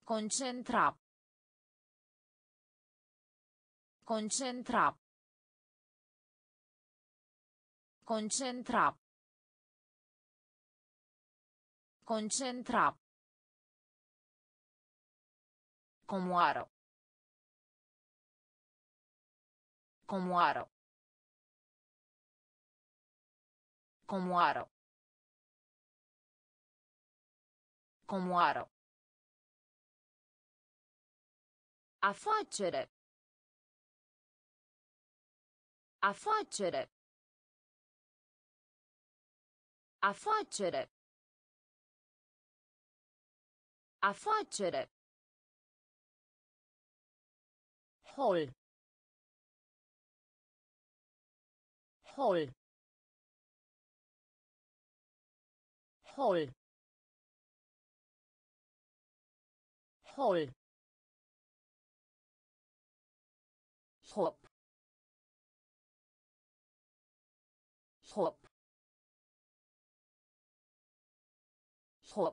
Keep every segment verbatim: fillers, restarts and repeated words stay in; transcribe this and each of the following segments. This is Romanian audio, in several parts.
Concentra. Concentra. Concentra. Concentra. Comoară. Comoară. Comoară. Comoară. Afacere. Afacere. Afacere. Afacere. Hol. Hol. Hol. Hol. Hop. Hop. Hop.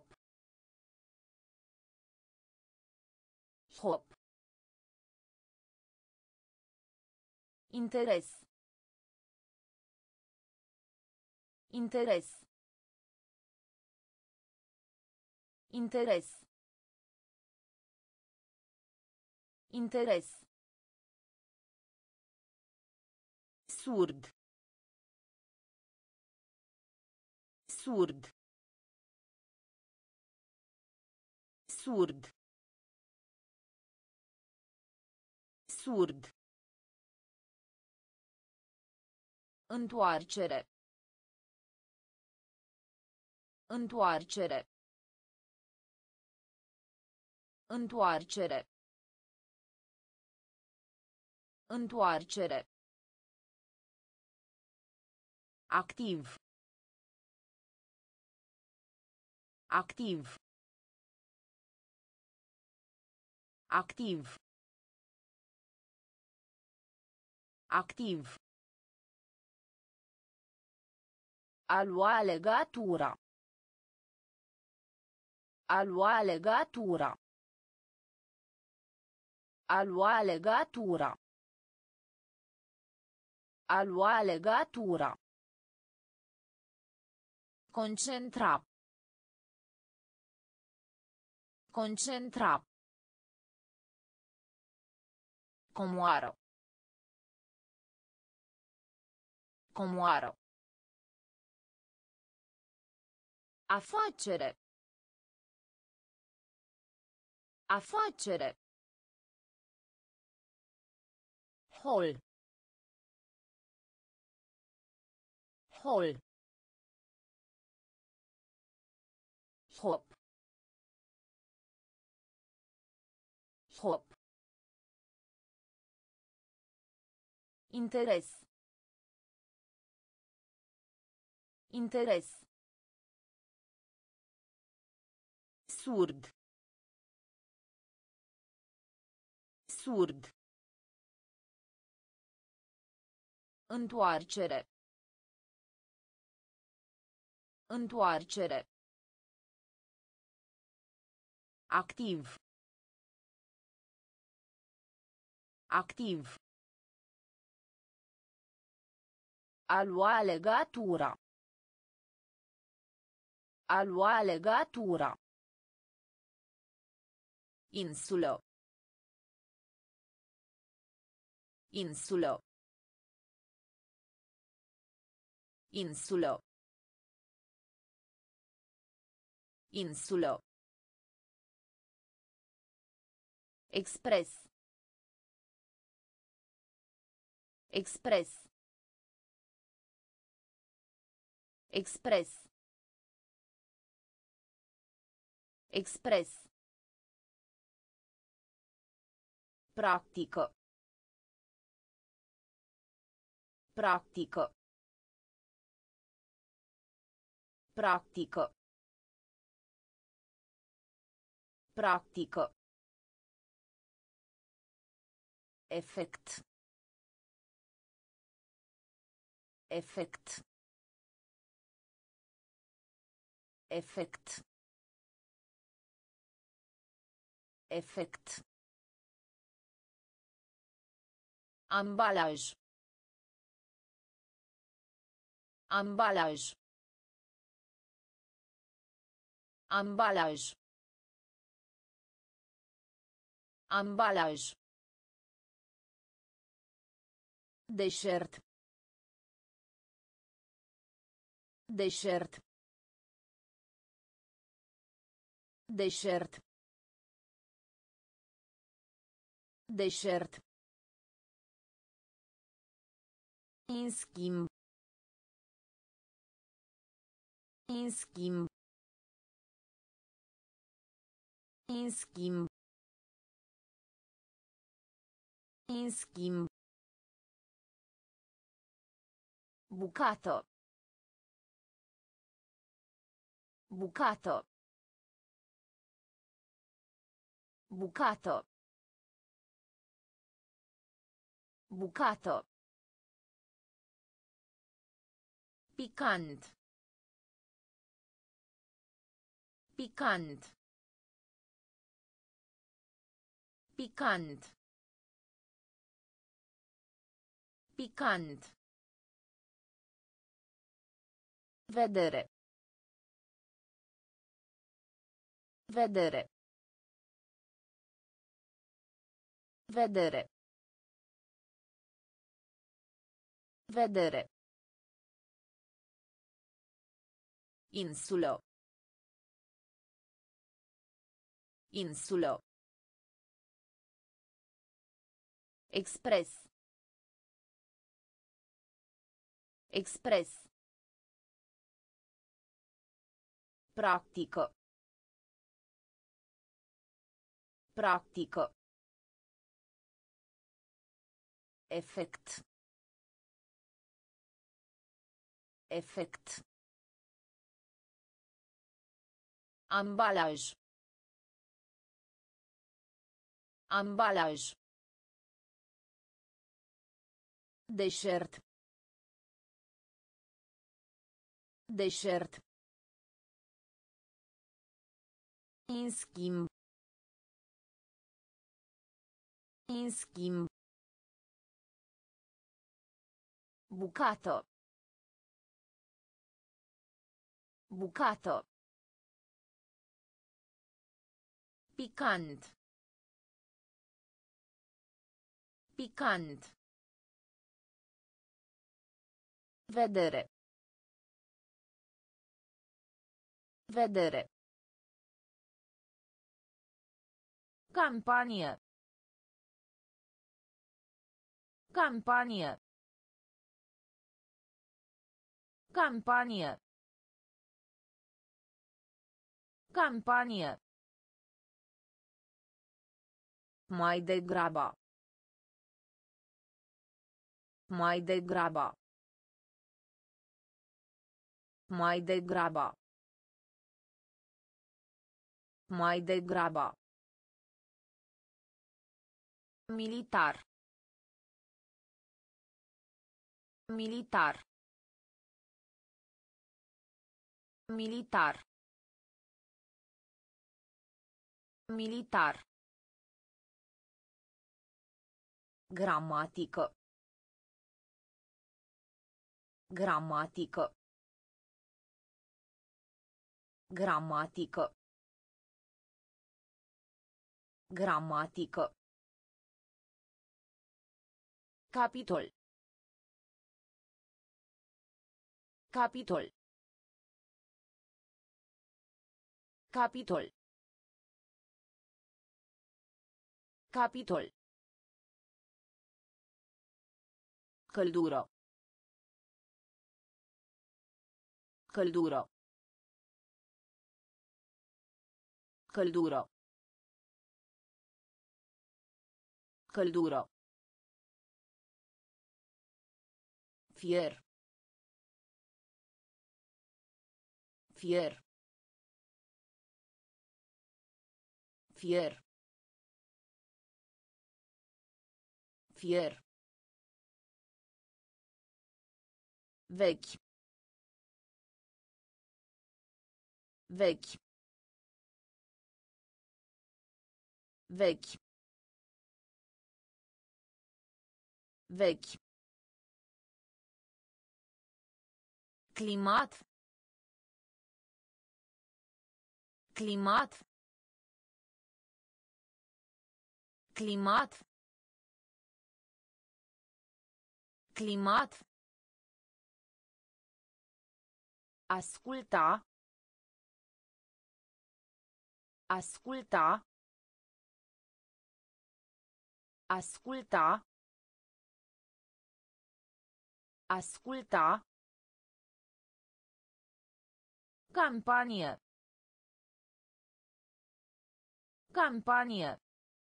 Hop. Interes. Interes. Interes. Interes. Surd. Surd. Surd. Surd. Întoarcere. Întoarcere. Întoarcere. Întoarcere. Activ. Activ. Activ. Activ. A lua legatura. A lua legatura. A lua legatura. A lua legatura. Concentra. Concentra. Comoară. Comoară. Afacere. Afacere. Hol. Hol. Hop. Hop. Interes. Interes. Surd. Surd. Întoarcere. Întoarcere. Activ. Activ. A lua legatura. A lua legatura. Insulă. Insulă. Insulă. Insulă. Expres. Expres. Expres. Expres. Practică. Practică. Practică. Practică. Efect. Efect. Efect. Efect. Ambalaj. Ambalaj. Ambalaj. Ambalaj. Deșert. Deșert. Deșert. Deșert. În schimb. În schimb. În schimb. În schimb. Bucato. Bucato. Bucato. Bucato. Picant. Picant. Picant. Picant. Vedere. Vedere. Vedere. Vedere. Insulo. Insulo. Express. Express. Pratico. Pratico. Efect. Efect. Ambalaj. Ambalaj. Deșert. Deșert. În schimb. În schimb. Bucato. Bucato. Picant. Picant. Vedere. Vedere. Campanie. Campanie. Campanie. Campanie. Mai degrabă. Mai degrabă. Mai degrabă. Mai degrabă. Militar. Militar. Militar. Militar. Gramatică. Gramatică. Gramatică. Gramatică. Capitol. Capitol. Capitol. Capitol. Căldură. Căldură. Căldură. Căldură. Fier. Fier. Fier. Fier. Vechi. Vechi. Vechi. Vechi. Climat. Climat. Climat. Climat. Asculta. Asculta. Asculta. Asculta. Campanie. Campanie.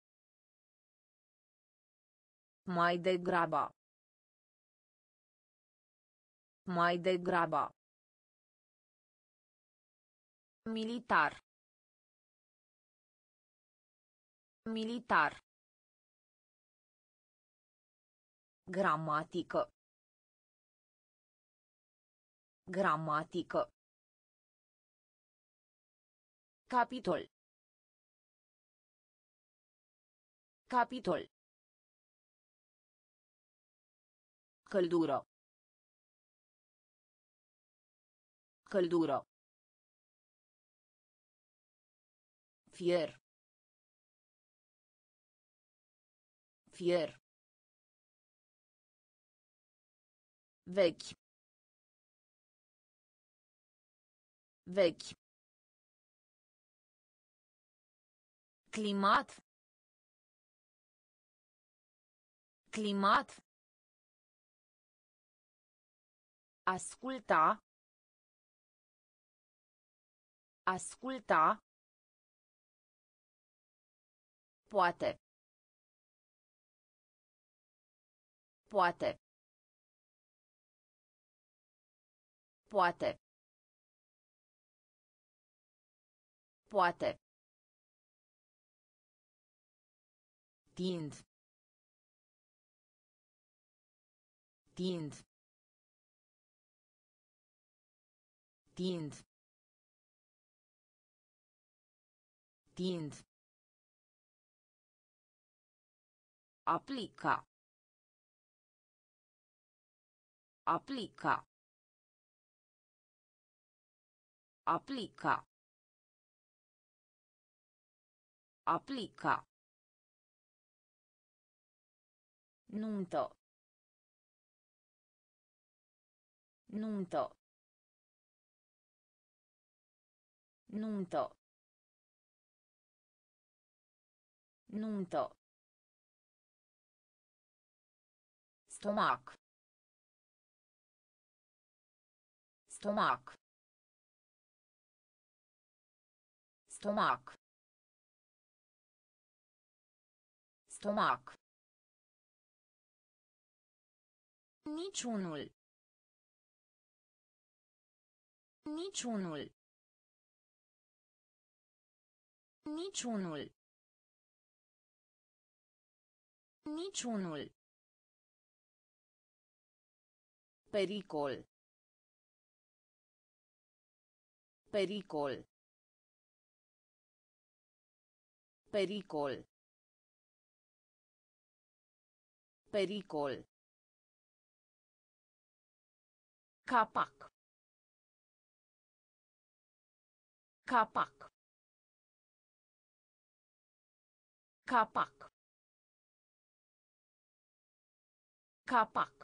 Mai degrabă. Mai degrabă. Militar. Militar. Gramatică. Gramatică. Capitol. Capitol. Căldură. Căldură. Fier. Fier. Vechi. Vechi. Climat. Climat. Asculta. Asculta. Poate. Poate. Poate. Poate. Tind. Tind. Tind. Tind. Aplica. Aplica. Aplica. Aplica. Nuntă. Nuntă. Nuntă. Nuntă. Stomac. Stomac. Stomac. Stomac. Niciunul. Niciunul. Niciunul. Niciunul. Pericol. Pericol. Pericol. Pericol. Capac. Capac. Capac. Capac.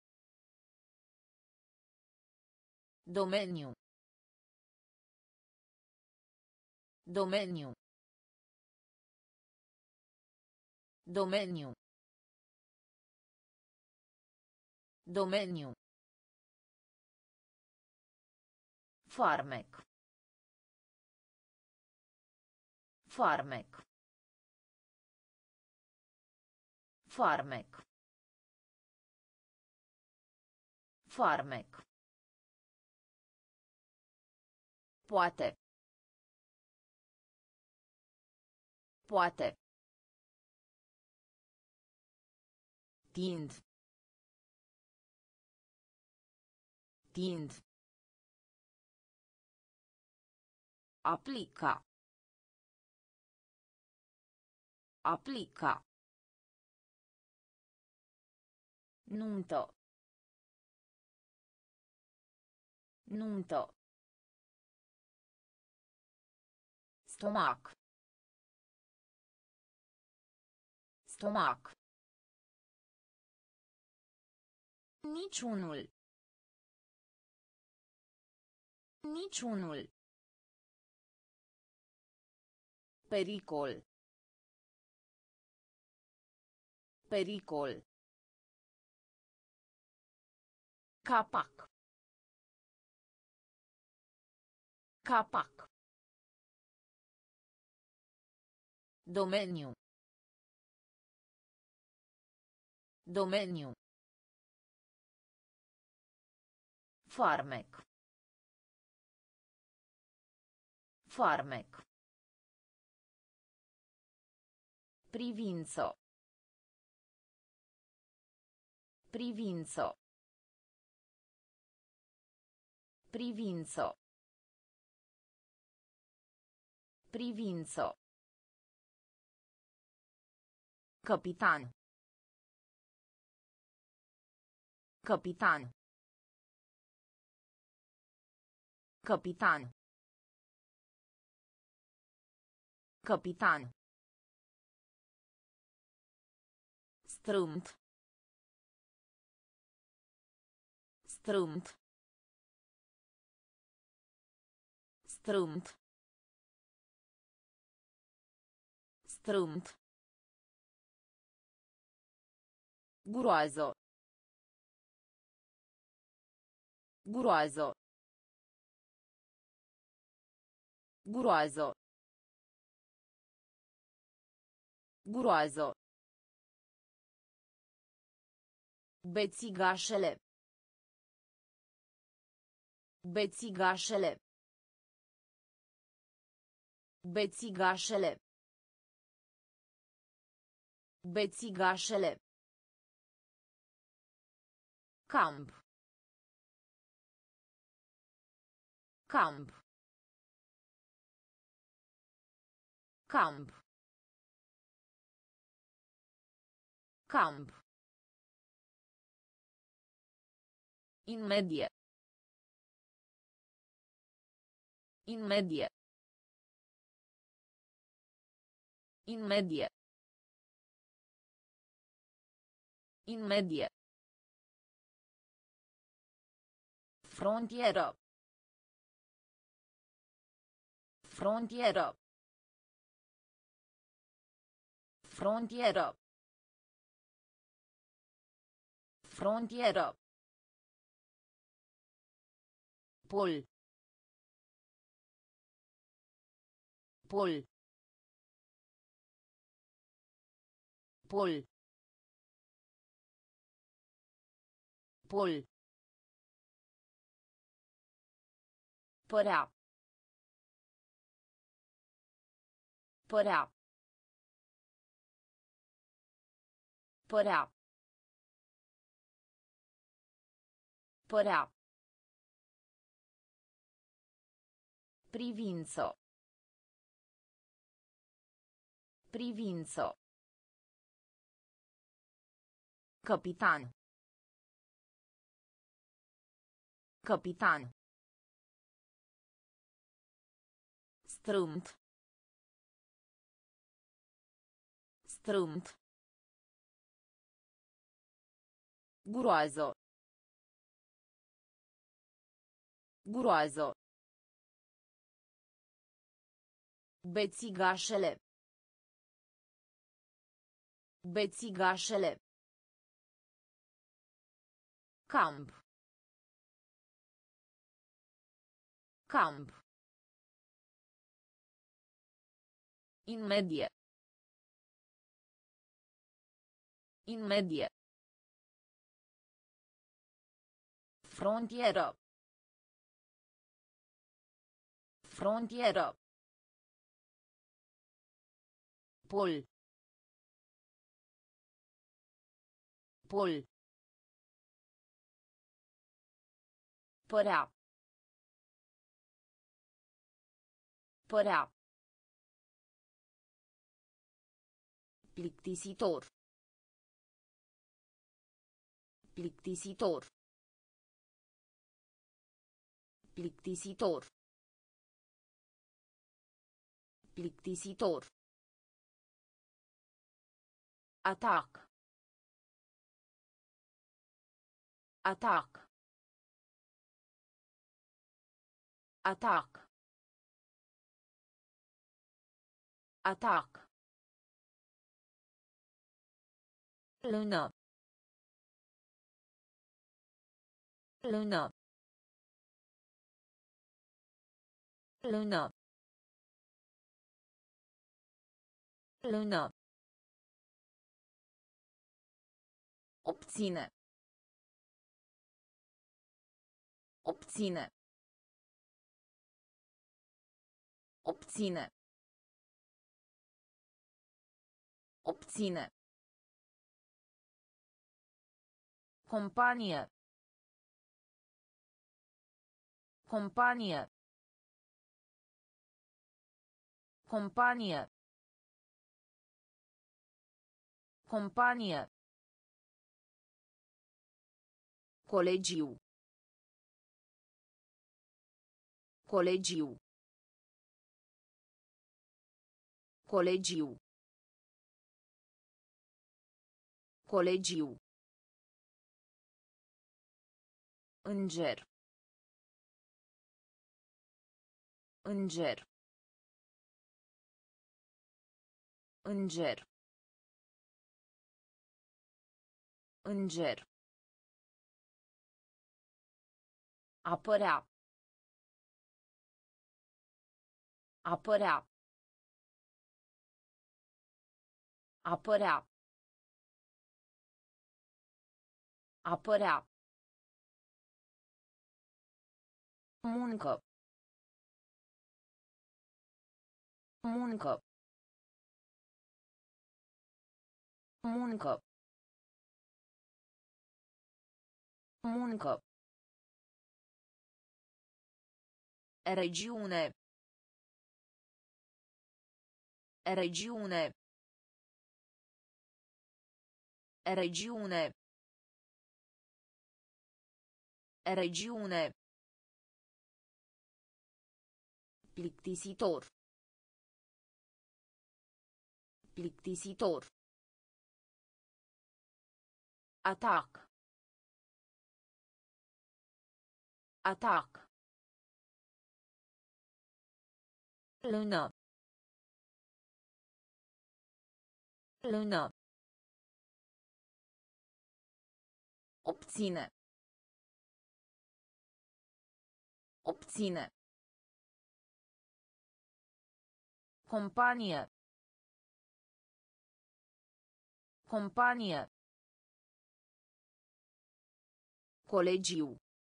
Domeniu. Domeniu. Domeniu. Domeniu. Farmec. Farmec. Farmec. Farmec. Poate. Poate. Tind. Tind. Aplica. Aplica. Nuntă. Nuntă. Stomac. Stomac. Niciunul. Niciunul. Pericol. Pericol. Capac. Capac. Domeniu. Domeniu. Farmec. Farmec. Privință. Privință. Privință. Privință. Capitan. Capitan. Capitan. Capitan. Strâmt. Strâmt. Strâmt. Strâmt. Groază. Groază. Groază. Groază. Bețigașele. Bețigașele. Bețigașele. Bețigașele. Camp. Camp. Camp. Camp. Imedie. Imedie. Imedie. Imedie. Frontieră. Frontieră. Frontieră. Frontieră. Pol. Pol. Pol. Pol. Părea. Părea. Părea. Părea. Privință. Privință. Capitan. Capitan. Strâmt. Strâmt. Groază. Groază. Bețigașele. Bețigașele. Camp. Camp. Imedie. Imedie. Frontieră. Frontieră. Pol. Pol. Părea. Părea. Plictisitor. Plictisitor. Plictisitor. Plictisitor. Atac. Atac. Atac. Atac. Lună. Lună. Lună. Lună. Obține. Obține. Obține. Obține. Companie. Companie. Companie. Companie. Colegiu. Colegiu. Colegiu. Colegiu. Înger. Înger. Înger. Înger. Apărea. Apărea. Apărea. Apărea. Muncă. Muncă. Muncă. Muncă. Regiune. Regiune. Regiune. Regiune. Plictisitor. Plictisitor. Atac. Atac. Lună. Lună. Obține. Obține. Companie. Companie. Colegiu.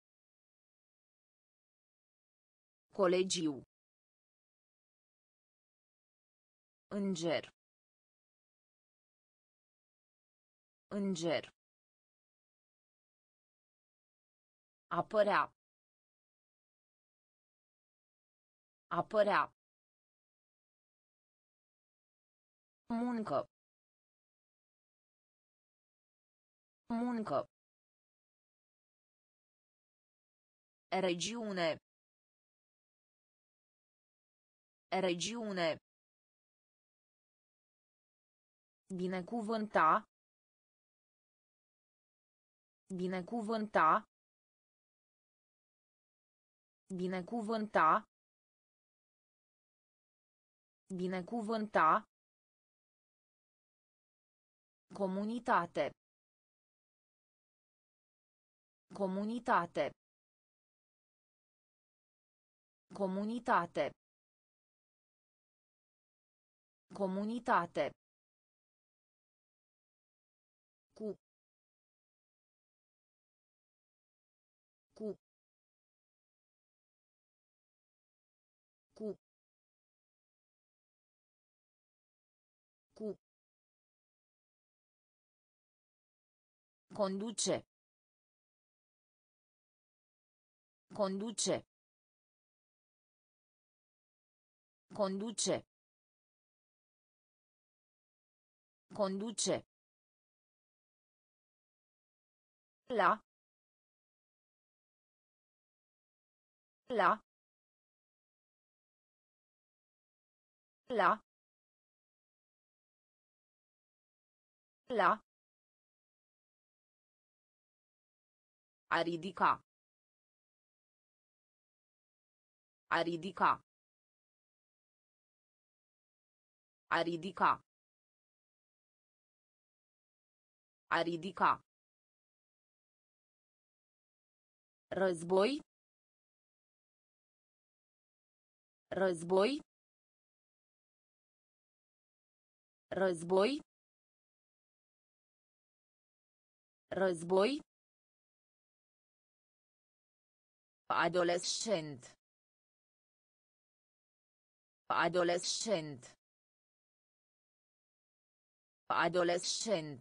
Colegiu. Înger. Înger. Apărea. Apărea. Muncă. Muncă. Regiune. Regiune. Binecuvânta. Binecuvânta. Binecuvânta. Binecuvânta. Comunitate. Comunitate. Comunitate. Comunitate. Cu. Cu. Cu. Cu. Conduce. Conduce. Conduce. Conduce. La. La. La. La. A ridica. A ridica. A ridica. A ridica. Război. Război. Război. Război. Adolescent. Adolescent. Adolescent.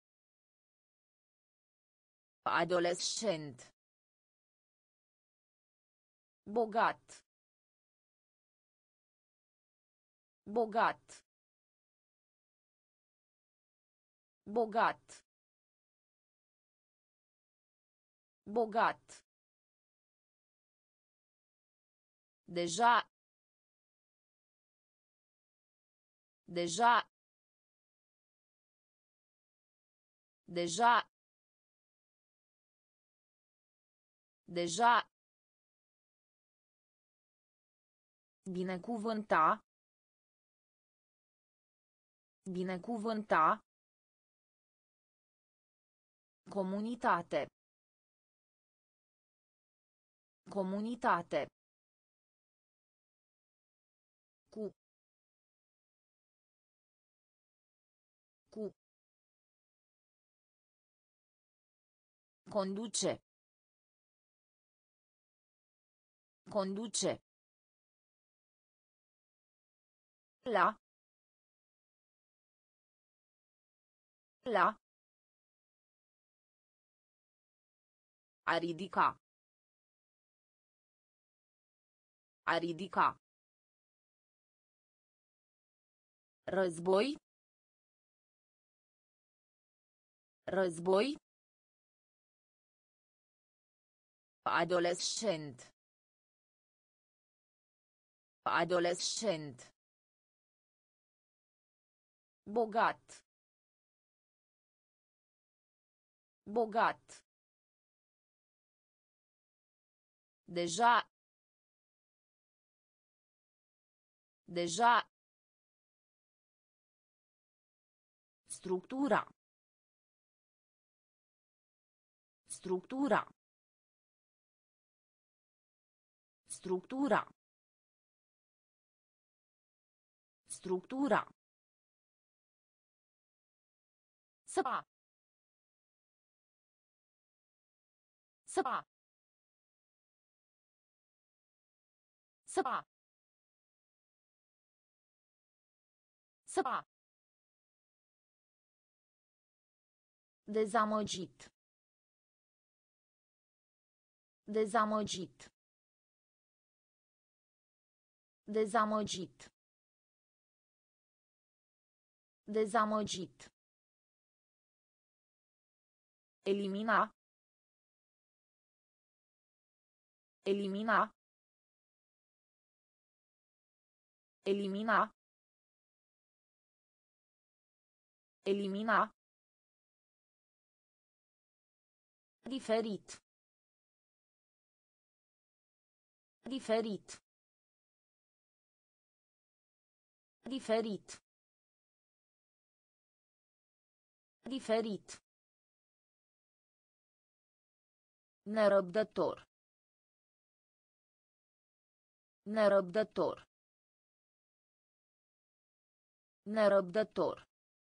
Adolescent. Bogat. Bogat. Bogat. Bogat. Deja. Deja. Deja. Deja. Binecuvânta. Binecuvânta. Comunitate. Comunitate. Cu. Cu. Conduce. Conduce. La. La. A ridica. A ridica. Război. Război. Adolescent. Adolescent. Bogat. Bogat. Deja. Deja. Structura. Structura. Structura. Structura. Săpa. Săpa. Săpa. Săpa. Dezamăgit. Dezamăgit. Dezamăgit. Dezamăgit. Elimina. Elimina. Elimina. Elimina. Diferit. Diferit. Diferit. Diferit. Nerăbdător. Nerăbdător. Nerăbdător.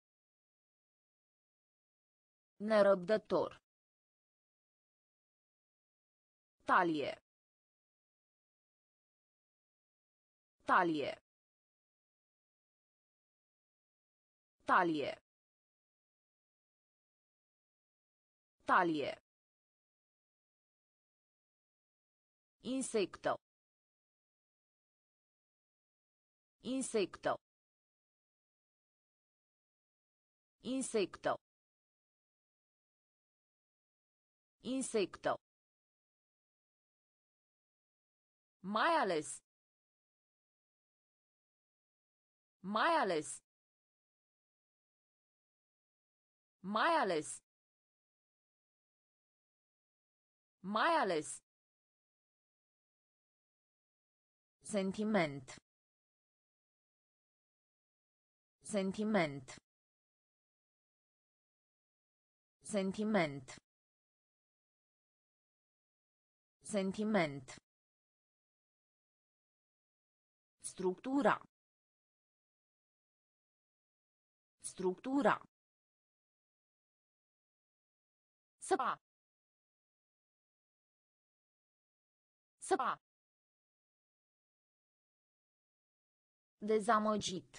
Nerăbdător. Talie. Talie. Talie. Talie. Insecto. Insecto. Insecto. Insecto. Mai ales. Mai ales. Mai ales. Mai ales. Sentiment. Sentiment. Sentiment. Sentiment. Structura. Structura. Săpa. Săpa. Dezamăgit.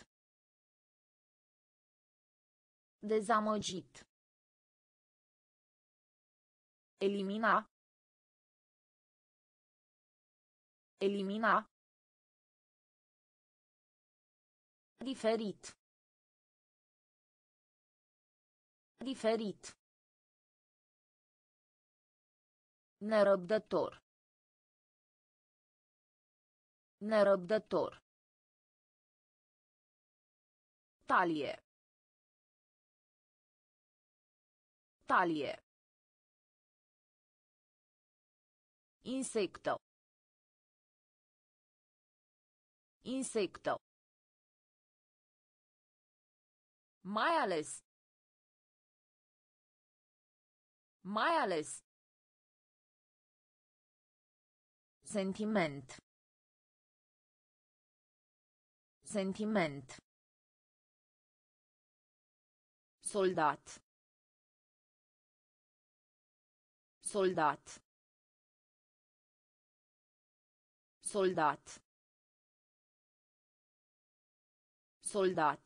Dezamăgit. Elimina. Elimina. Diferit. Diferit. Nerăbdător. Nerăbdător. Talie. Talie. Insecto. Insecto. Mai ales. Mai ales. Sentiment. Sentiment. Soldat. Soldat. Soldat. Soldat.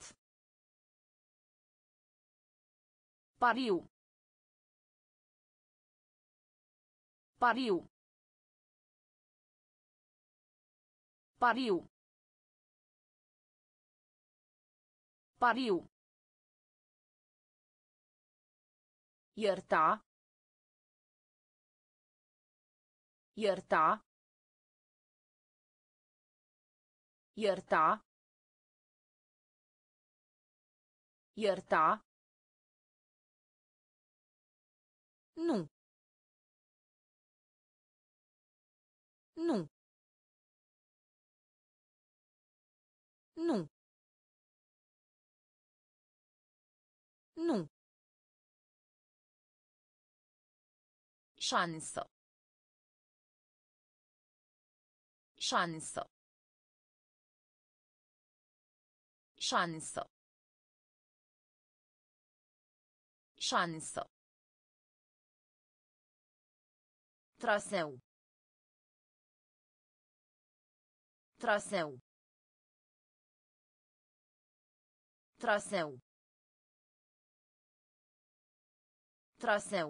Pariu. Pariu. Pariu. Pariu. Ierta. Ierta. Ierta. Ierta. Nu. Nu. Nu. Nu. Șansă. Șansă. Șansă. Șansă. Traseu. Traseu. Traseu. Traseu.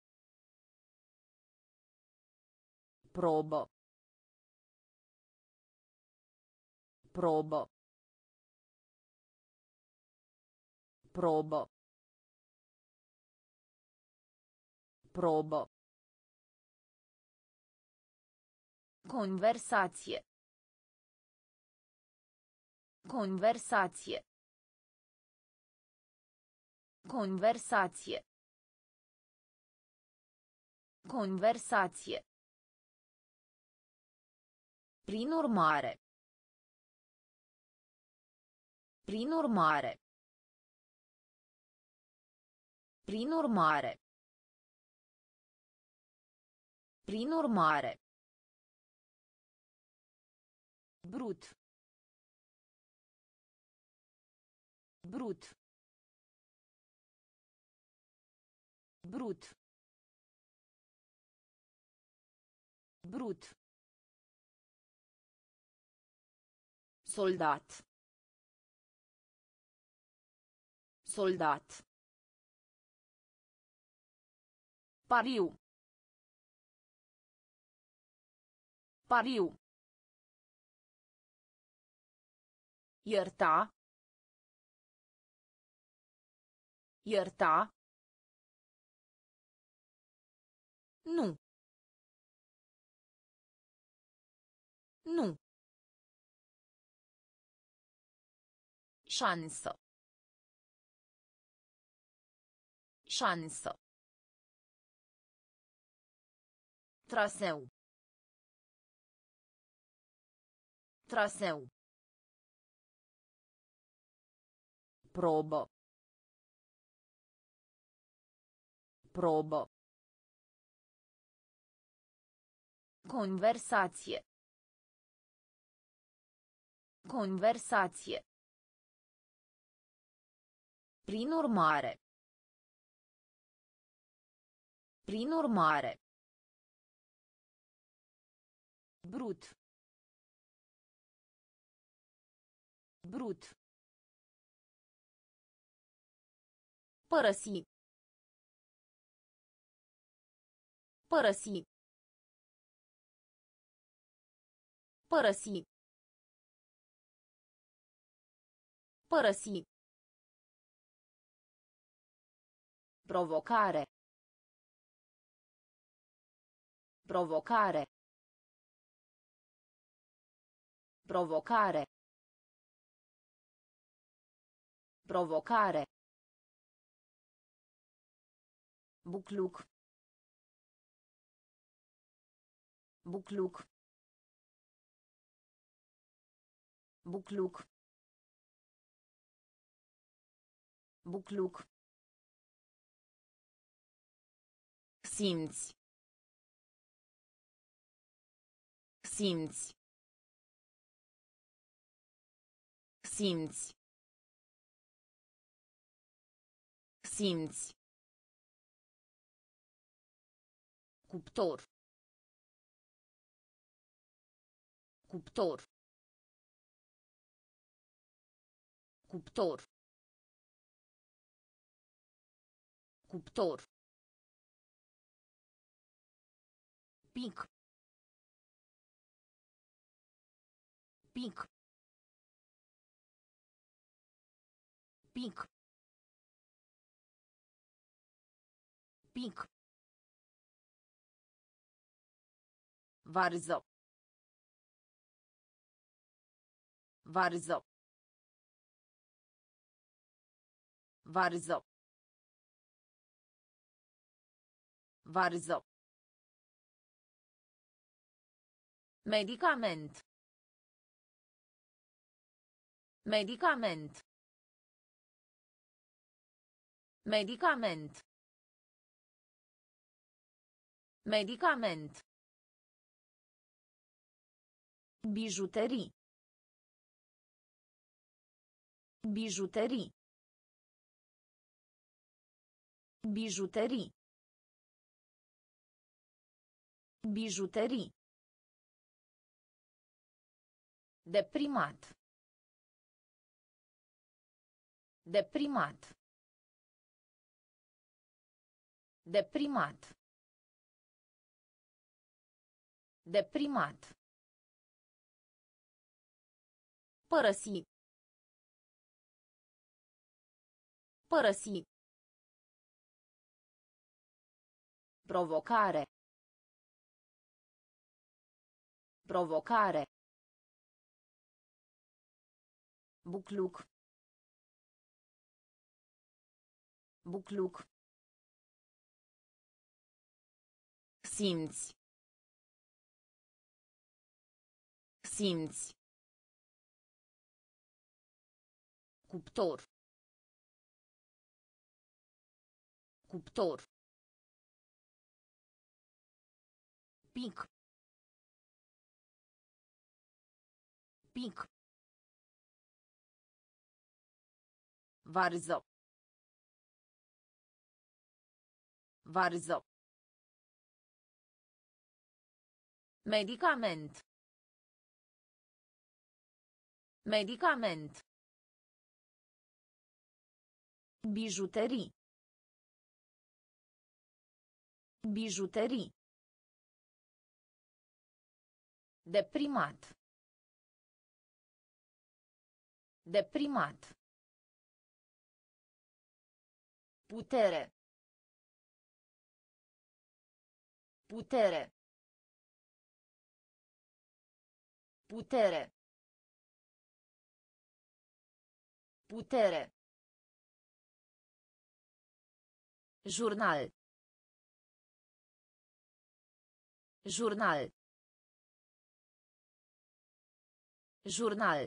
Probă. Probă. Probă. Probă. Conversație. Conversație. Conversație. Conversație. Prin urmare. Prin urmare. Prin urmare. Prin urmare. Brut. Brut. Brut. Brut. Soldat. Soldat. Pariu. Pariu. Ierta. Ierta. Nu. Nu. Șansă. Șansă. Traseu. Traseu. Probă. Probă. Conversație. Conversație. Prin urmare. Prin urmare. Brut. Brut. Părăsi. Părăsi. Părăsi. Părăsi. Provocare. Provocare. Provocare. Provocare. Bucluc. Bucluc. Bucluc. Bucluc. Simți. Simți. Simți. Simți. Cuptor. Cuptor. Cuptor. Cuptor. Pic. Pic. Pic. Pic. Varză. Varză. Varză. Varză. Medicament. Medicament. Medicament. Medicament. Bijuterii. Bijuterii. Bijuterii. Bijuterii. Deprimat. Deprimat. Deprimat. Deprimat. Părăsi. Părăsi. Provocare. Provocare. Bucluc. Bucluc. Simți. Simți. Cuptor. Cuptor. Pic. Pic. Varză. Varză. Medicament. Medicament. Bijuterii. Bijuterii. Deprimat. Deprimat. Putere. Putere. Putere. Putere. Jurnal. Jurnal. Jurnal.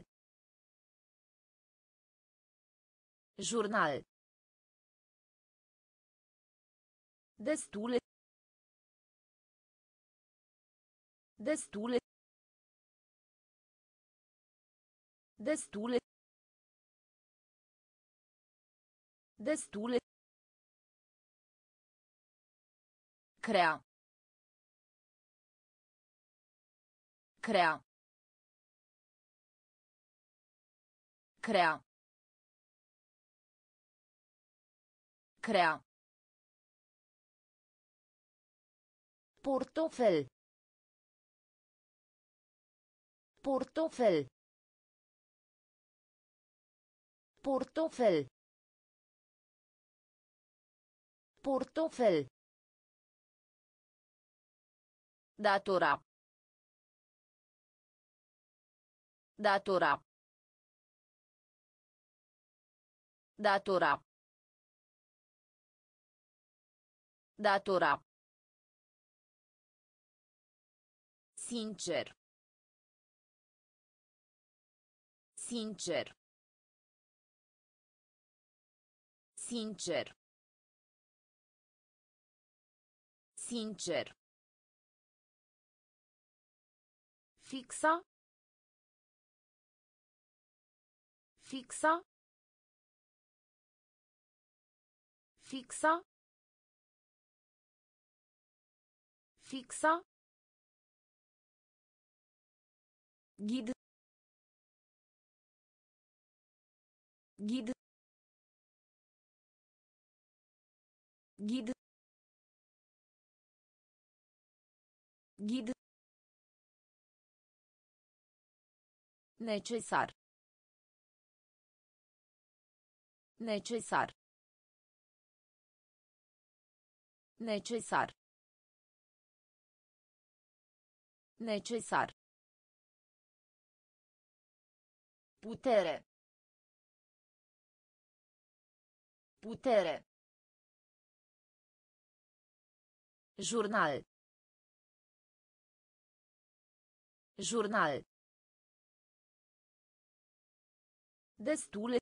Jurnal. Destule. Destule. Destule. Destule. Crea. Crea. Crea. Crea. Portofel. Portofel. Portofel. Portofel. Datora. Datora. Datora. Datora. Sincer. Sincer. Sincer. Sincer. Fixa. Fixa. Fixa. Fixa. Ghid. Ghid. Ghid. Ghid. Necesar. Necesar. Necesar. Necesar. Putere. Putere. Jurnal. Jurnal. Destule.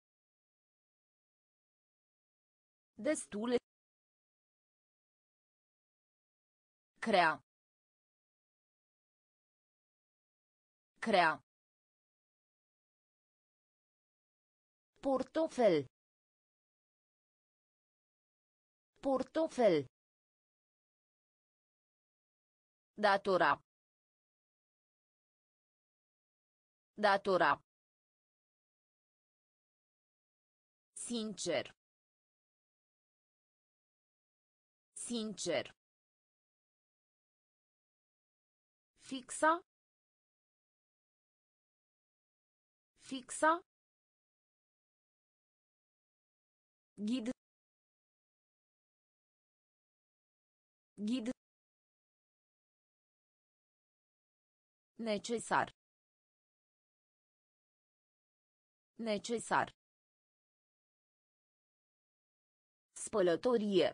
Destule. Crea. Crea. Portofel. Portofel. Datora. Datora. Sincer. Sincer. Fixa. Fixa. Ghid. Ghid. Necesar. Necesar. Spălătorie.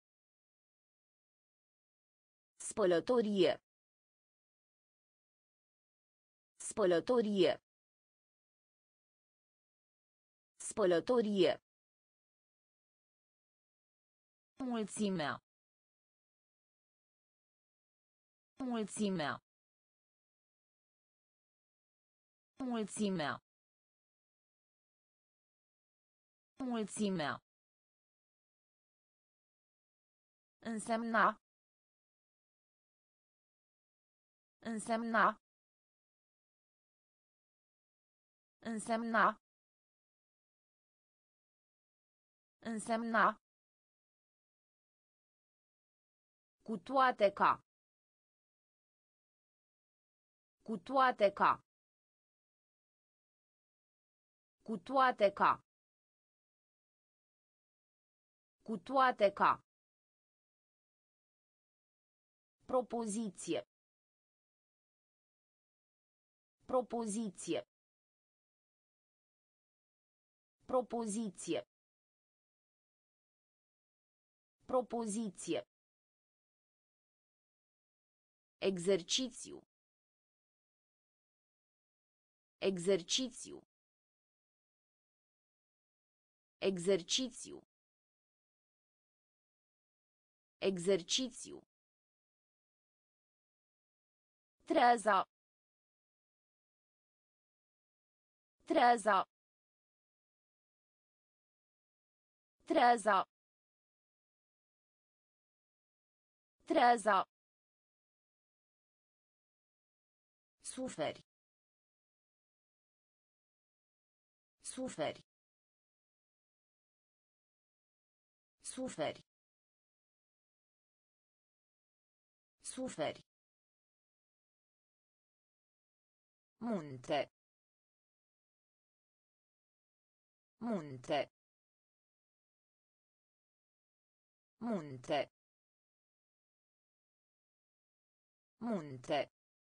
Spălătorie. Spălătorie. Spălătorie. Mulțimea. Mulțimea. Mulțimea. Mulțimea. Însemna. Însemna. Însemna. Însemna. Cu toate ca. Cu toate ca. Cu toate ca. Cu toate ca. Propoziție. Propoziție. Propoziție. Propoziție. Exercițiu. Exercițiu. Exercițiu. Exercițiu. Treaza. Treaza. Treaza. Treaza. Suferi. Suferi. Suferi. Suferi. Munte. Munte. Munte. Munte.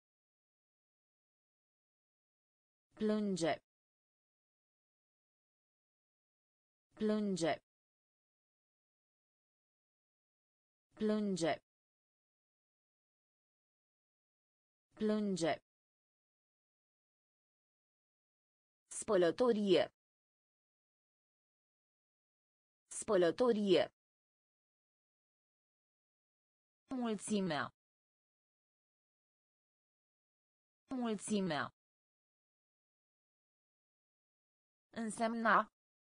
Plânge. Plânge. Plânge. Plânge. Spălătorie. Spălătorie. Mulțimea. Mulțimea. Însemna.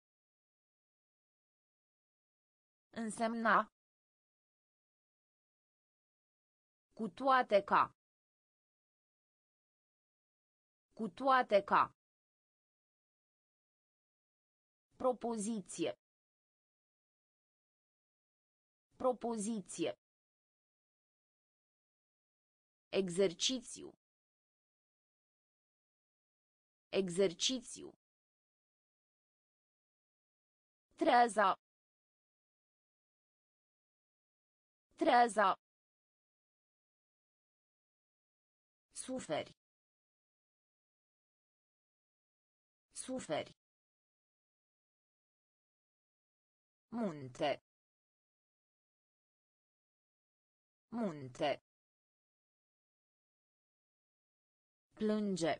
Însemna. Cu toate ca. Cu toate ca. Propoziție. Propoziție. Exercițiu. Exercițiu. Treaza. Treaza. Suferi. Suferi. Munte. Munte. Plânge.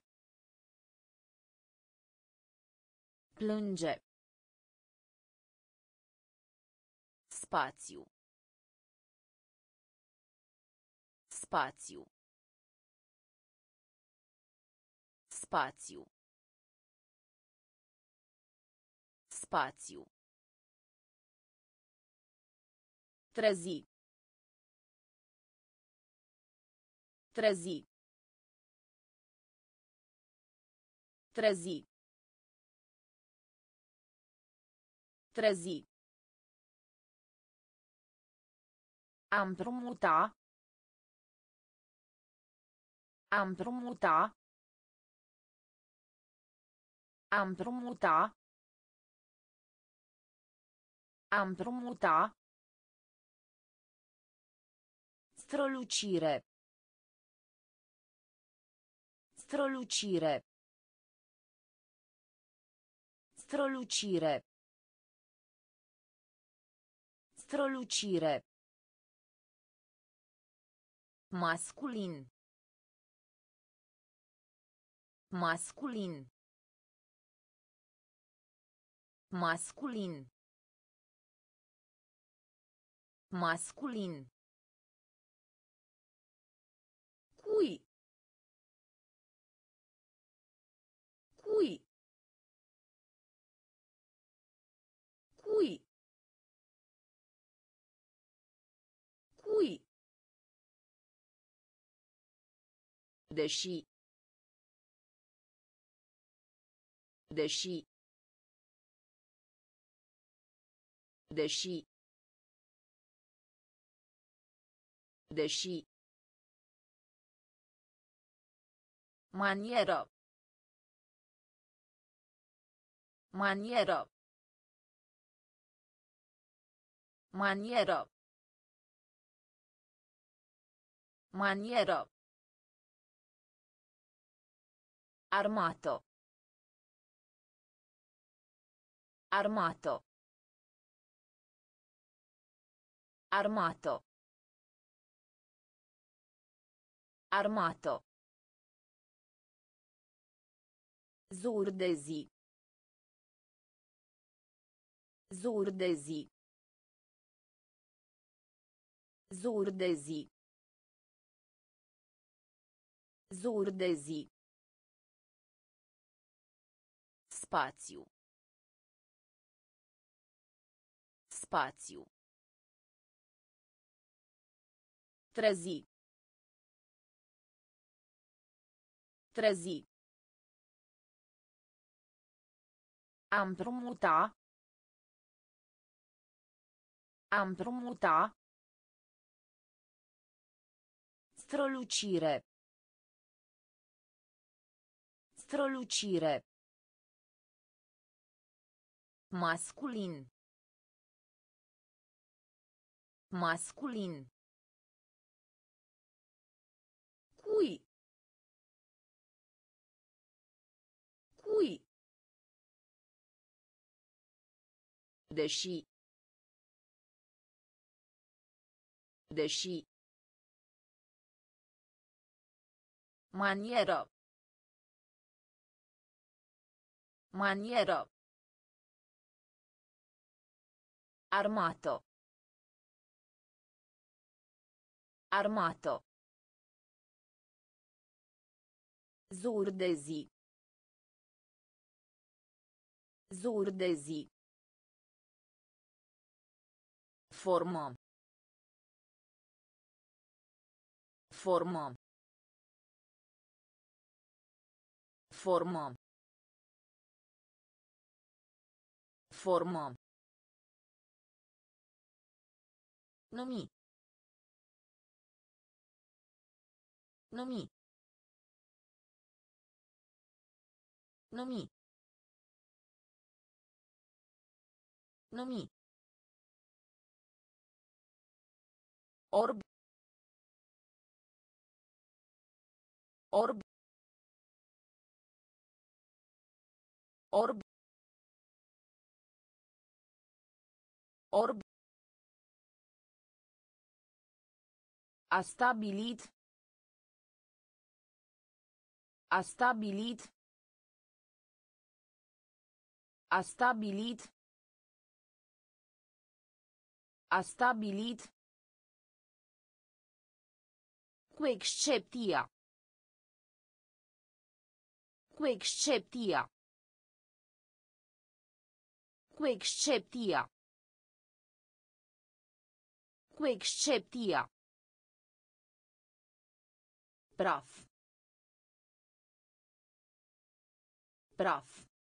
Plânge. Spațiu. Spațiu. Spațiu. Spațiu. Trezi. Trezi. Trezi. Trezi. Am împrumuta. Am împrumuta. Am împrumuta. Am împrumuta. Strălucire. Strălucire. Strălucire. Strălucire. Masculin. Masculin. Masculin. Masculin. Cui. Cui. Cui. Cui. Deși. Deși. Deși. Deși. Manieră. Manieră. Manieră. Manieră. Armată. Armată. Armată. Armată. Zur de zi. Zur de zi. Zur de zi. Zur de zi. Spațiu. Spațiu. Trezi. Trezi. A împrumuta. A împrumuta. Strălucire. Strălucire. Masculin. Masculin. Cui. Cui. Deși. Deși. Manieră. Manieră. Armată. Armată. Zur de zi. Zur de zi. Formă. Formă. Formă. Formă. Numi. Numi. Numi. Numi. Orb. Orb. Orb. Orb. A stabilit. A stabilit. A stabilit. A stabilit. Cu excepția. Cu excepția. Cu excepția. Cu excepția. Praf. Praf.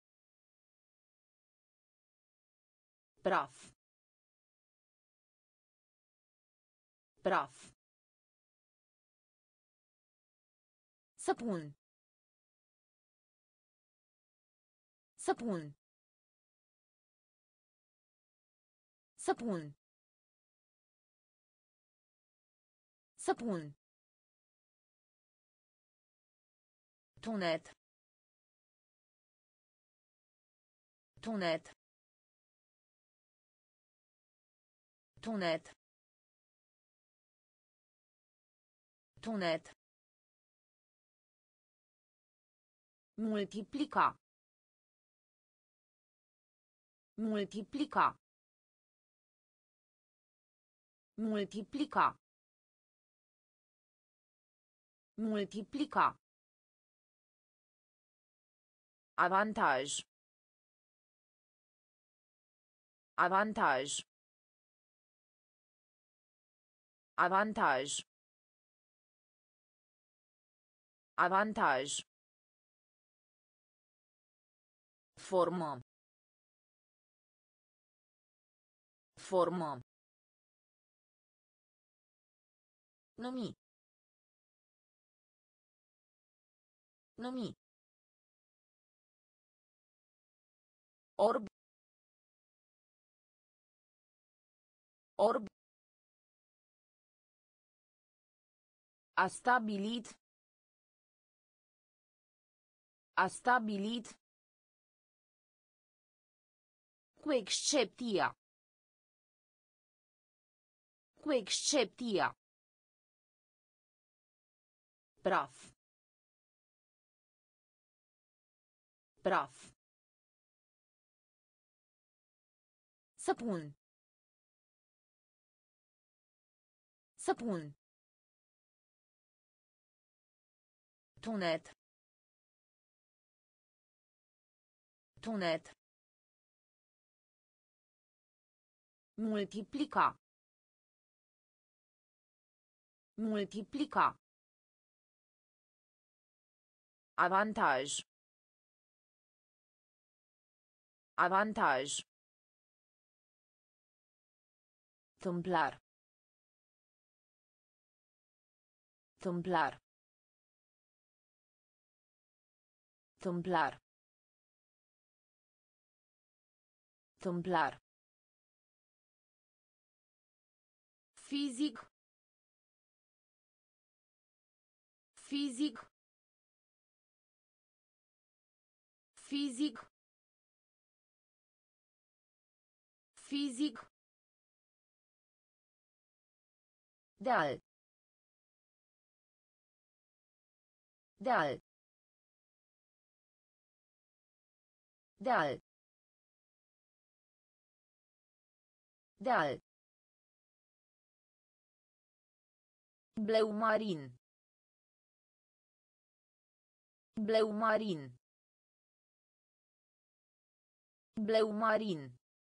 Praf. Praf. Săpun. Săpun. Săpun. Săpun. Tunet. Tunet. Tunet. Tunet. Multiplica. Multiplica. Multiplica. Multiplica. Avantaj. Avantaj. Avantaj. Avantaj. Formă. Formă. Numi. Numi. Orb. Orb. A stabilit. A stabilit. Cu excepția. Cu excepția. Praf. Praf. Săpun. Săpun. Tunet. Tunet. Multiplica. Multiplica. Avantaj. Avantaj. Tâmplar. Tâmplar. Tâmplar. Tâmplar. Fizic. Fizic. Fizic. Fizic. Deal. Deal. Deal. Deal. Bleu marin. Bleu marin. Bleu marin.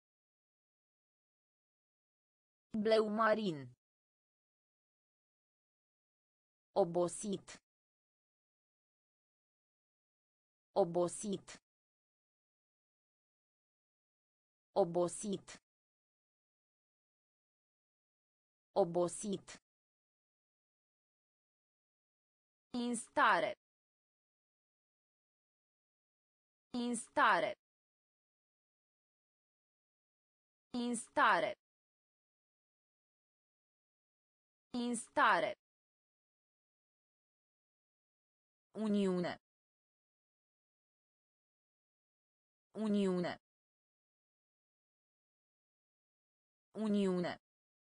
Bleu marin. Obosit. Obosit. Obosit. Obosit. Instare. Instare. Instare. Instare. Uniune. Uniune. Uniune.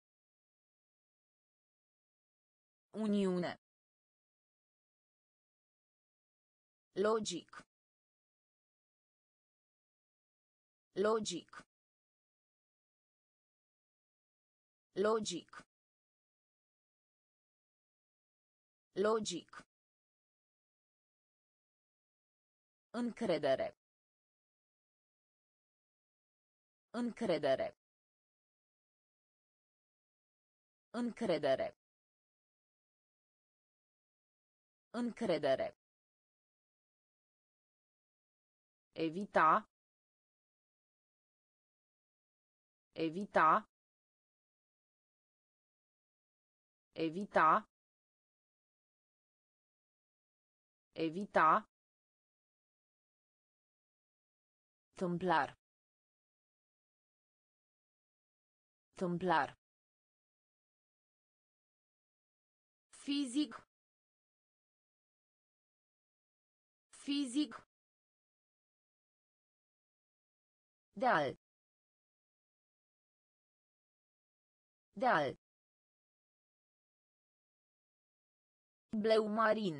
Uniune. Logic. Logic. Logic. Logic. Încredere. Încredere. Încredere. Încredere. Evita. Evita. Evita. Evita. Tâmplar. Tâmplar. Fizic. Fizic. Deal. Deal. Bleu marin.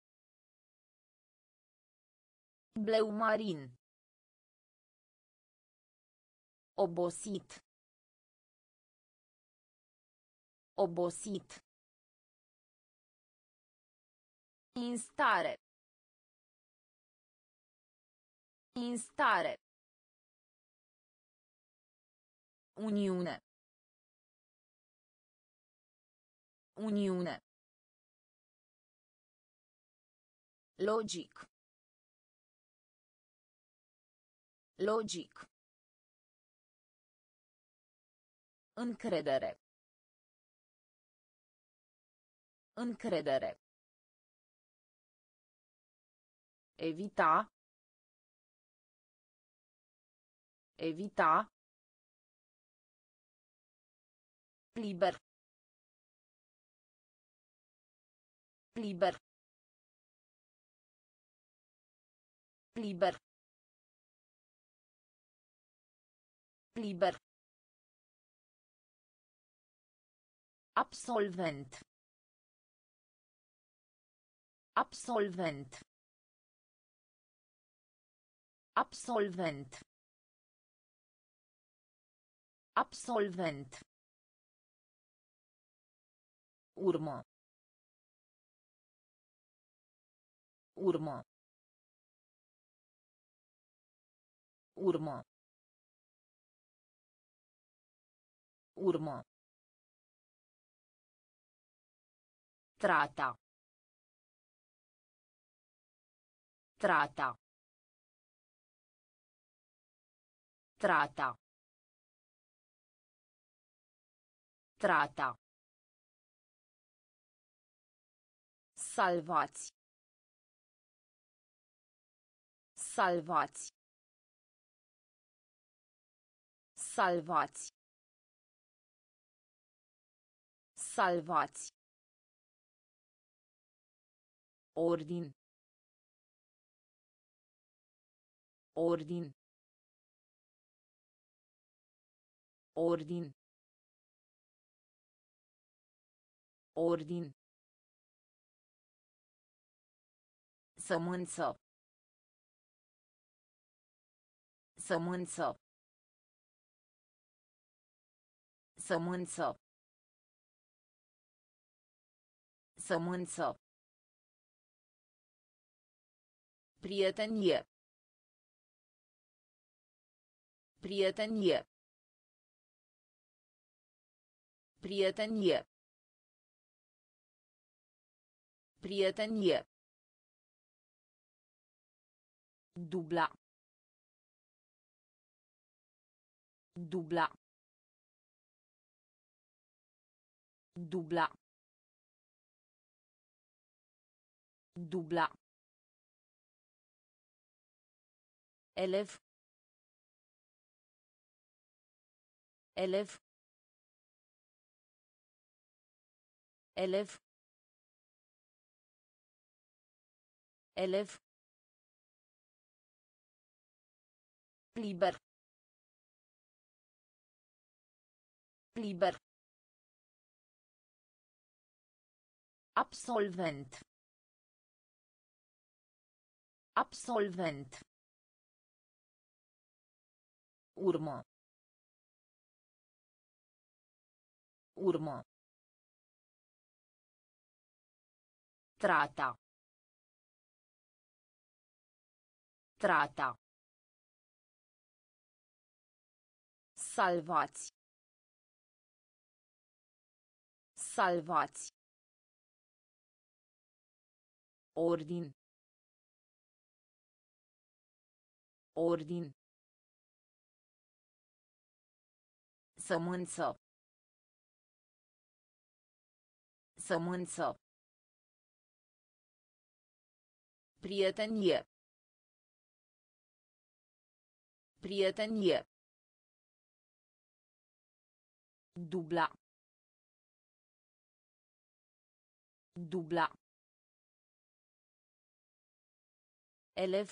Bleu marin. Obosit. Obosit. Instare. Instare. Uniune. Uniune. Logic. Logic. Încredere. Încredere. Evita. Evita. Liber. Liber. Liber. Liber. Absolvent. Absolvent. Absolvent. Absolvent. Urmă. Urmă. Urmă. Urmă. Trata. Trata. Trata. Trata. Salvați. Salvați. Salvați. Salvați. Ordin. Ordin. Ordin. Ordin. Sămânță. Sămânță. Sămânță. Sămânță. Prietenie. Prietenie. Prietenie. Prietenie. Dubla. Dubla. Dubla. Dubla. Elev. Elev. Elev. Elev. Liber. Liber. Absolvent. Absolvent. Urmă. Urmă. Trata. Trata. Salvați. Salvați. Ordin. Ordin. Sămânță. Sămânță. Prietenie. Prietenie. Dubla. Dubla. Elev.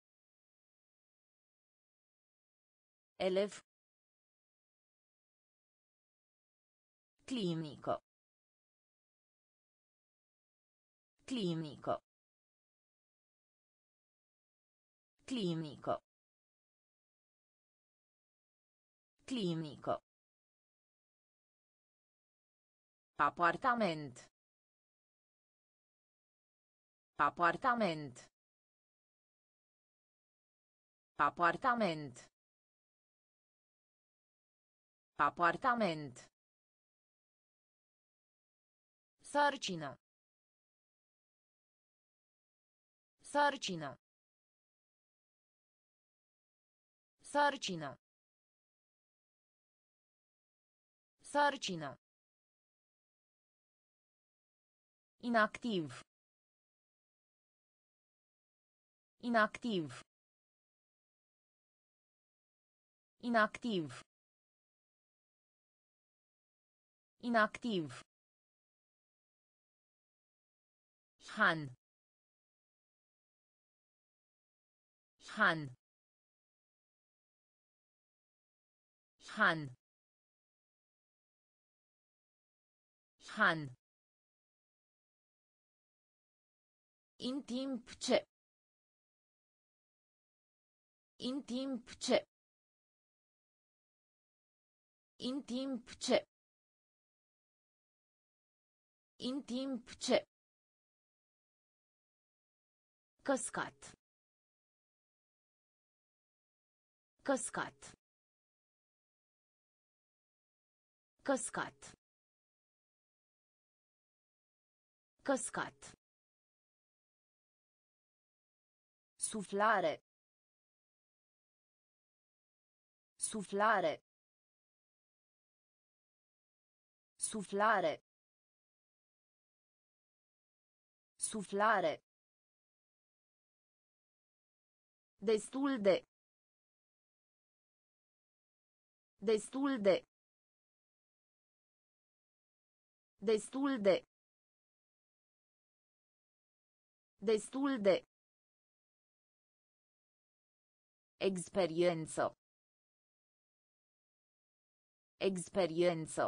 Elev. Clinico. Clinico. Clinico. Clinico. Apartament. Apartament. Apartament. Apartament. Sarcină. Sarcină. Sarcină. Sarcină. Inactiv. Inactiv. Inactiv. Inactiv. Han. Han. Han. Han. În timp ce. În timp ce. În timp ce. În timp ce. Căscat. Căscat. Căscat. Căscat. Suflare. Suflare. Suflare. Suflare. Destul de. Destul de. Destul de. Destul de. Experiență. Experiență.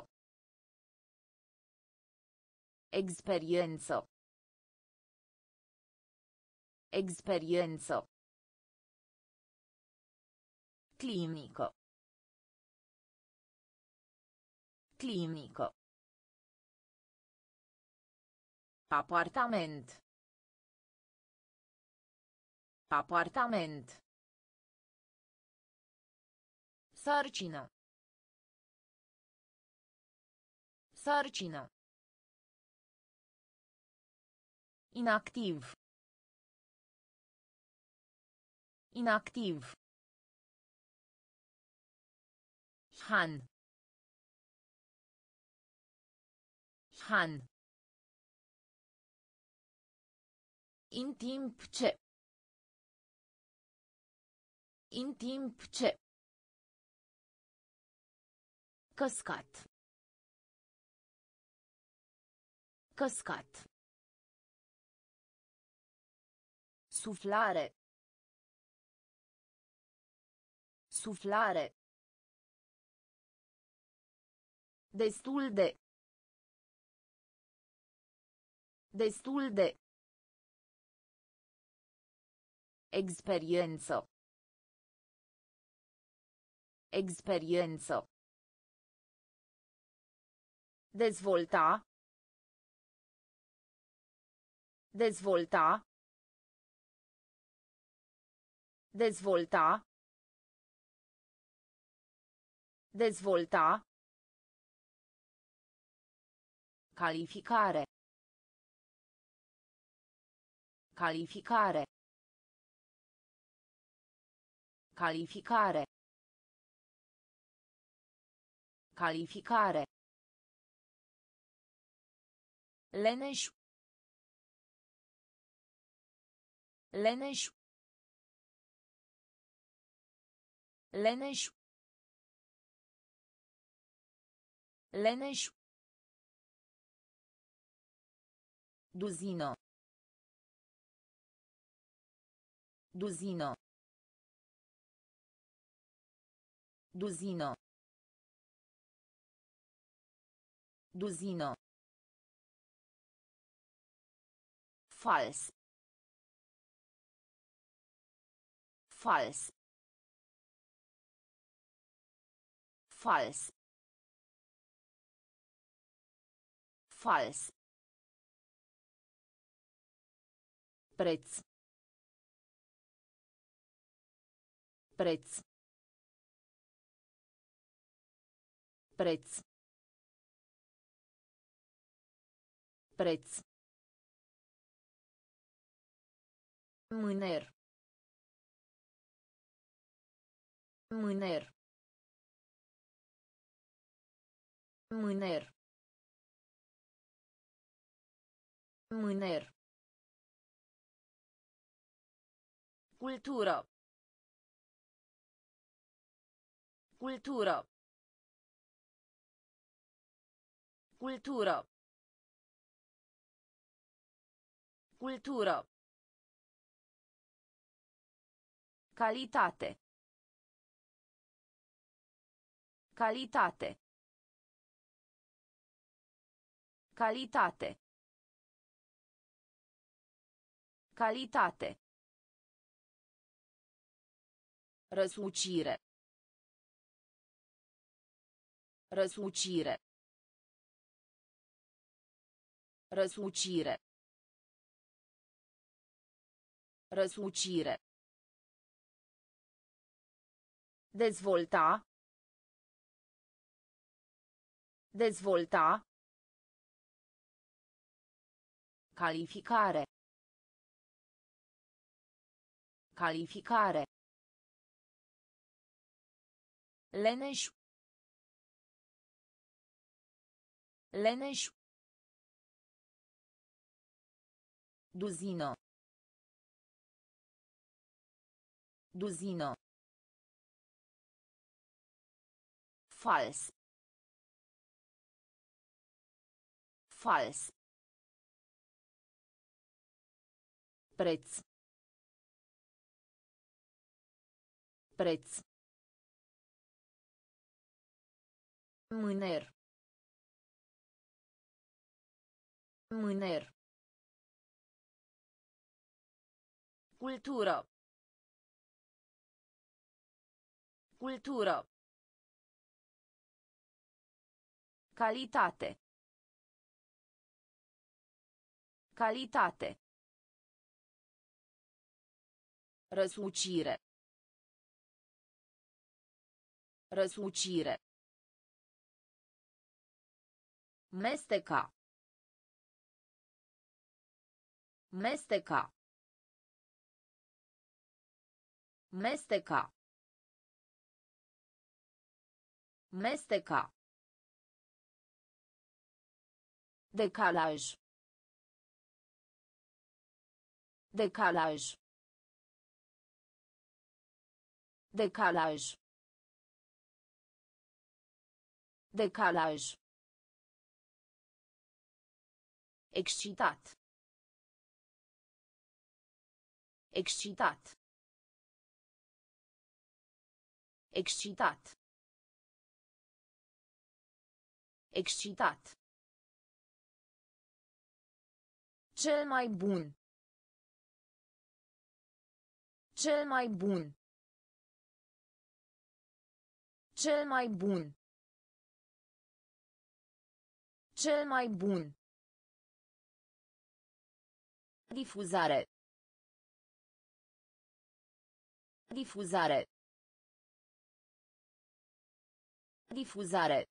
Experiență. Experiență. Clinică. Clinică. Apartament. Apartament. Sarcină. Sarcină. Inactiv. Inactiv. Han. Han. În timp ce. În timp ce. Căscat. Căscat. Suflare. Suflare. Destul de. Destul de. Experiență. Experiență. Dezvolta. Dezvolta. Dezvolta. Dezvolta. Calificare. Calificare. Calificare. Calificare. Leneș. Leneș. Leneș. Leneș. Duzină. Duzină. Duzină. Duzină. Fals. Fals. Fals. Fals. Preț. Preț. Preț. Preț. Mâner. Mâner. Mâner. Mâner. Cultură. Cultură. Cultură. Cultură. Calitate. Calitate. Calitate. Calitate. Răsucire. Răsucire. Răsucire. Răsucire. Dezvolta. Dezvolta. Calificare. Calificare. Leneș. Leneș. Duzină. Duzină. Fals. Fals. Preț. Preț. Mâner. Mâner. Cultură. Cultură. Calitate. Calitate. Răsucire. Răsucire. Mesteca. Mesteca. Mesteca. Mesteca. Decalaj. Decalaj. Decalaj. Decalaj. Excitat. Excitat. Excitat. Excitat. Cel mai bun. Cel mai bun. Cel mai bun. Cel mai bun. Difuzare. Difuzare. Difuzare.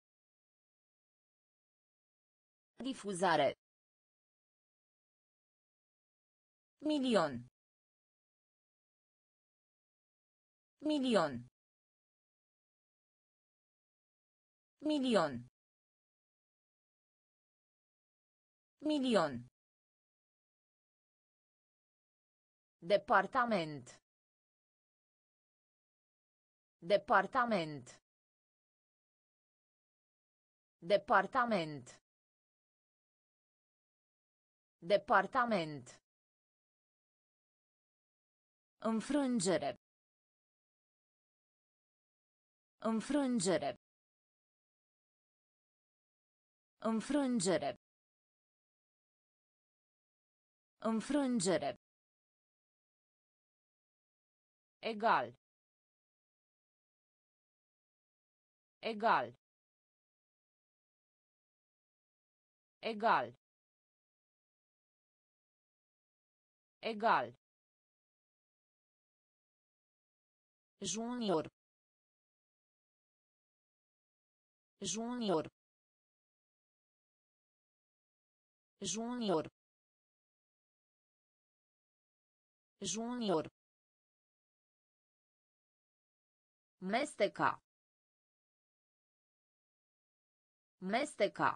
Difuzare. Milion. Milion. Milion. Milion. Departament. Departament. Departament. Departament. Înfrângere. Înfrângere. Înfrângere. Înfrângere. Egal. Egal. Egal. Egal. Junior. Junior. Junior. Junior. Mesteca. Mesteca.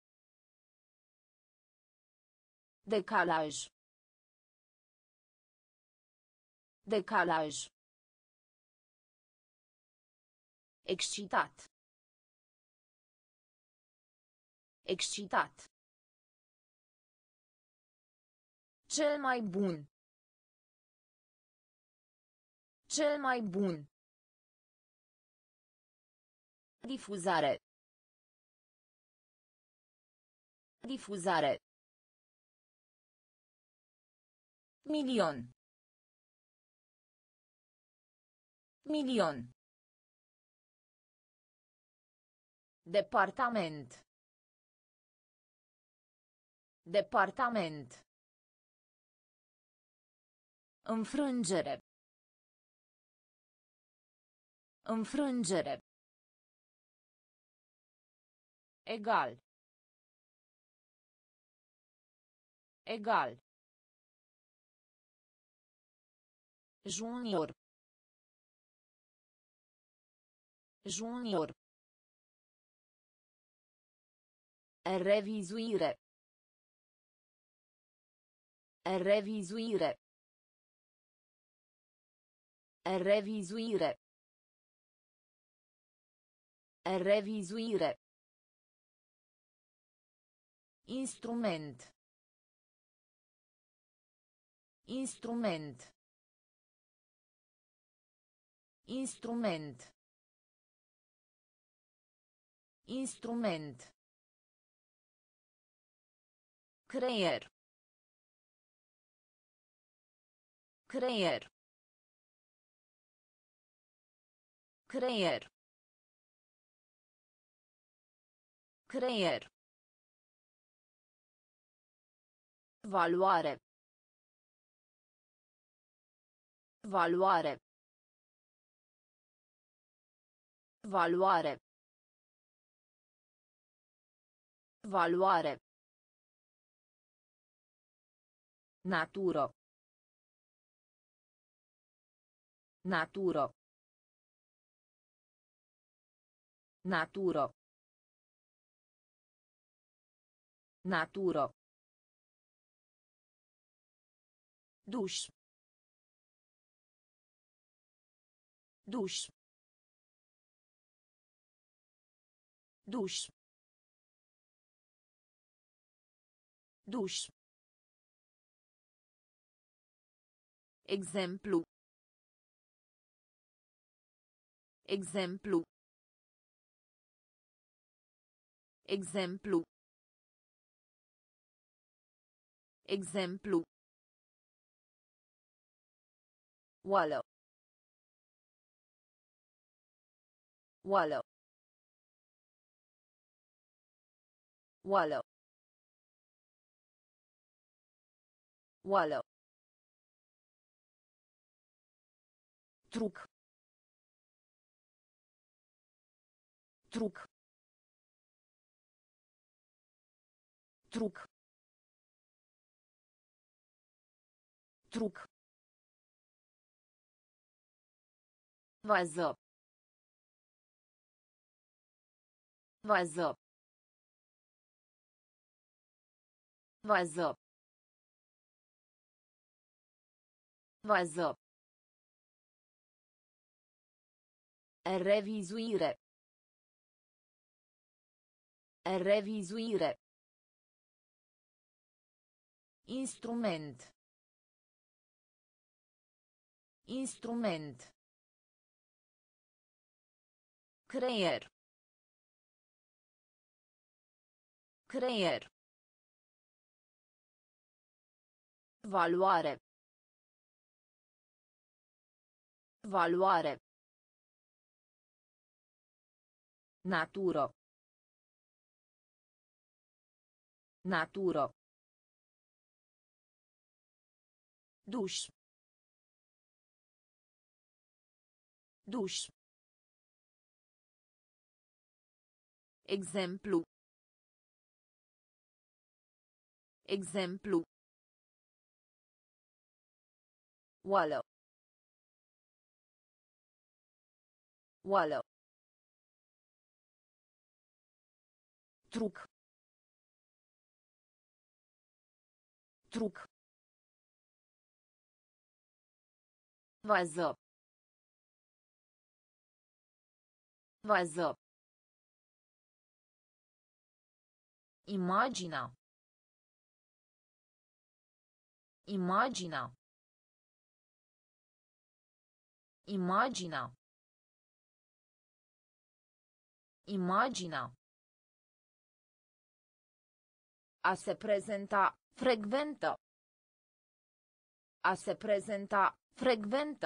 Decalaj. Decalaj. Excitat. Excitat. Cel mai bun. Cel mai bun. Difuzare. Difuzare. Milion. Milion. Departament. Departament. Înfrângere. Înfrângere. Egal. Egal. Junior. Junior. Revizuire. Revizuire. Revizuire. Revizuire. Instrument. Instrument. Instrument. Instrument. Creier. Creier. Creier. Creier. Valoare. Valoare. Valoare. Valoare. Naturo. Naturo. Naturo. Naturo. Duș. Duș. Duș. Duș. Exemplu. Exemplu. Exemplu. Exemplu. Oală. Oală. Oală. Oală. Truc. Truc. Truc. Truc. Vază. Vază. Vază. Vază. Revizuire. Revizuire. Instrument. Instrument. Creier. Creier. Valoare. Valoare. Naturo. Naturo. Duș. Duș. Exemplu. Exemplu. Oală. Oală. Truc. Truc. Vază. Vază. Imagina. Imagina. Imagina. Imagina. A se prezenta, frecventă. A se prezenta, frecventă.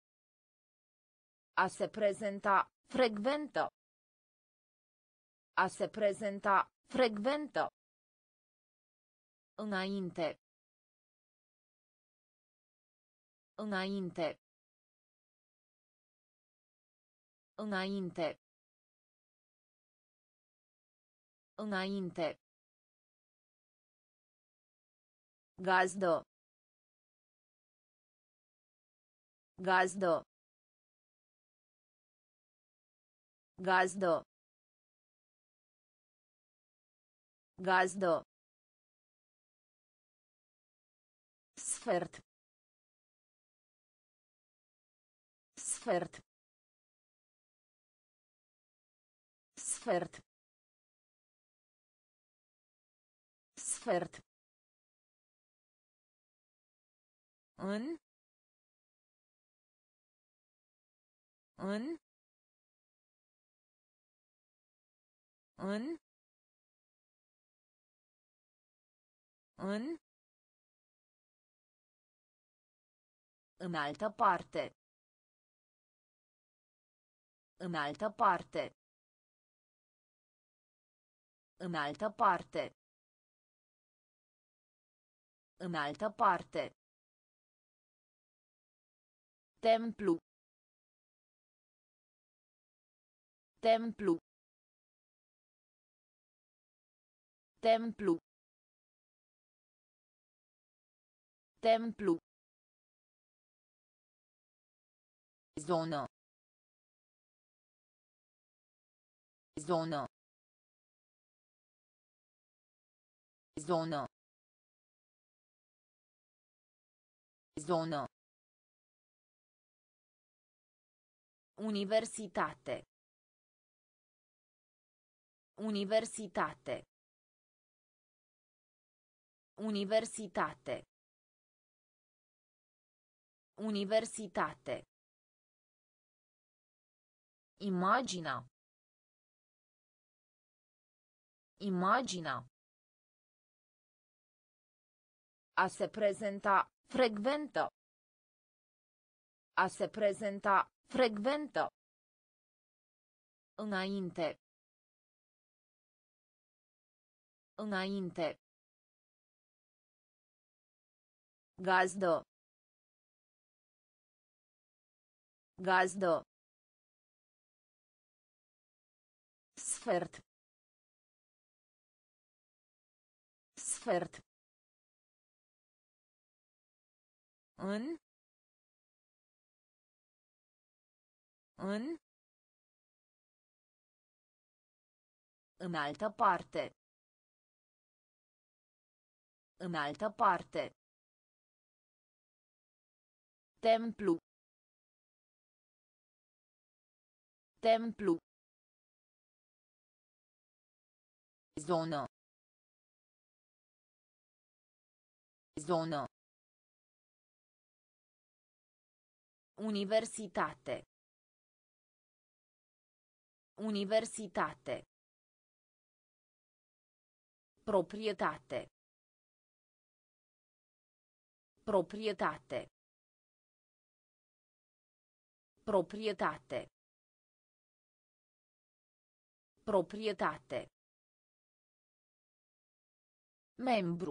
A se prezenta, frecventă. A se prezenta, frecventă. Înainte. Înainte. Înainte. Înainte. Gazdă. Gazdă. Gazdă. Gazdă. Sfert. Sfert. Sfert. Sfert. În. În. În. În. În altă parte. În altă parte. În altă parte. În altă parte. Templu. Templu. Templu. Templu. Zonă. Zonă. Zonă. Zonă. Universitate. Universitate. Universitate. Universitate. Imagina. Imagina. A se prezenta, frecventă. A se prezenta, frecventă. Înainte. Înainte. Gazdă. Gazdă. Sfert. Sfert. În. În. În altă parte. În altă parte. Templu. Templu. Zonă. Zonă. Universitate. Universitate. Proprietate. Proprietate. Proprietate. Proprietate. Membru.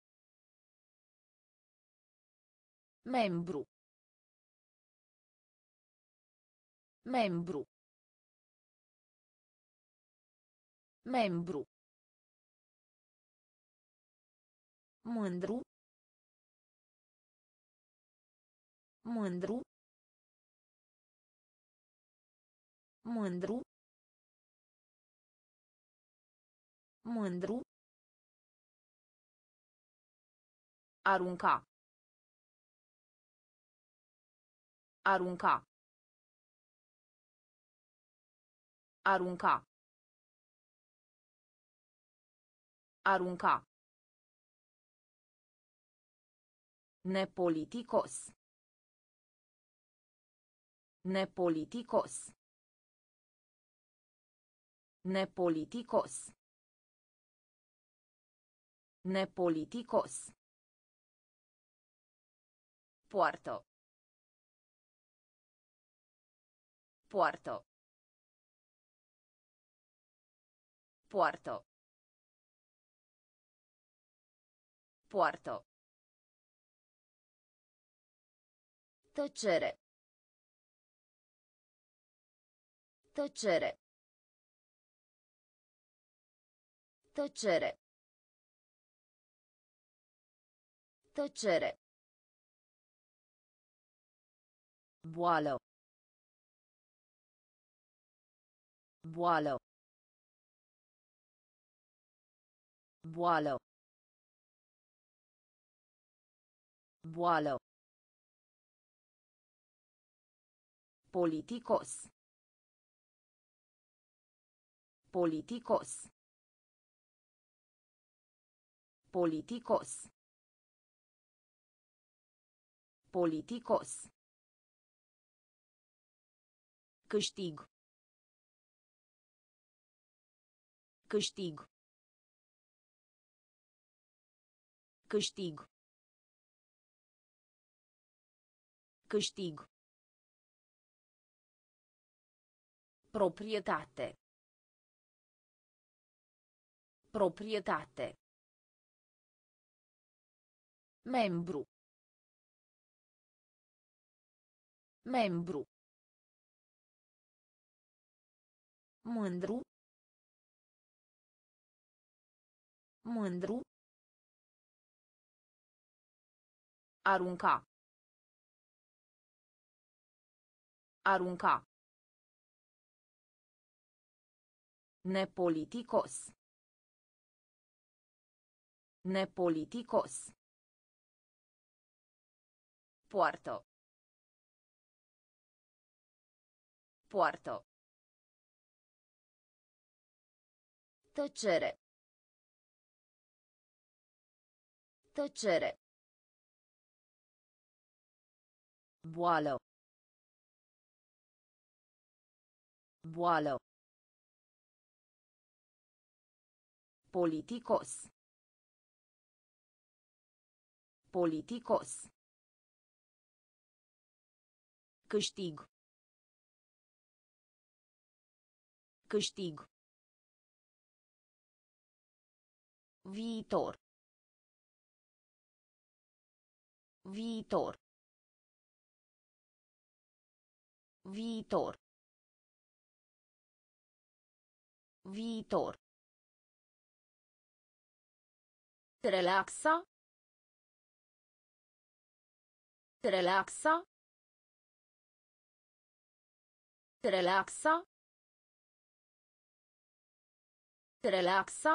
Membru. Membru. Membru. Mândru. Mândru. Mândru. Mândru. Arunca. Arunca. Arunca. Arunca. Nepoliticos. Nepoliticos. Nepoliticos. Nepoliticos. Puerto. Puerto. Puerto. Puerto. Tăcere. Tăcere. Tăcere. Tăcere. Boală. Boală. Boală. Boală. Politicos. Politicos. Politicos. Politicos. Câștig. Câștig. Câștig. Câștig. Proprietate. Proprietate. Membru. Membru. Mândru. Mândru. Arunca. Arunca. Nepoliticos. Nepoliticos. Puerto. Puerto. Tăcere. Tăcere. Boală. Boală. Politicos. Politicos. Câștig. Câștig. Viitor. Viitor. Viitor. Viitor. Relaxa. Relaxa. Relaxa. Relaxa.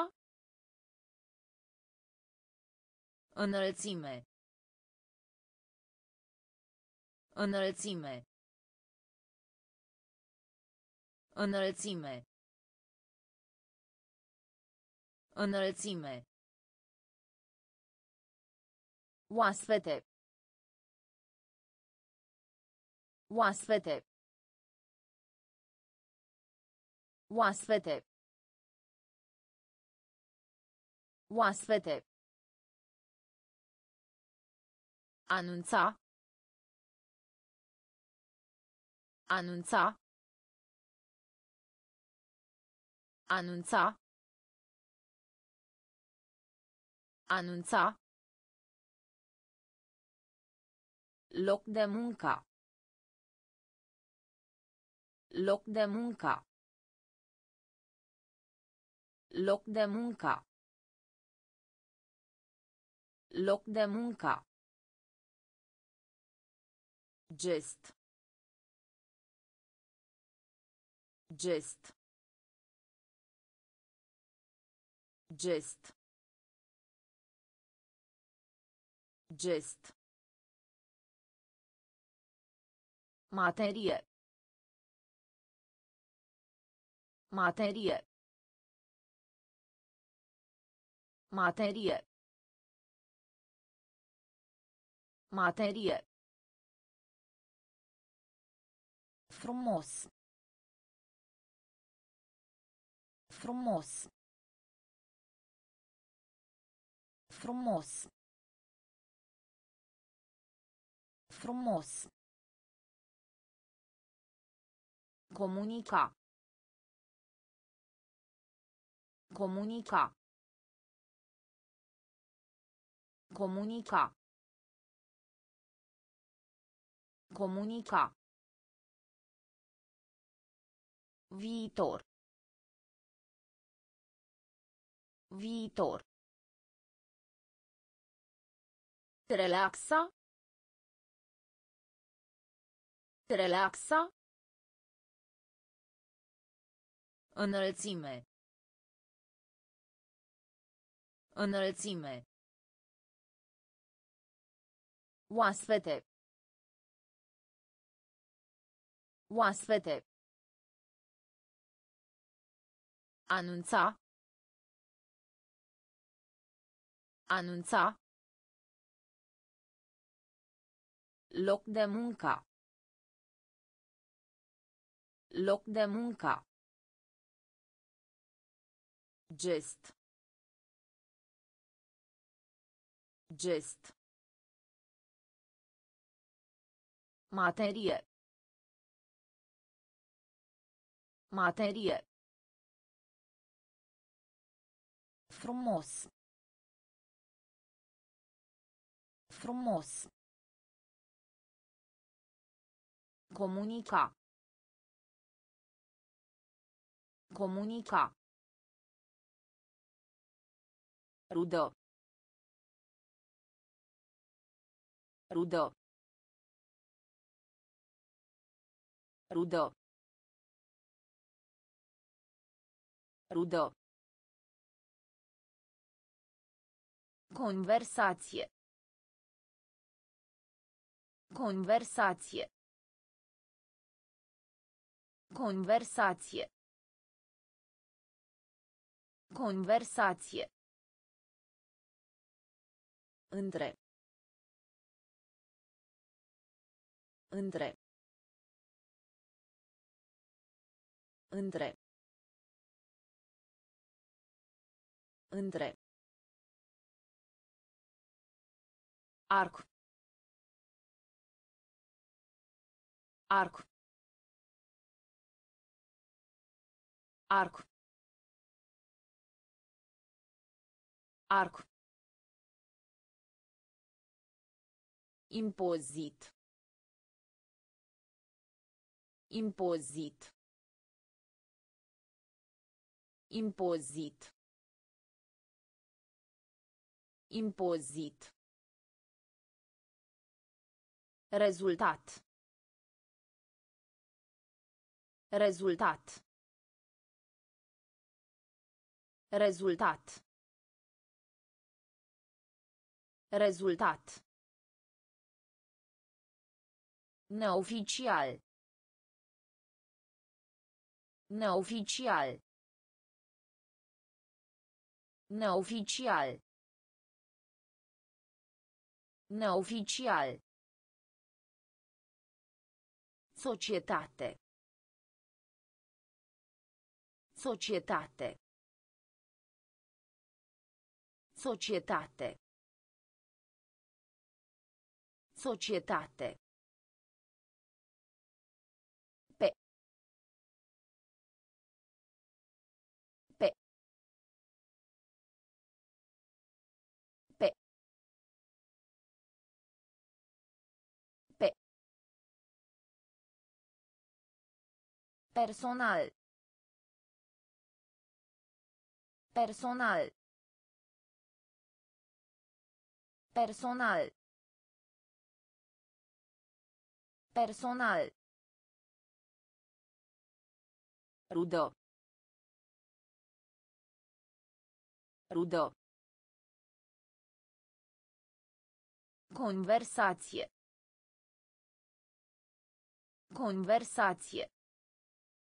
Înălțime. Înălțime. Înălțime. Înălțime. Oaspete. Oaspete. Oaspete. Oaspete. Anunța. Anunța. Anunța. Anunța. Loc de muncă. Loc de muncă. Loc de muncă. Loc de muncă. Gest. Gest. Gest. Gest. Materie. Materie. Materie. Materie. Frumos. Frumos. Frumos. Frumos. Comunica. Comunica. Comunica. Comunica. Viitor. Viitor. Relaxa. Relaxa. Înălțime. Înălțime. Oaspete. Oaspete. Anunța. Anunța. Loc de muncă. Loc de muncă. Gest. Gest. Materie. Materie. Frumos. Frumos. Comunica. Comunica. Rudă. Rudă. Rudă. Rudă. Conversație. Conversație. Conversație. Conversație. Între. Între. Între. Între. Arc. Arc. Arc. Arc. Impozit. Impozit. Impozit. Impozit. Rezultat. Rezultat. Rezultat. Rezultat. Neoficial. Neoficial. Neoficial. Neoficial. Societate. Societate. Societate. Societate. Pe. Pe. Pe. Pe. Personal. Personal. Personal. Personal. Rudă. Rudă. Conversație. Conversație.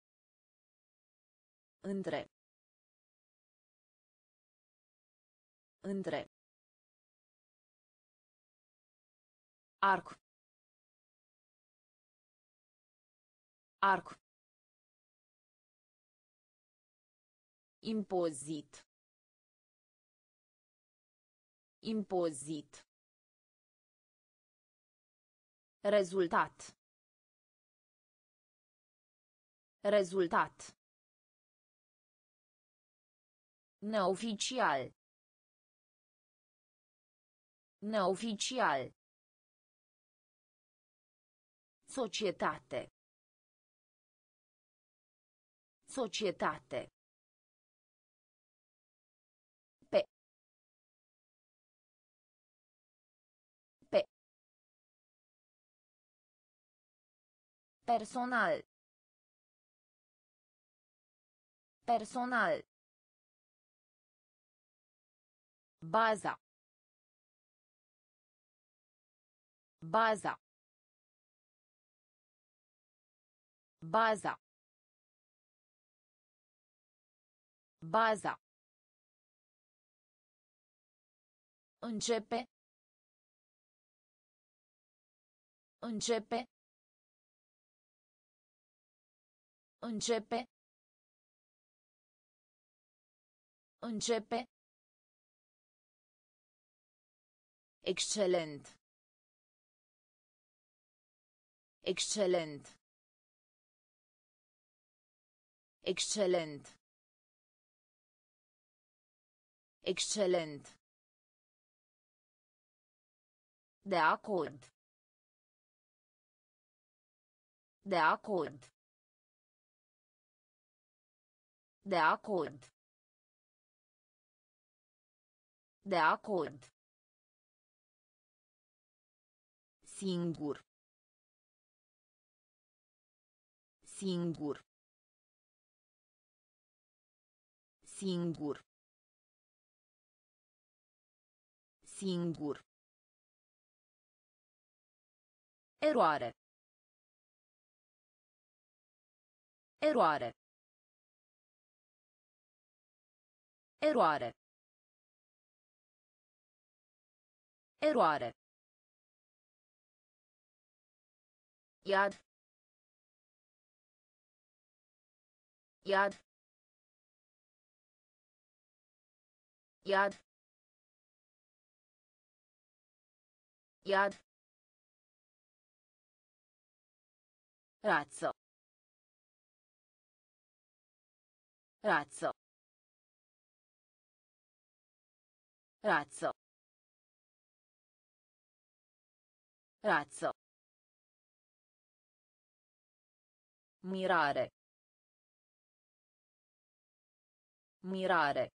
Între. Între. Arc. Arc. Impozit. Impozit. Rezultat. Rezultat. Neoficial. Neoficial. Societate. Societate. Pe. Pe. Personal. Personal. Baza. Baza. Baza. Baza. Începe. Începe. Începe. Începe. Excelent. Excelent. Excelent. Excelent. De acord. De acord. De acord. De acord. Singur. Singur. Singur. Singur. Eroare. Eroare. Eroare. Eroare. Iad. Iad. Iad. Iad. Razzo. Razzo. Razzo. Razzo. Mirare. Mirare.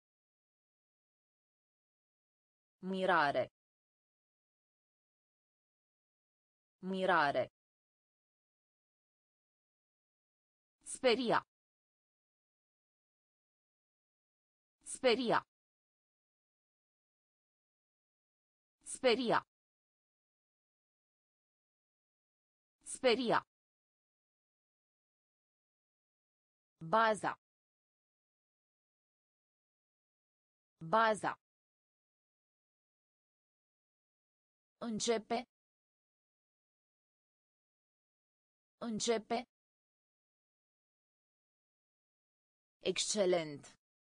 Mirare. Mirare. Speria. Speria. Speria. Speria. Baza. Baza. Începe. Începe. Excelent.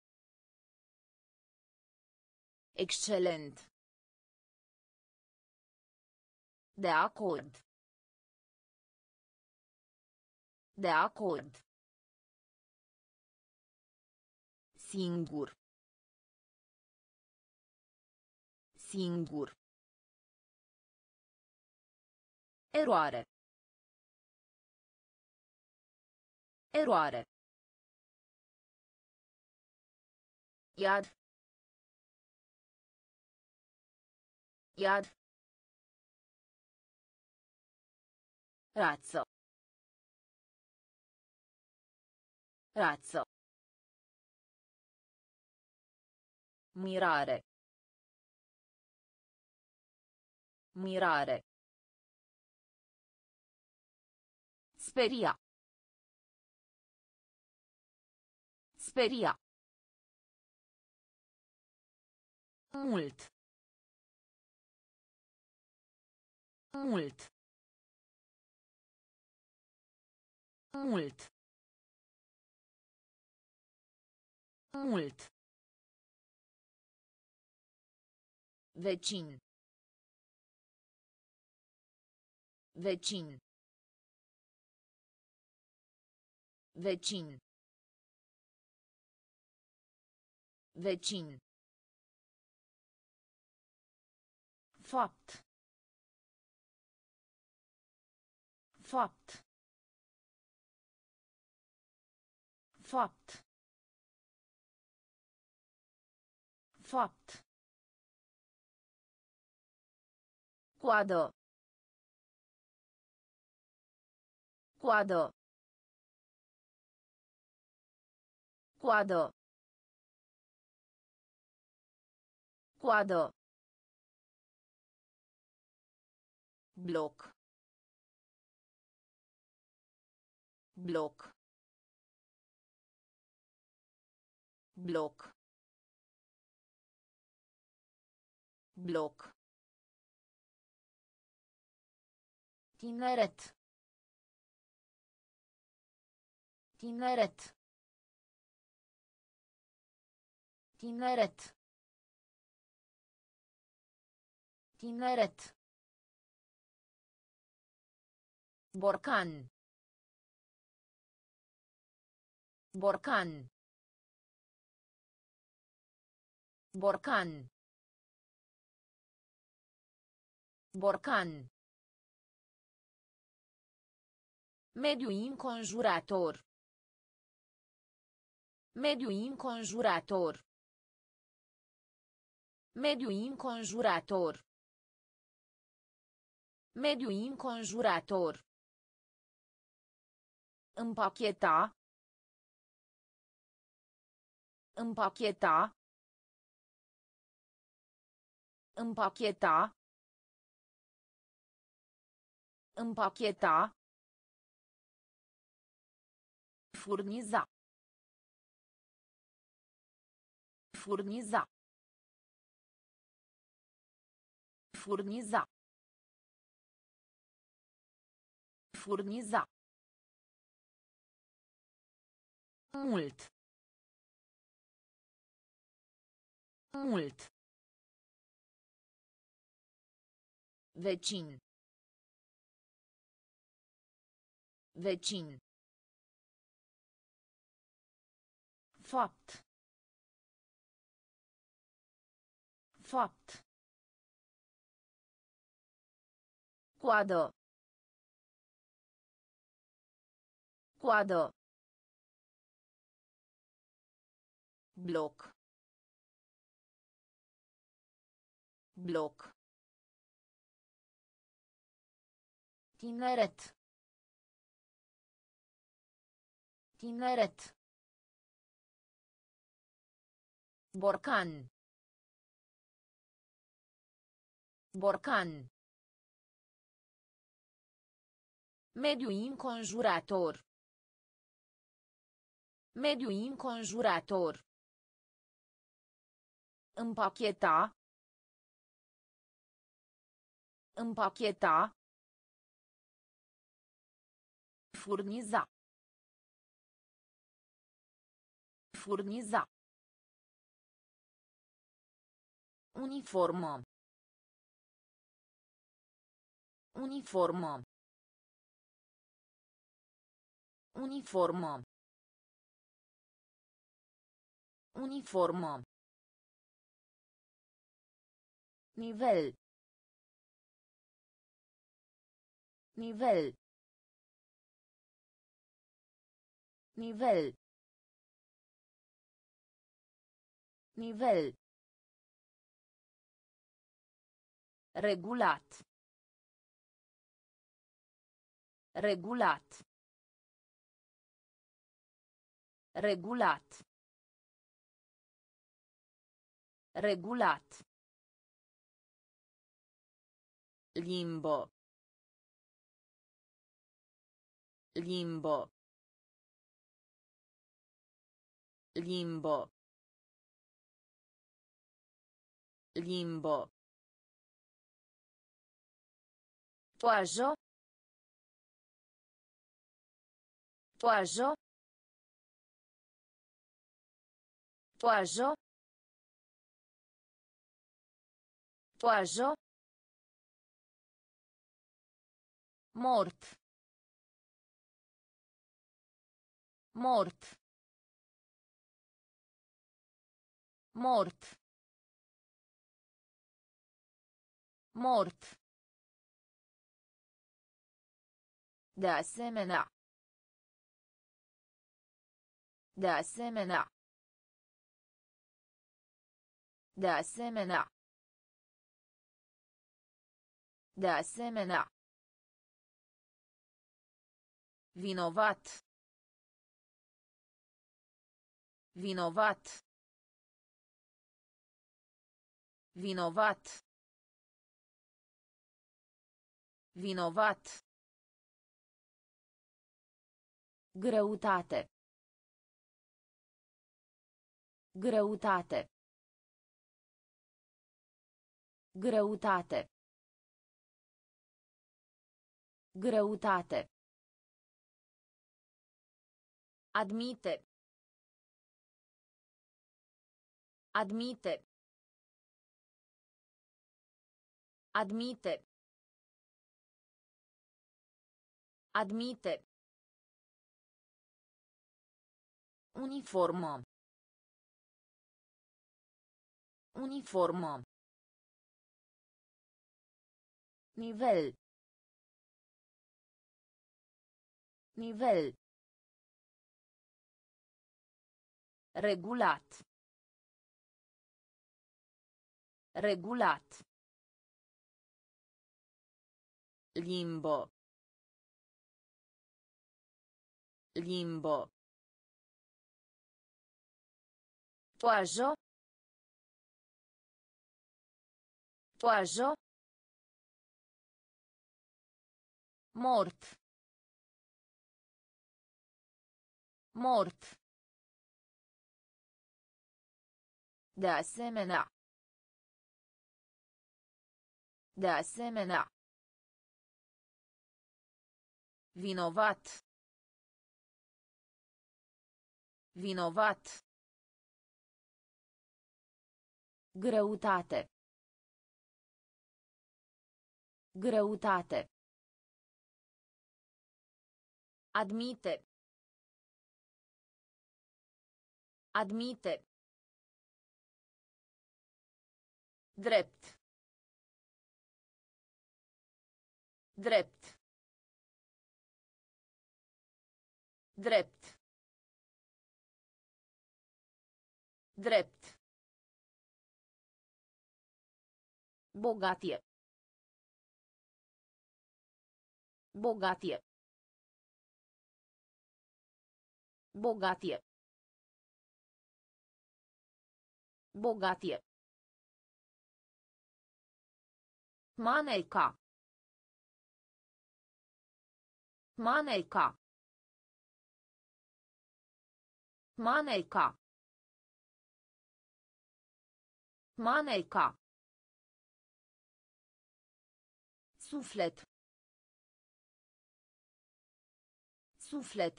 Excelent. De acord. De acord. Singur. Singur. Eroare. Eroare. Iad. Iad. Razzo. Razzo. Mirare. Mirare. Speria. Speria. Mult. Mult. Mult. Mult. Vecin. Vecin. Vecin. Vecin. Fapt. Fapt. Fapt. Fapt. Coadă. Coadă. Coadă. Coadă. Bloc. Bloc. Bloc. Bloc. Tineret. Tineret. Tineret. Tineret. Borcan. Borcan. Borcan. Borcan. Mediu înconjurător. Mediu înconjurător. Mediu înconjurător. Mediu înconjurător. Împacheta. Împacheta. Împacheta. Împacheta. Furniza. Furniza. Furniza. Furniza. Mult. Mult. Vecin. Vecin. Fapt. Fapt. Coadă. Coadă. Bloc. Bloc. Tineret. Tineret. Borcan. Borcan. Mediu înconjurător. Mediu înconjurător. Împacheta. Împacheta. Furniza. Furniza. Uniformă. Uniformă. Uniformă. Uniformă. Nivel. Nivel. Nivel. Nivel. Regulat. Regulat. Regulat. Regulat. Limbo. Limbo. Limbo. Limbo. Toajo. Toajo. Toajo. Toajo. Mort. Mort. Mort. Mort. De asemenea. De asemenea. De asemenea. De asemenea. Vinovat. Vinovat. Vinovat. Vinovat. Greutate. Greutate. Greutate. Greutate. Admite. Admite. Admite. Admite. Uniformă. Uniformă. Nivel. Nivel. Regulat. Regulat. Limbo. Limbo. Toajo. Toajo. Mort. Mort. De asemenea. De asemenea. Vinovat. Vinovat. Greutate. Greutate. Admite. Admite. Drept. Drept. Drept. Drept. Bogatie. Bogatie. Bogatie. Bogatie. Maneca. Maneca. Maneca. Maneca. Suflet. Suflet.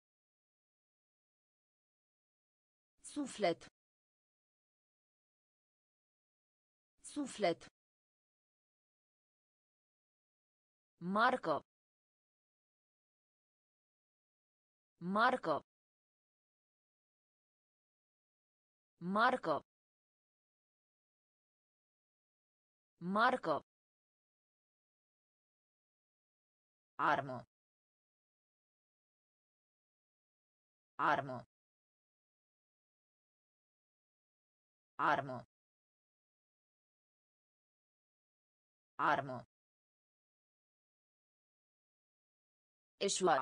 Suflet. Suflet. Marcă. Marcă. Marcă. Marcă. Armă. Armă. Armă. Armă. Eșua.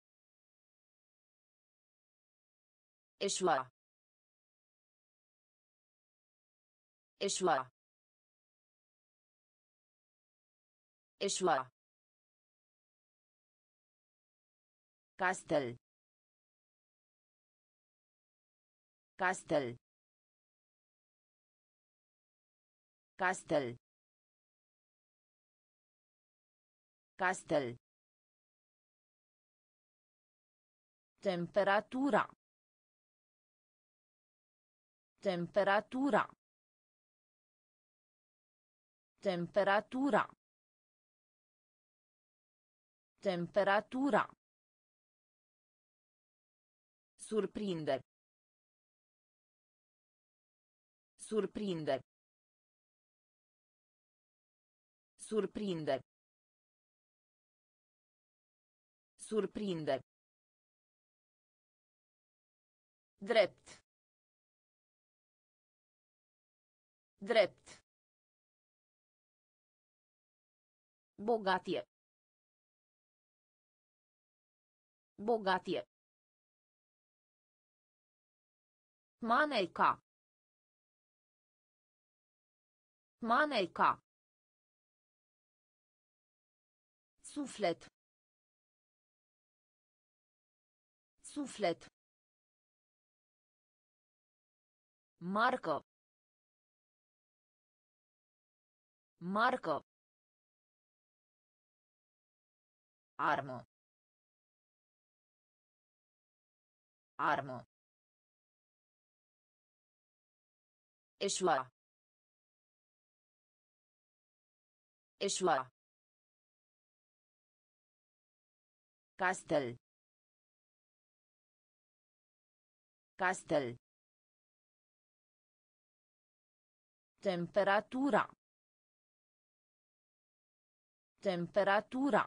Eșua. Eșua. Eșua. Castel. Castel. Castel. Castel. Temperatura. Temperatura. Temperatura. Temperatura. Surprinde. Surprinde. Surprinde. Surprinde. Drept. Drept. Bogatie. Bogatie. Maneca. Maneca. Suflet. Suflet. Marcă. Marcă. Armă. Armă. Eșua. Eșua. Castel. Castel. Temperatura. Temperatura.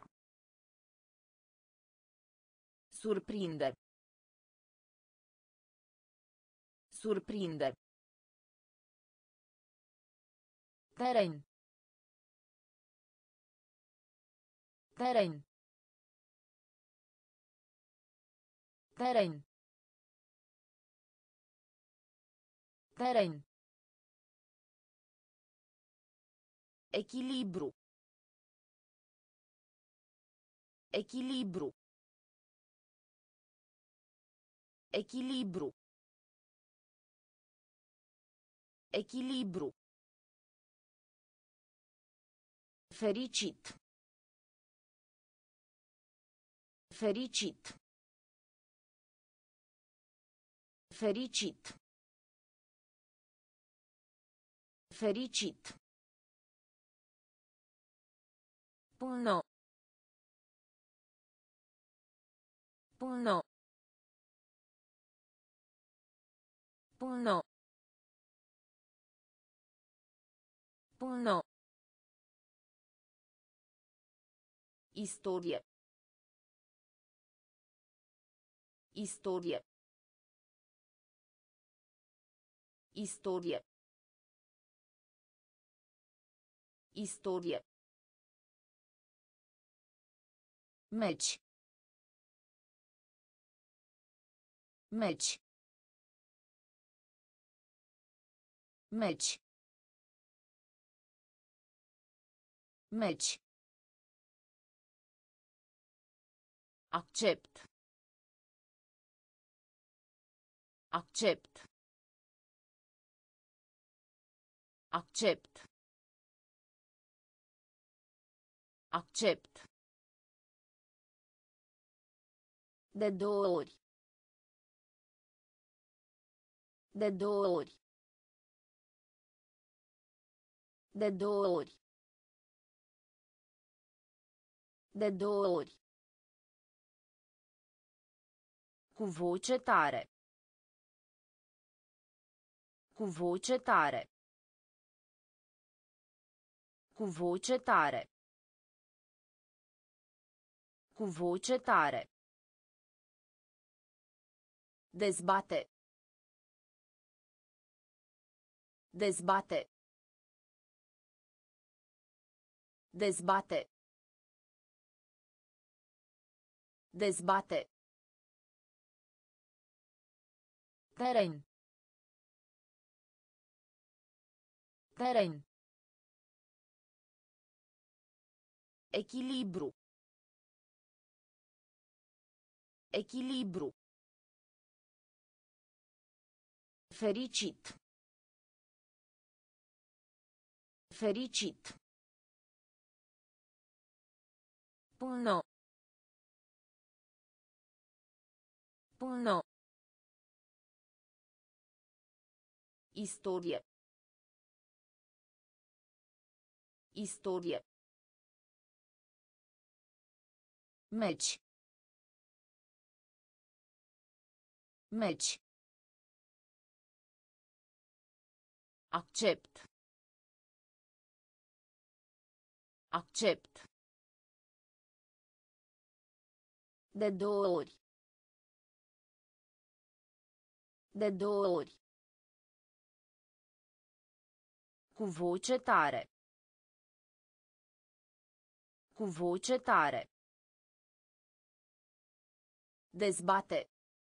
Surprinde. Surprinde. Teren. Teren. Teren. Teren. Echilibru. Echilibru. Echilibru. Echilibru. Fericit. Fericit. Fericit. Fericit. Până. Până. Până. Până. Istorie. Istorie. Istorie. Istorie. Meci. Meci. Meci. Meci. Accept. Accept. Accept. Accept. De două ori. De două ori. De două ori. De două ori. Cu voce tare. Cu voce tare. Cu voce tare. Cu voce tare. Dezbate. Dezbate. Dezbate. Dezbate. Teren. Teren. Echilibru. Echilibru. Fericit. Fericit. Puno. Puno. Istorie. Istorie. Meci. Meci. Accept. Accept. De două ori. De două ori. Cu voce tare. Cu voce tare. Dezbate.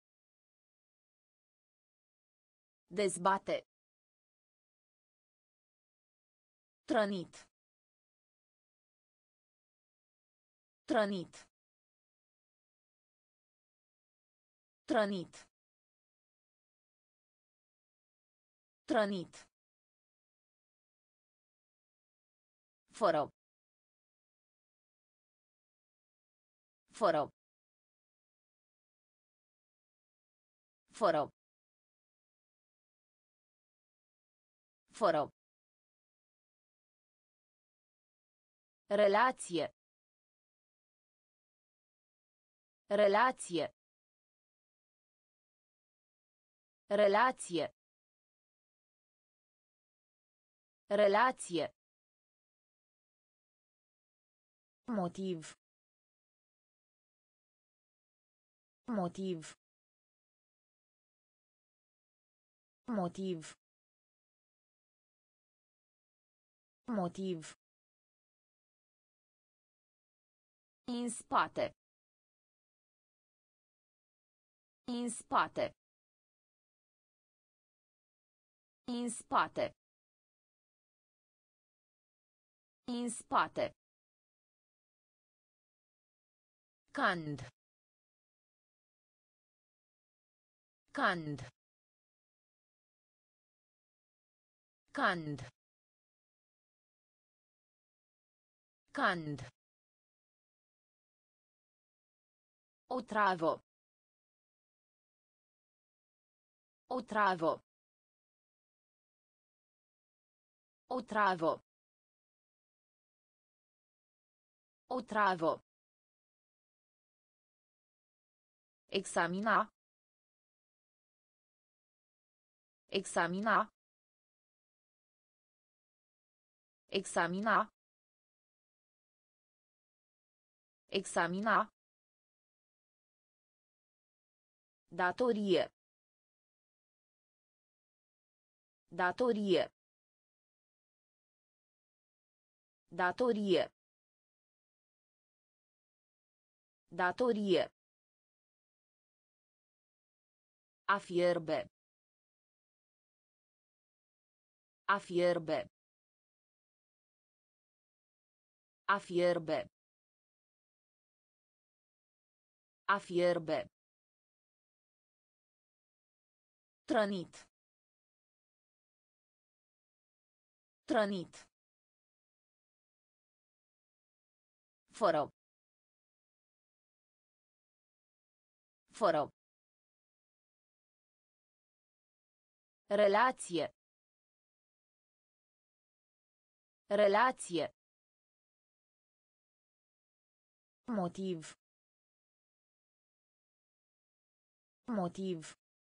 Dezbate. Trănit. Trănit. Trănit. Trănit. Fără. Fără. Fără. Fără. Relație. Relație. Relație. Relație. Motiv. Motiv. Motiv. Motiv. În spate. În spate. În spate. În spate. Cand. Cand. Cand. Cand. Otravă. Otravă. Otravă. Otravă. Examina. Examina. Examina. Examina. Datorie. Datorie. Datorie. Datorie. A fierbe. A fierbe. A fierbe. A fierbe. Trănit. Trănit. Fără. Fără. Relație. Relație. Motiv. Motiv.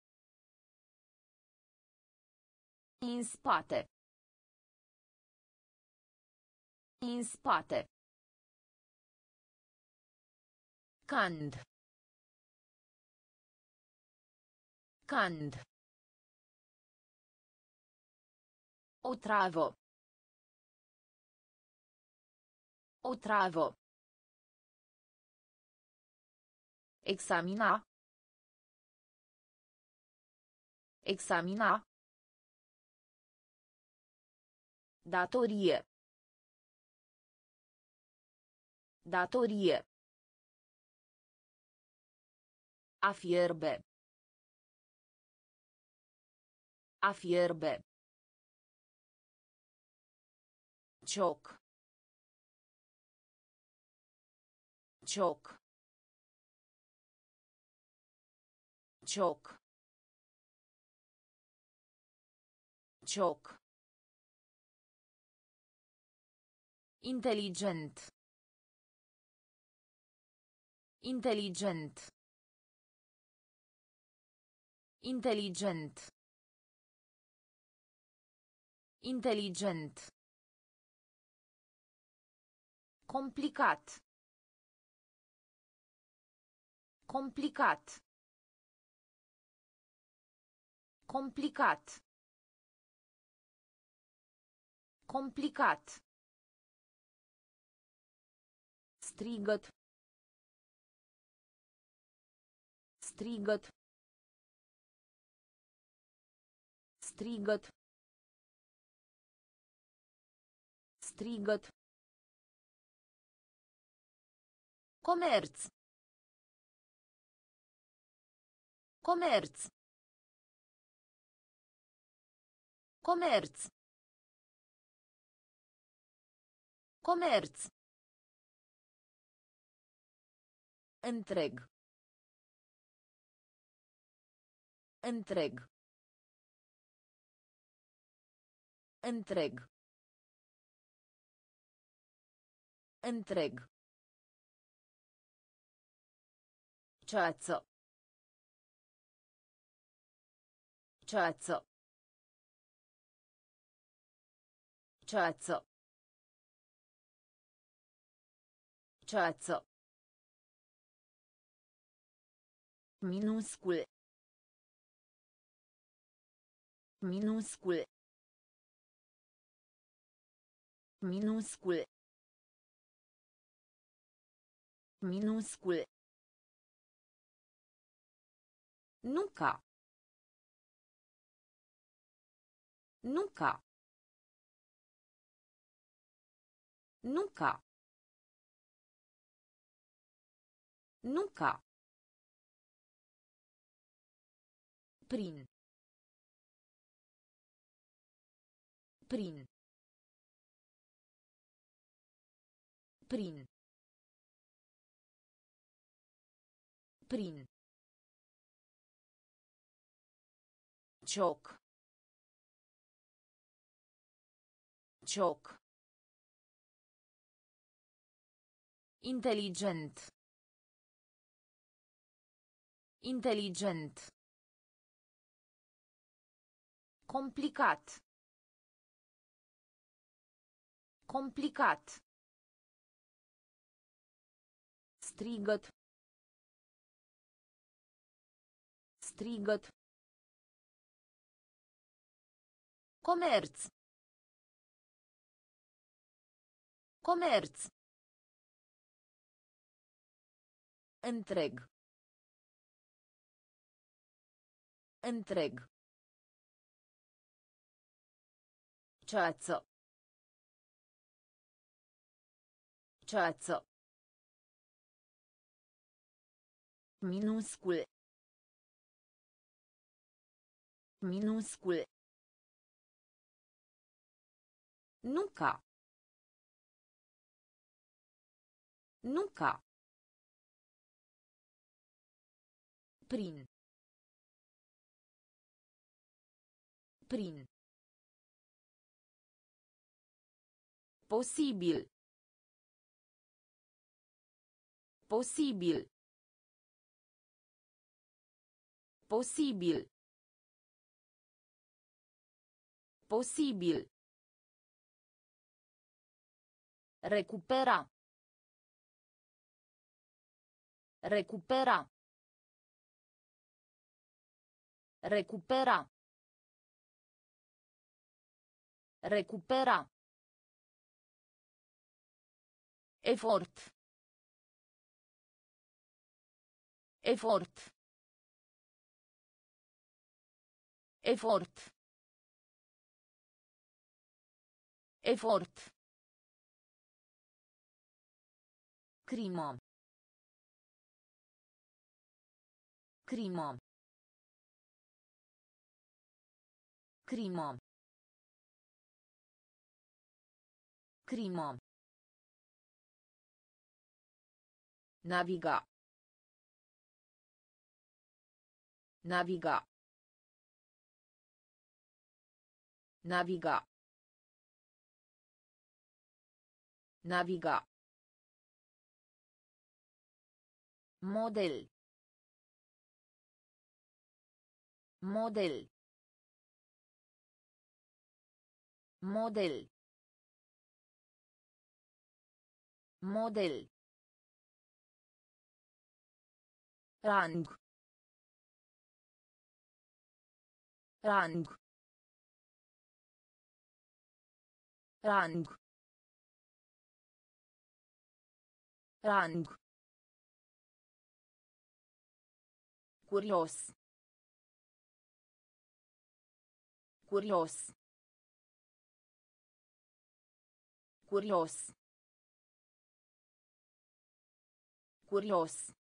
În spate. În spate. Cand. Cand. Otravă. Otravă. Examina. Examina. Datorie. Datorie. A fierbe. A fierbe. Cioc. Cioc. Cioc. Cioc. Inteligent. Inteligent. Inteligent. Inteligent. Complicat. Complicat. Complicat. Complicat. Strigăt. Strigăt. Strigăt. Strigăt. Comerț. Comerț. Comerț. Comerț. Întreg. Întreg. Întreg. Întreg. Ceață. Ceață. Ceață. Ceață. Minuscul. Minuscul. Minuscul. Minuscul. Nunca. Nunca. Nunca. Nunca. Prin. Prin. Prin. Prin. Cioc. Cioc. Inteligent. Inteligent. Complicat. Complicat. Strigăt. Strigăt. Comerț. Comerț. Întreg. Întreg. Ceață. Ceață. Minuscul. Minuscul. Nunca. Nunca. Prin. Prin. Posibil. Posibil. Posibil. Posibil. Recupera. Recupera. Recupera. Recupera. Efort. Efort. Efort. Efort. Crimă. Crimă. Crimă. Crimă. Naviga. Naviga. Naviga. Naviga. Model. Model. Model. Model. Rang. Rang. Rang. Rang. Curios. Curios. Curios. Curios.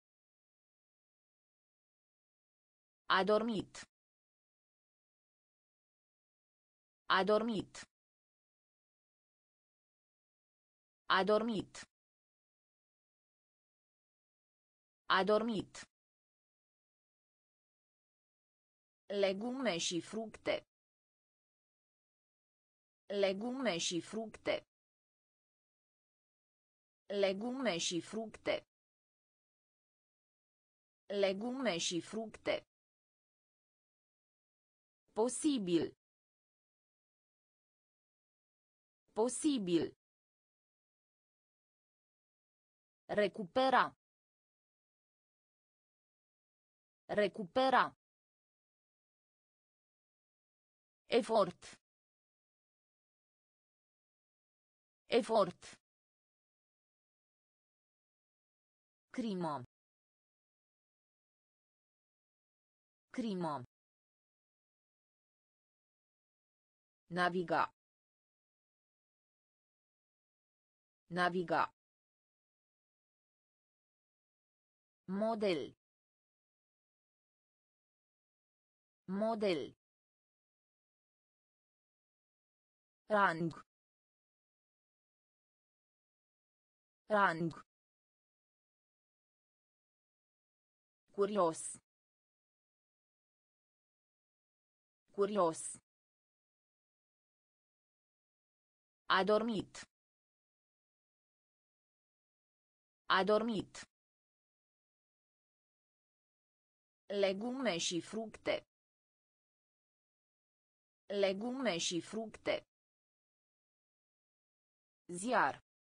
A dormit. A dormit. A dormit. A dormit. Legume și fructe. Legume și fructe. Legume și fructe. Legume și fructe. Posibil. Posibil. Recupera. Recupera. Efort. Efort. Crimă. Crimă. Naviga. Naviga. Model. Model. Rang. Rang. Curios. Curios. A dormit. A dormit. Legume și fructe. Legume și fructe. Ziar.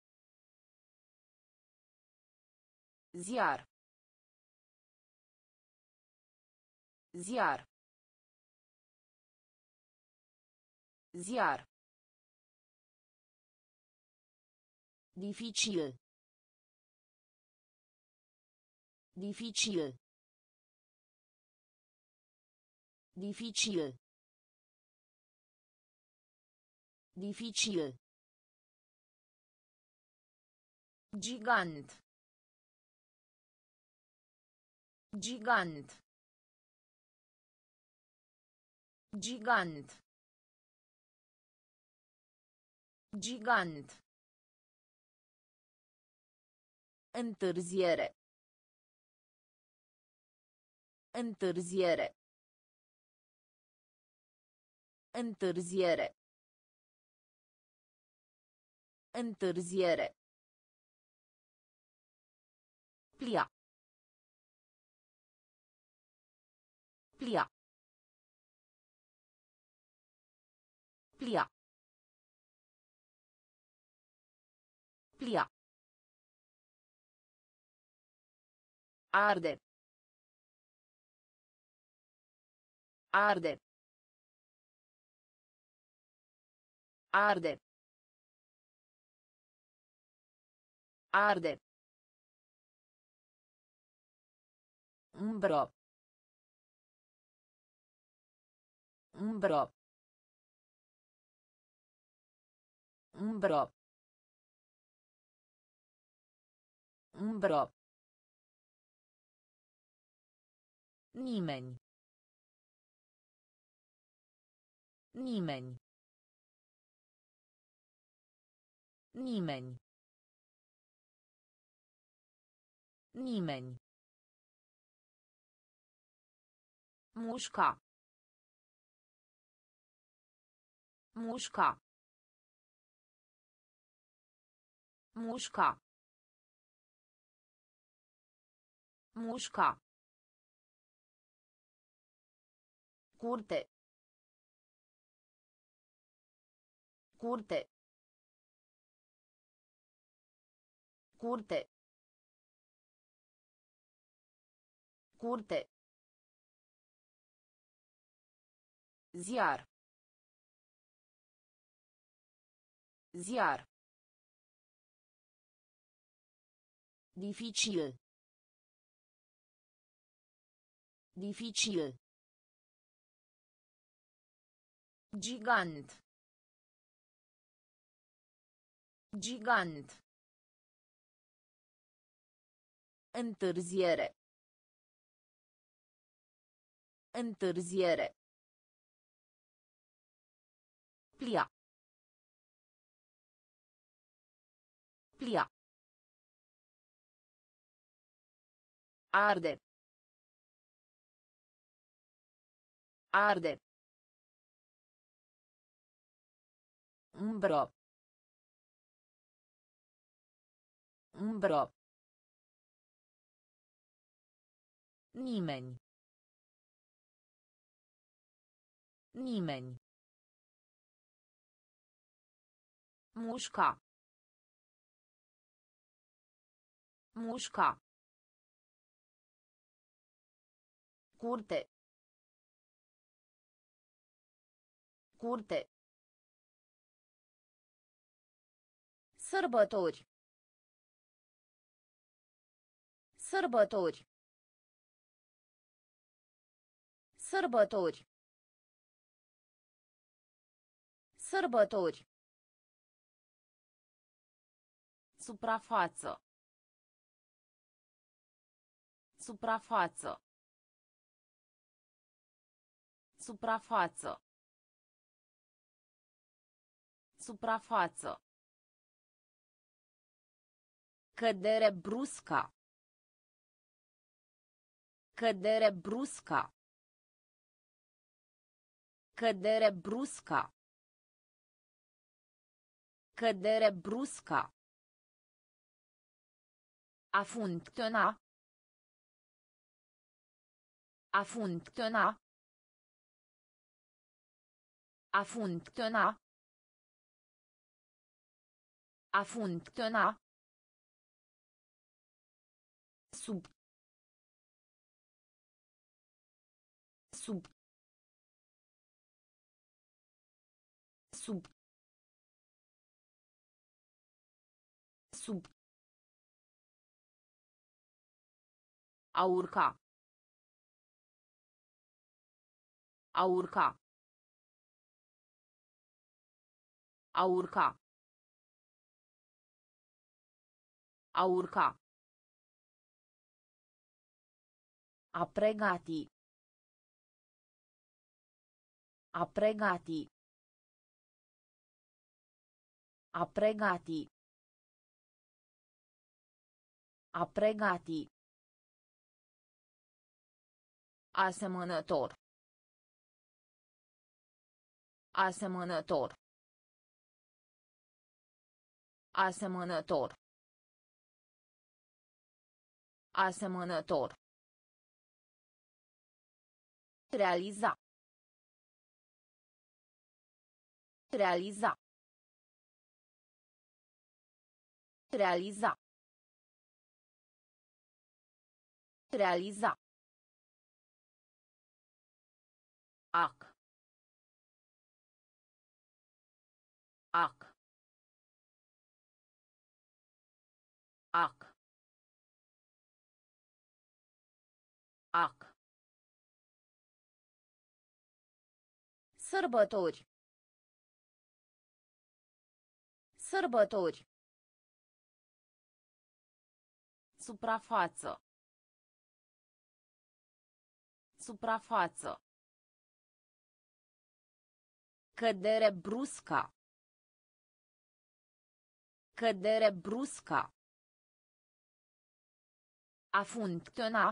Ziar. Ziar. Ziar. Dificil. Dificil. Dificil. Dificil. Gigant. Gigant. Gigant. Gigant. Întârziere. Întârziere. Întârziere. Întârziere. Plia. Plia. Plia. Plia. Arde. Arde. Arde. Arde. Umbro. Umbro. Umbro. Umbro. Nimeni. Nimeni. Nimeni. Nimeni. Mușca. Mușca. Mușca. Mușca. Curte. Curte. Curte. Curte. Ziar. Ziar. Dificil. Dificil. Gigant. Gigant. Întârziere. Întârziere. Plia. Plia. Arde. Arde. Umbro. Umbro. Nimeni. Nimeni. Mușca. Mușca. Curte. Curte. Sărbători. Sărbători. Sărbători. Sărbători. Suprafață. Suprafață. Suprafață. Suprafață. Cădere brusca. Cădere brusca. Cădere brusca. Cădere brusca. A funcționa. A funcționa. A funcționa. A funcționa. Sub. Sub. Sub. Sub. A urca. A urca. A urca. A urca. A pregati. A pregati. A pregati. A pregati. Asemănător. Asemănător. Asemănător. Asemănător. Realiza. Realiza. Realiza. Realiza. Ac. Ac. Ac. Ac. Sărbători. Sărbători. Suprafață. Suprafață. Cădere brusca. Cădere brusca. A funcționa.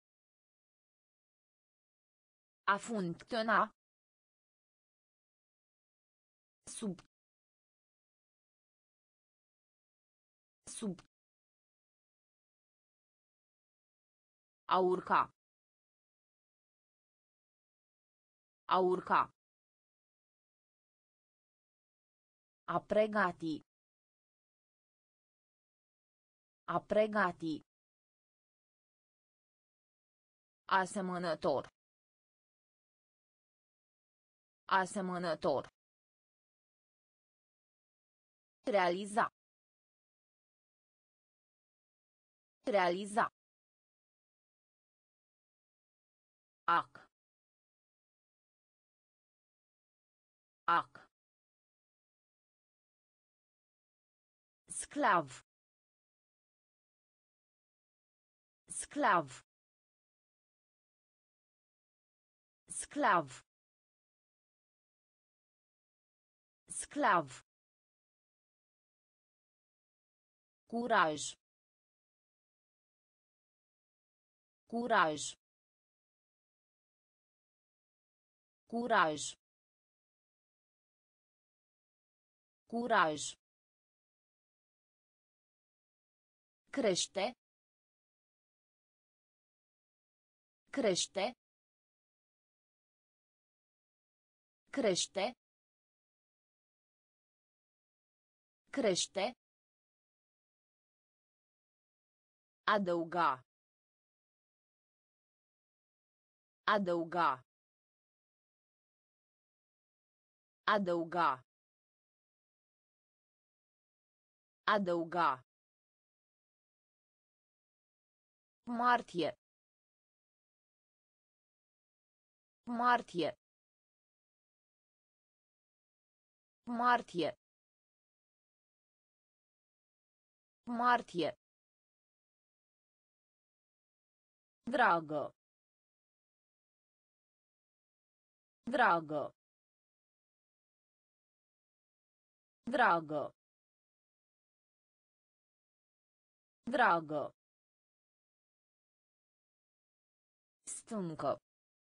A funcționa. Sub. Sub. A urca. A urca. A pregati. A pregati. Asemănător. Asemănător. Realiza. Realiza. Ac. Ac. Sclav. Sclav. Sclav. Sclav. Curaj. Curaj. Curaj. Curaj. Crește. Crește. Crește. Crește. Adăuga. Adăuga. Adăuga. Adăuga. Martie. Martie. Martie. Martie. Dragă. Dragă. Dragă. Dragă. Stâncă.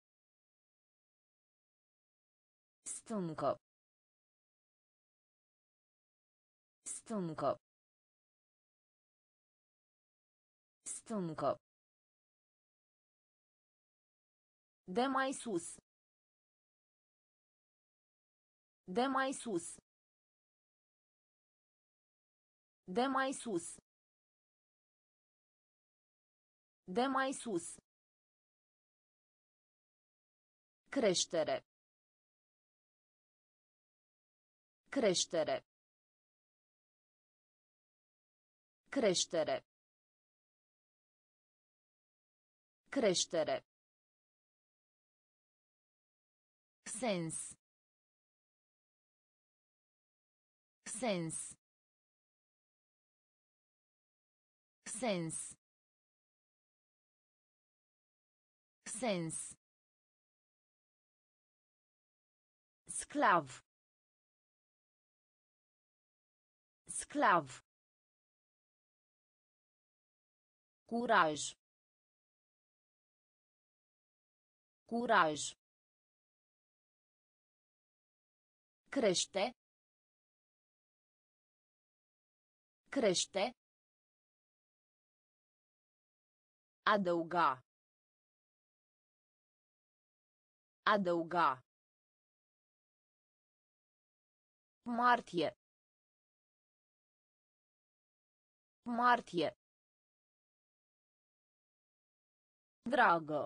Stâncă. Stâncă. Stâncă. De mai sus. De mai sus. De mai sus. De mai sus. Creștere. Creștere. Creștere. Creștere. Sens. Sens. Sens. Sens. Sclav. Sclav. Curaj. Curaj. Crește. Crește. Adăuga. Adăuga. Martie. Martie. Dragă.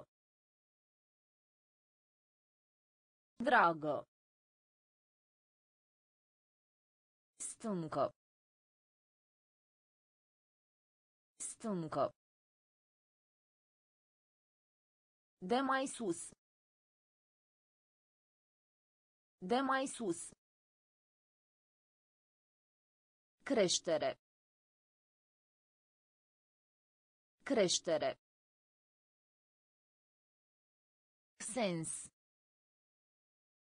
Dragă. Stâncă. Stâncă. De mai sus. De mai sus. Creștere. Creștere. Sens.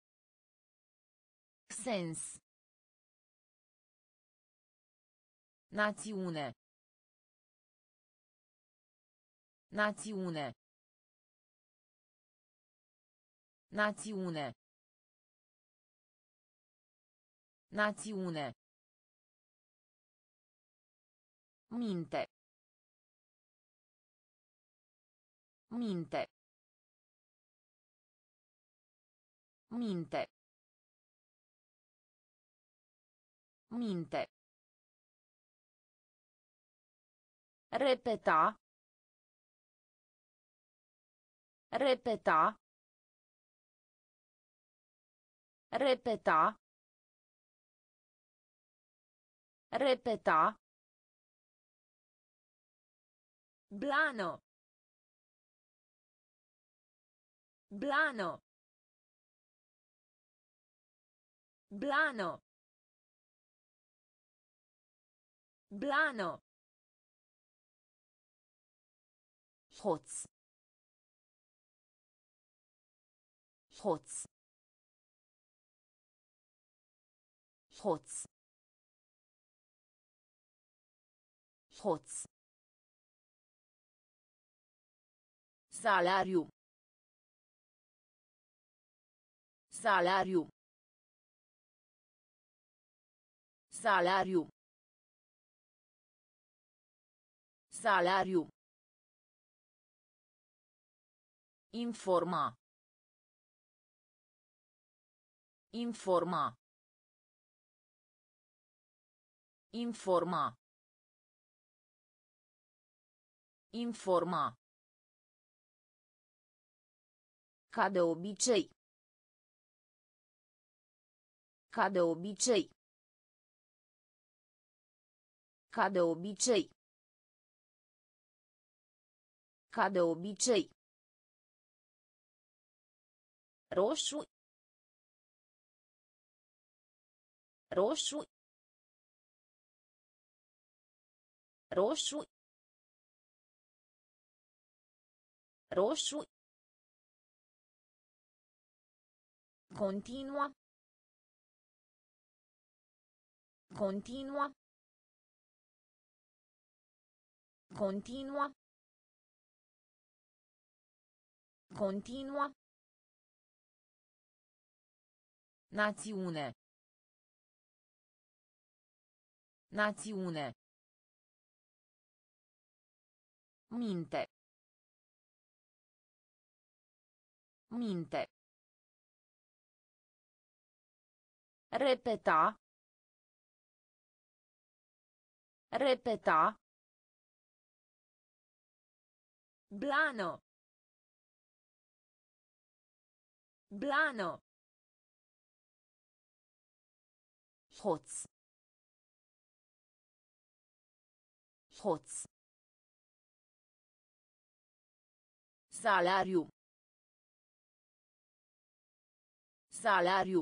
Sens. Națiune. Națiune. Națiune. Națiune. Minte. Minte. Minte. Minte. Repeta. Repeta. Repeta. Repeta. Blano. Blano. Blano. Blano. Hoț. Hoț. Hoț. Hoț. Salariu. Salariu. Salariu. Salariu. Informa. Informa. Informa. Informa. Ca de obicei. Ca de obicei. Ca de obicei. Ca de obicei. Roșu. Roșu. Roșu. Roșu. Continua. Continua. Continua. Continua. Națiune. Națiune. Minte. Minte. Repeta. Repeta. Blano. Blano. Hoț. Hoț. Salariu. Salariu.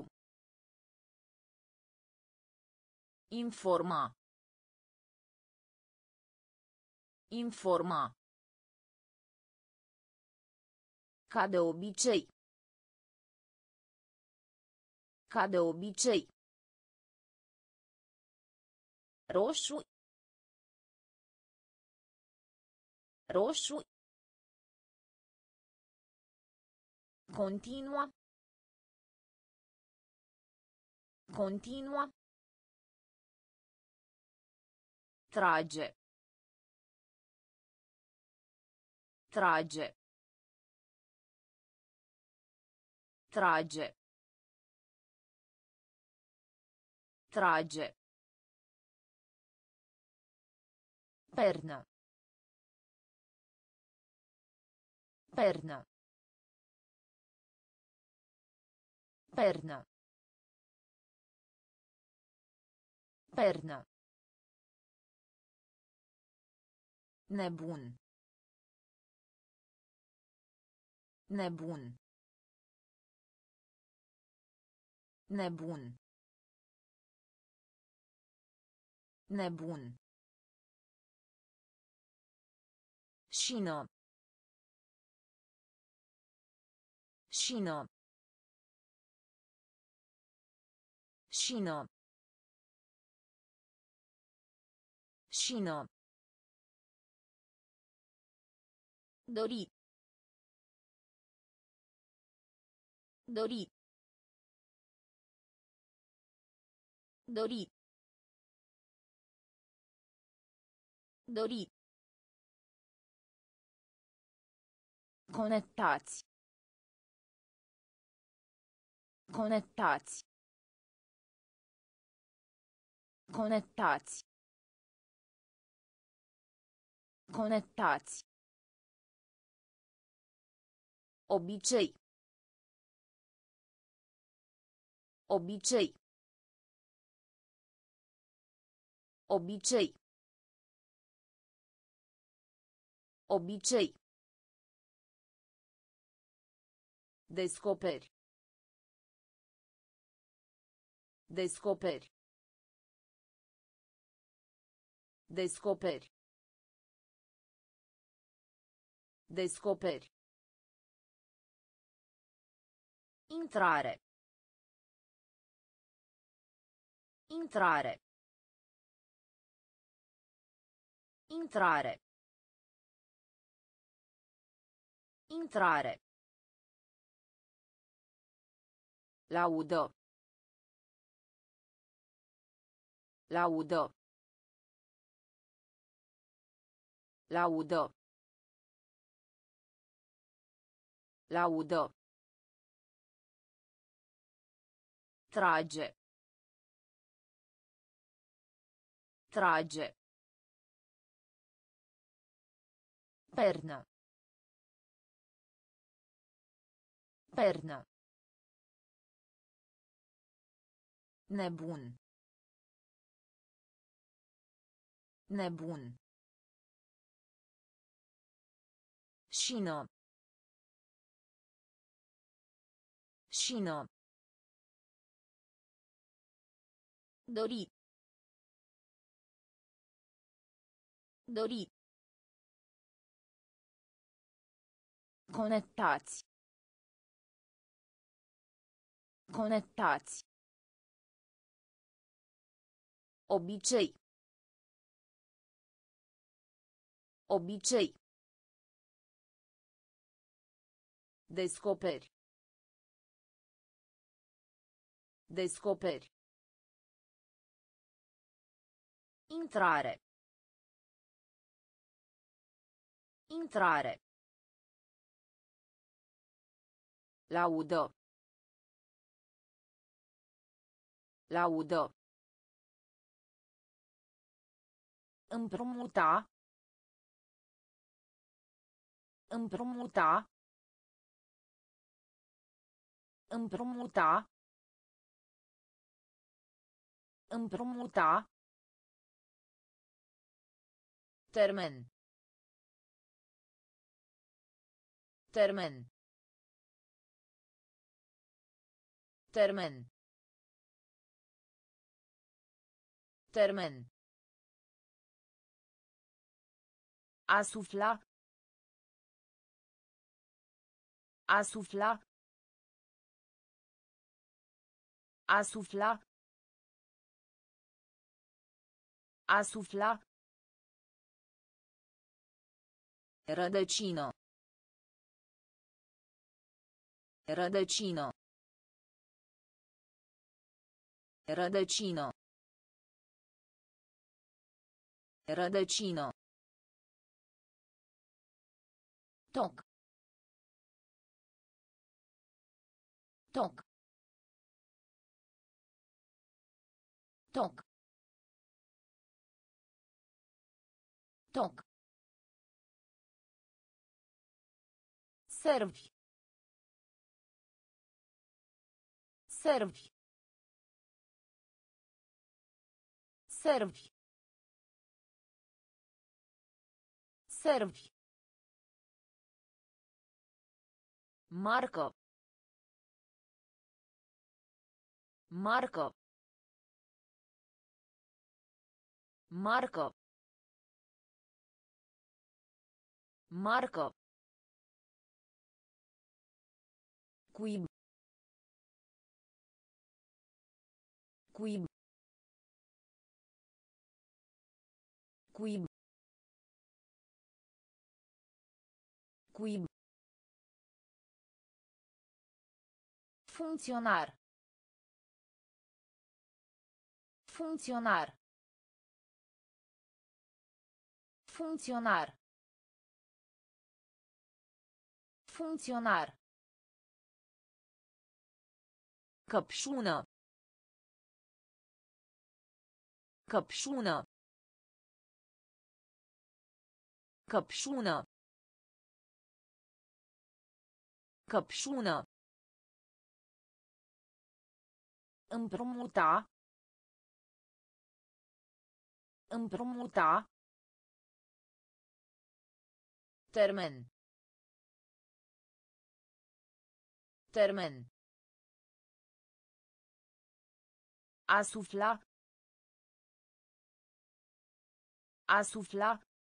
Informa. Informa. Ca de obicei. Ca de obicei. Roșu. Roșu. Continua. Continua. Trage. Trage. Trage. Trage. Perna. Perna. Perna. Perna. Nebun. Nebun. Nebun. Nebun. Șină. Șină. Șină. Șină. Dori. Dori. Dori. Dori. Conectați. Conectați. Conectați. Conectați. Obicei. Obicei. Obicei. Obicei. Descoperi. Descoperi. Descoperi. Descoperi. Intrare. Intrare. Intrare. Intrare. Laudă. Laudă. Laudă. Laudă. Trage. Trage. Pernă. Pernă. Nebun. Nebun. Șină. Șină. Dori. Dori. Conectați. Conectați. Obicei. Obicei. Descoperi. Descoperi. Intrare. Intrare. Laudă. Laudă. Împrumuta. Împrumuta. Împrumuta. Împrumuta. Termen. Termen. Termen. Termen. A sufla. A sufla. A sufla. A sufla. Rădăcină. Rădăcină. Rădăcină. Rădăcină. Toc. Toc. Toc. Toc. Servi. Servi. Servi. Servi. Marcă. Marcă. Marcă. Marcă. Cuib. Cuib. Cuib. Cuib. Funcționar. Funcționar. Funcționar. Funcționar. Căpșună. Căpșună. Căpșună. Căpșună. Împrumuta. Împrumuta. Termen. Termen. A sufla. A sufla.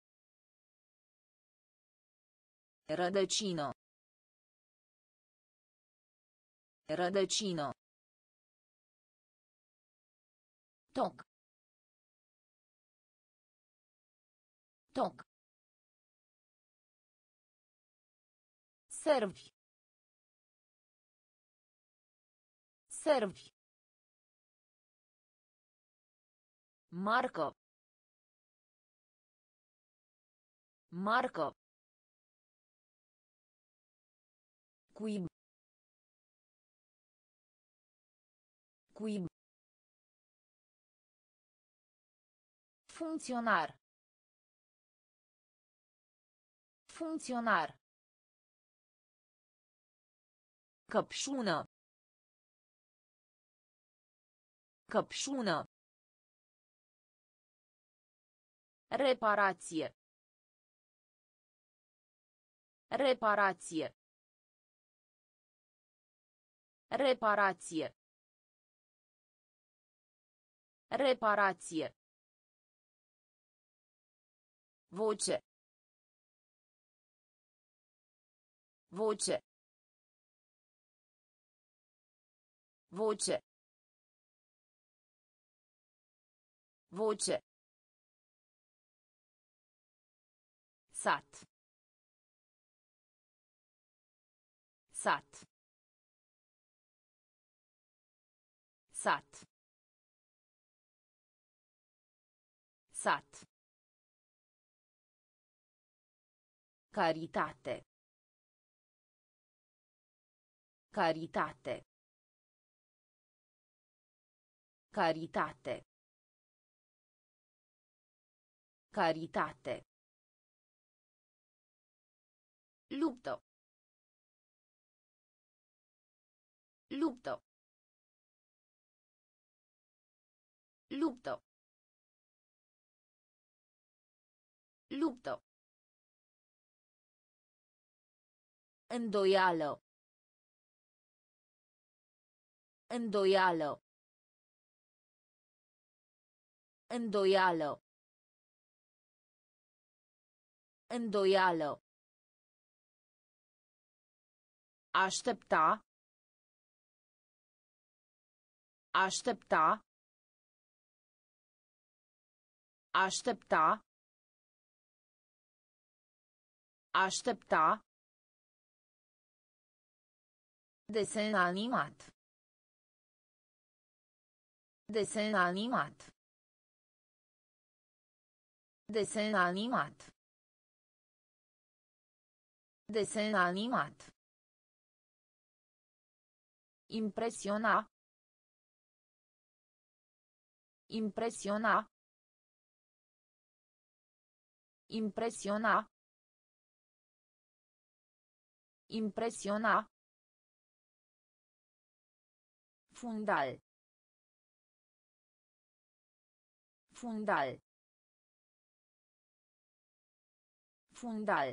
Rădăcină. Rădăcină. Toc. Toc. Servi. Servi. Marcă. Marcă. Cuib. Cuib. Funcționar. Funcționar. Căpșună. Căpșună. Reparație. Reparație. Reparație. Reparație. Voce. Voce. Voce. Voce. Sat. Sat. Sat. Sat. Caritate. Caritate. Caritate. Caritate. Luptă. Luptă. Luptă. Luptă. Îndoială. Îndoială. Îndoială. Îndoială. Aștepta. Aștepta. Aștepta. Aștepta. Desen animat. Desen animat. Desen animat. Desen animat. Impresiona. Impresiona. Impresiona. Impresiona. Fundal. Fundal. Fundal.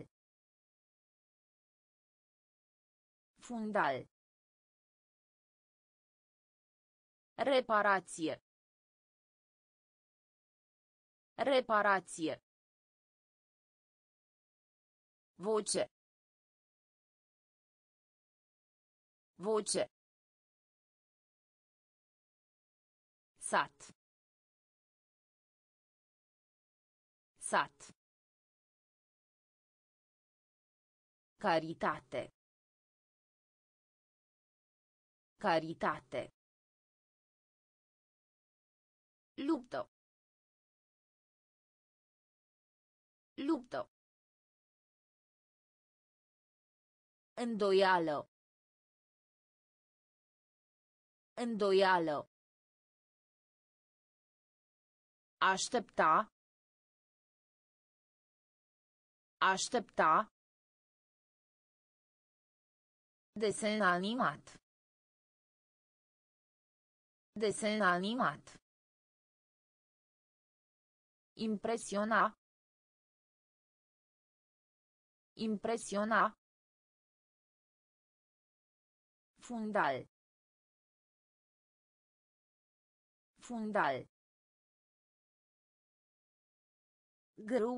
Fundal. Reparație. Reparație. Voce. Voce. Sat. Sat. Caritate. Caritate. Lupto. Lupto. Îndoială. Îndoială. Aștepta. Aștepta. Desen animat. Desen animat. Impresiona. Impresiona. Fundal. Fundal. Grâu.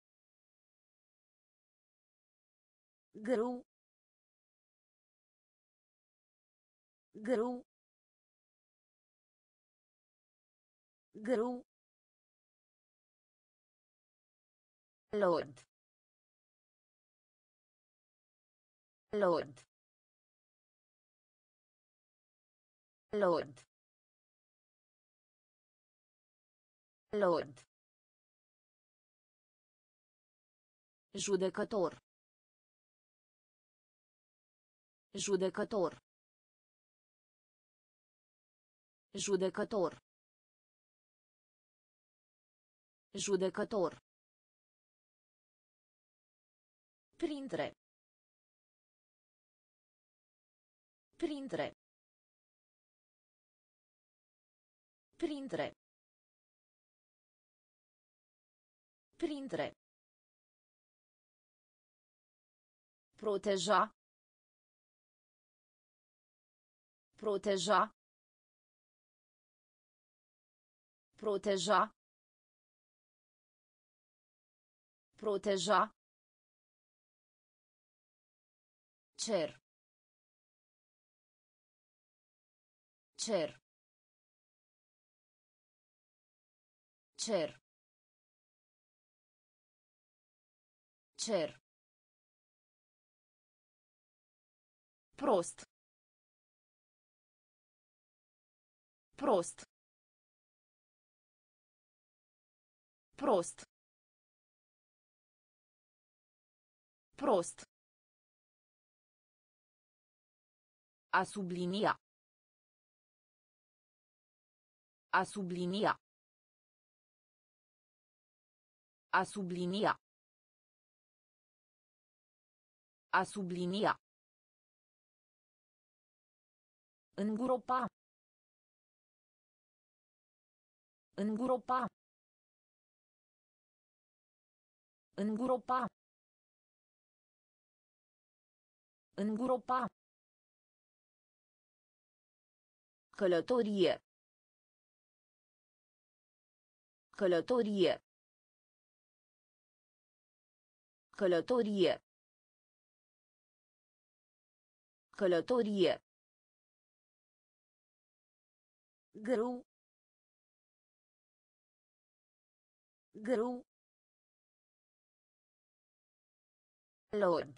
Grâu. Grâu. Grâu. Lord. Lord. Lord. Lord. Judecător. Judecător. Judecător. Judecător. Printre. Printre. Printre. Printre. Proteja. Proteja. Proteja. Proteja. Cer. Cer. Cer. Cer. Prost. Prost. Prost. Prost. A sublinia. A sublinia. A sublinia. A sublinia. Îngropa. Îngropa. Îngropa. Îngropa. Călătorie. Călătorie. Călătorie. Călătorie. Grâu. Grâu. Lord.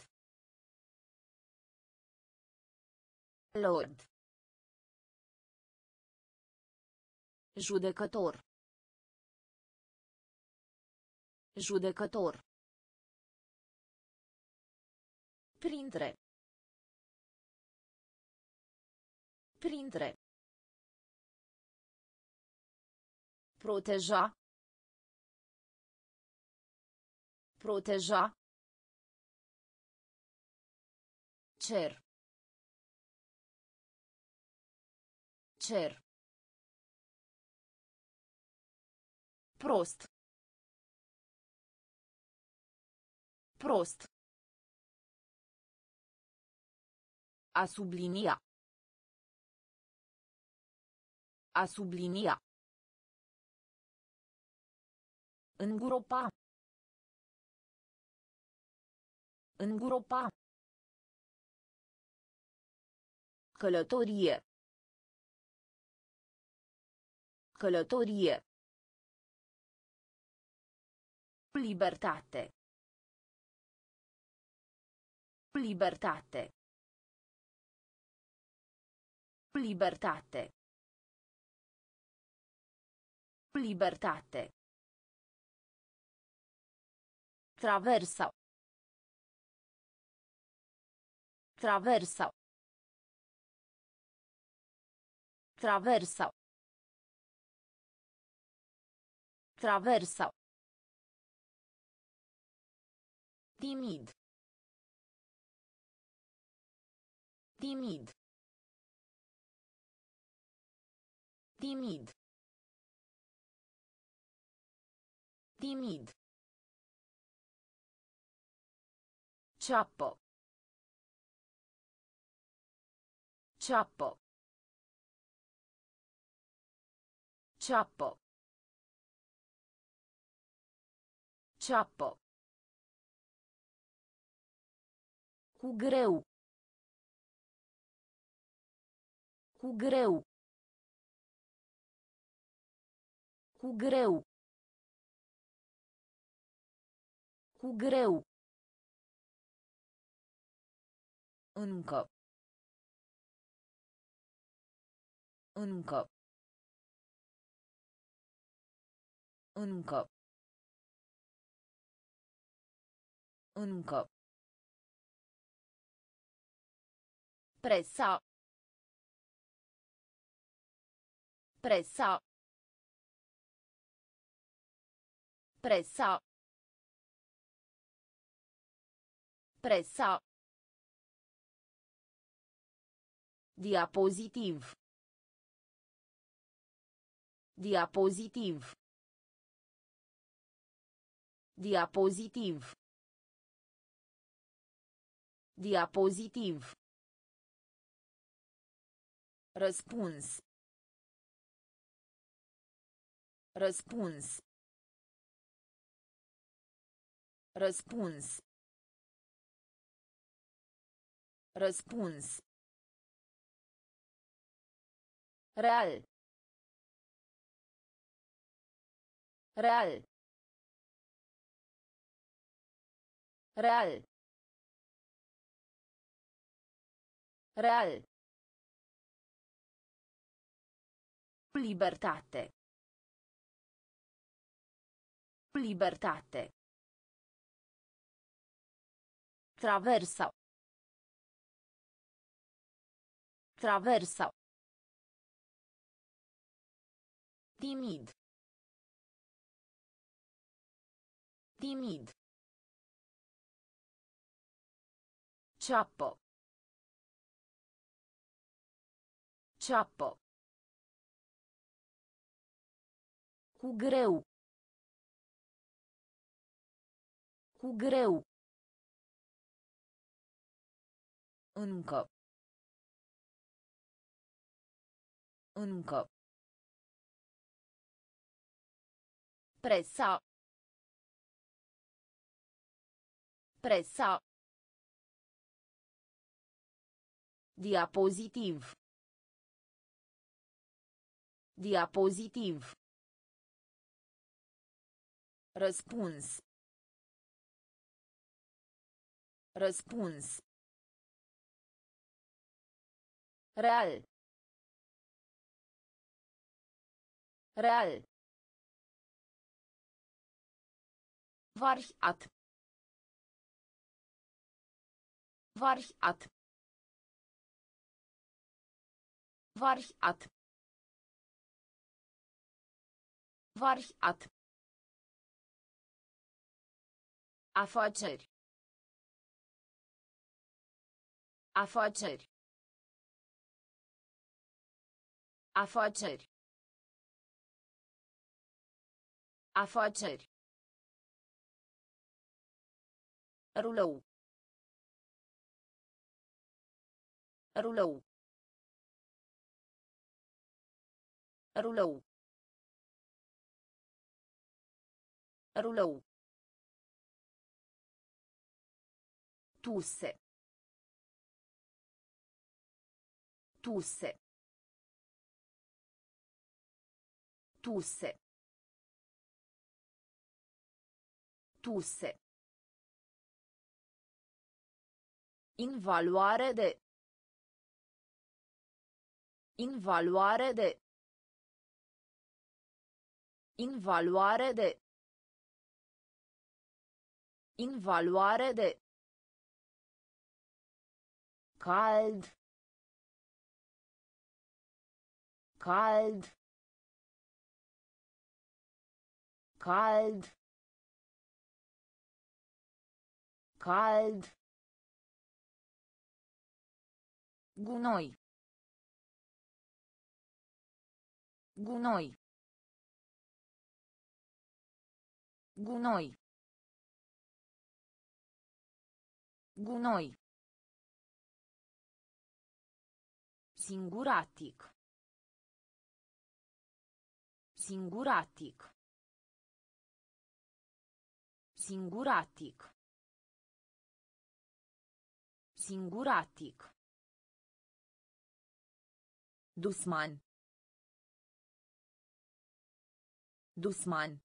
Lord. Judecător. Judecător. Printre. Printre. Proteja. Proteja. Cer. Cer. Prost. Prost. A sublinia. A sublinia. Îngropa. Îngropa. Călătorie. Călătorie. Libertate. Libertate. Libertate. Libertate. Traversa. Traversa. Traversa. Traversa. Timid. Timid. Timid. Timid. Ciappo. Ciappo. Ciappo. Ciappo. Cu greu. Cu greu. Cu greu. Cu greu. Încă. Încă. Încă. Încă. Presa. Presa. Presa. Presa. Diapozitiv. Diapozitiv. Diapozitiv. Diapozitiv. Răspuns. Răspuns. Răspuns. Răspuns. Real. Real. Real. Real. Libertate. Libertate. Traversa. Traversa. Timid. Timid. Ciappo. Ciappo. Cu greu. Cu greu. Încă. Încă. Presa. Presa. Diapozitiv. Diapozitiv. Răspuns. Răspuns. Real. Real. Variat. Variat. Variat. Variat. Afaceri. Afaceri. Afaceri. Afaceri. Rulou. Rulou. Rulou. Rulou. Tusse. Tusse. Tusse. Tuse. In valoare de. In valoare de. In valoare de. In valoare de. Cald. Cald. Cald. Cald. Gunoi. Gunoi. Gunoi. Gunoi. Singuratic. Singuratic. Singuratic. Singuratic. Dusman. Dusman.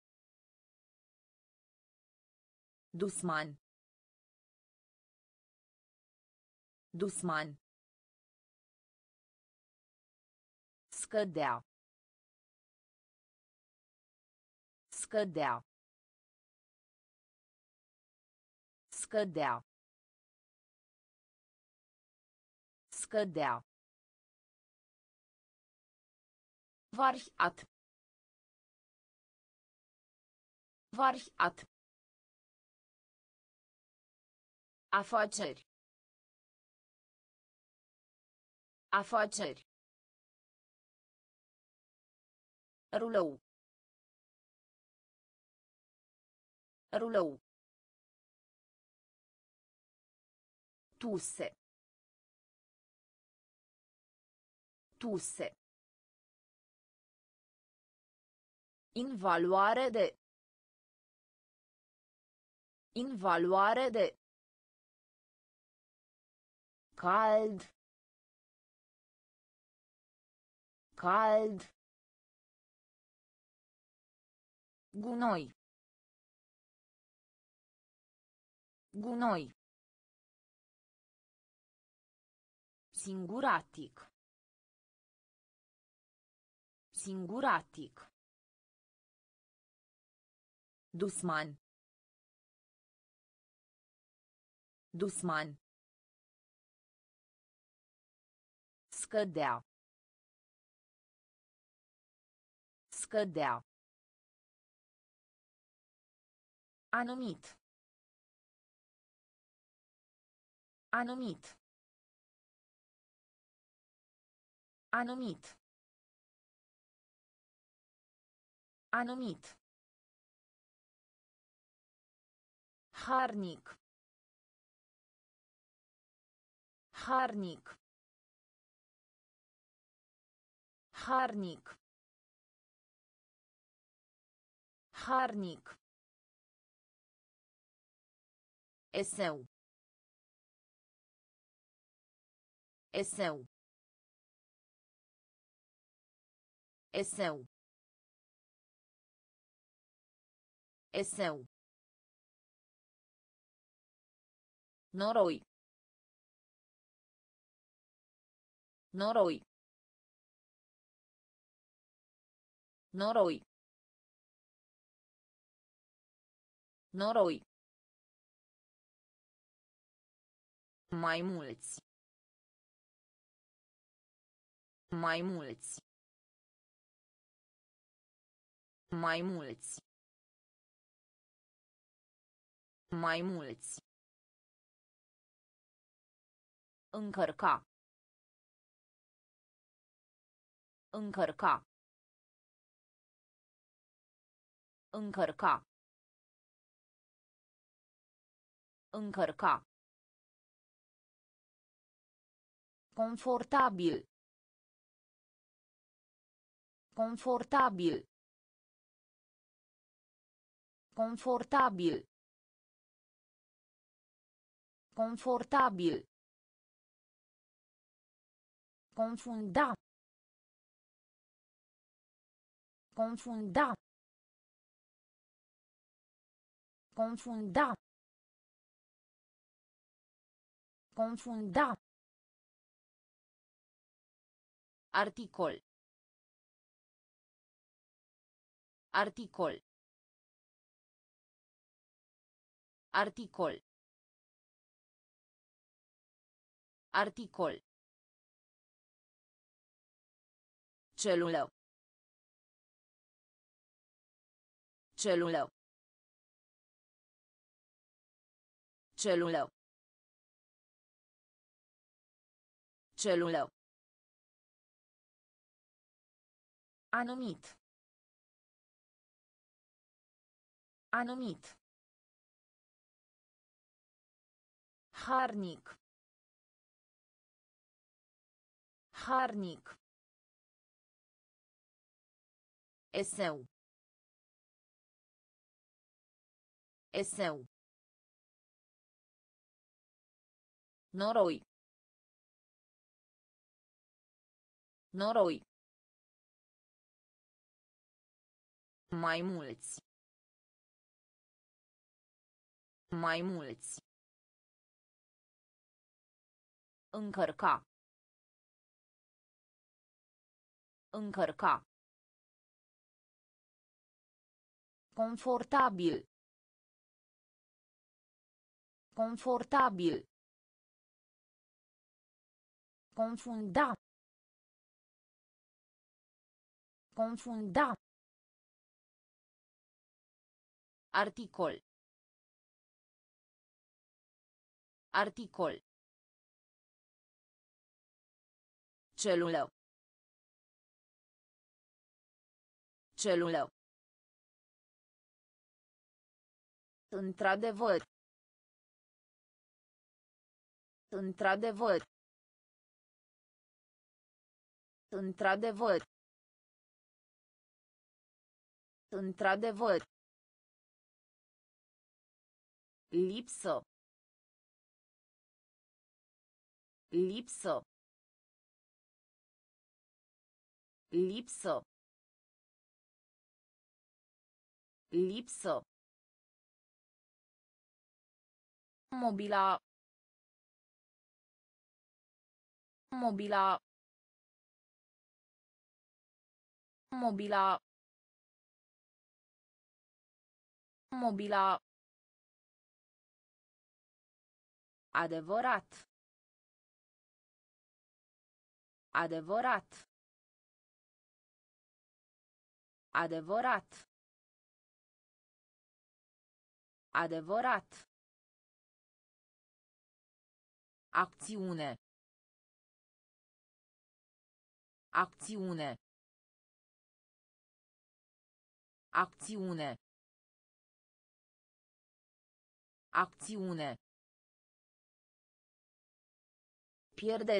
Dusman. Dusman. Scădea. Scădea. Scădea. Scădea. Variat. Variat. Afaceri. Afaceri. Rulou. Rulou. Tuse. Tuse. In valoare de. In valoare de. Cald. Cald. Gunoi. Gunoi. Singuratic. Singuratic. Dusman. Dusman. Scădea. Scădea. Anumit. Anumit. Anumit. Anumit. Harnic. Harnic. Harnic. Harnic. Eseu. Eseu. Eseu. Eseu. Noroi. Noroi. Noroi. Noroi. Mai mulți. Mai mulți. Mai mulți. Mai mulți. Încărca. Încărca. Încărca. Încărca. Confortabil. Confortabil. Confortabil. Confortabil. Confunda. Confunda. Confunda. Confunda. Articol. Articol. Articol. Articol. Celulă. Celulă. Celulă. Celulă. Anumit. Anumit. Harnic. Harnic. Eseu. Eseu. Noroi. Noroi. Mai mulți. Mai mulți. Încărca. Încărca. Confortabil. Confortabil. Confunda. Confunda. Articol. Articol. Celulă. Celulă. Într-adevăr. Într-adevăr. Într-adevăr. Într-adevăr. Lipsă. Lipsă. Lipsă. Lipsă. Mobila. Mobila. Mobila. Mobila. Adevărat. Adevărat. Adevărat. Adevărat. Acțiune. Acțiune. Acțiune. Acțiune. Pierde.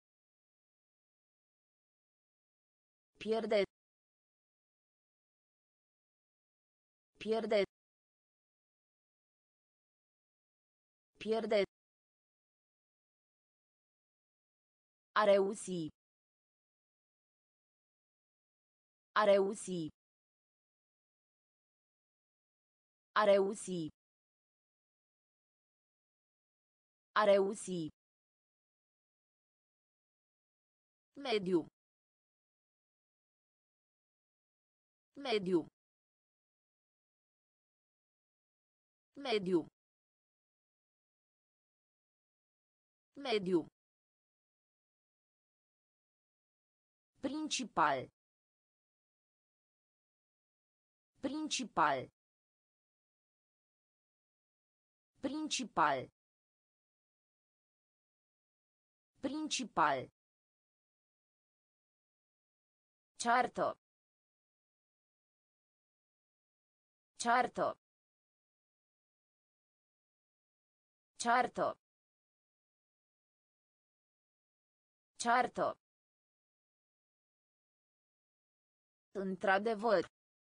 Pierde. Pierde. Pierde. A reuși. A reuși. A reuși. A reuși. Mediu. Mediu. Mediu. Mediu. Principal. Principal. Principal. Principal. Certo. Certo. Certo. Certo. Într-adevăr.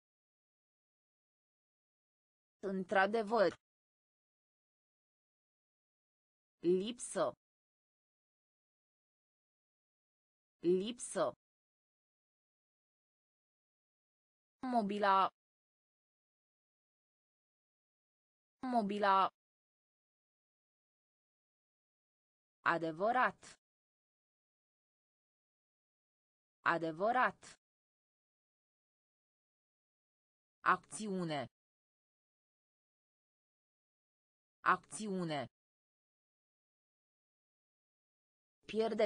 Într-adevăr. Lipsă. Lipsă. Mobila. Mobila. Adevărat. Adevărat. Acțiune. Acțiune. Pierde.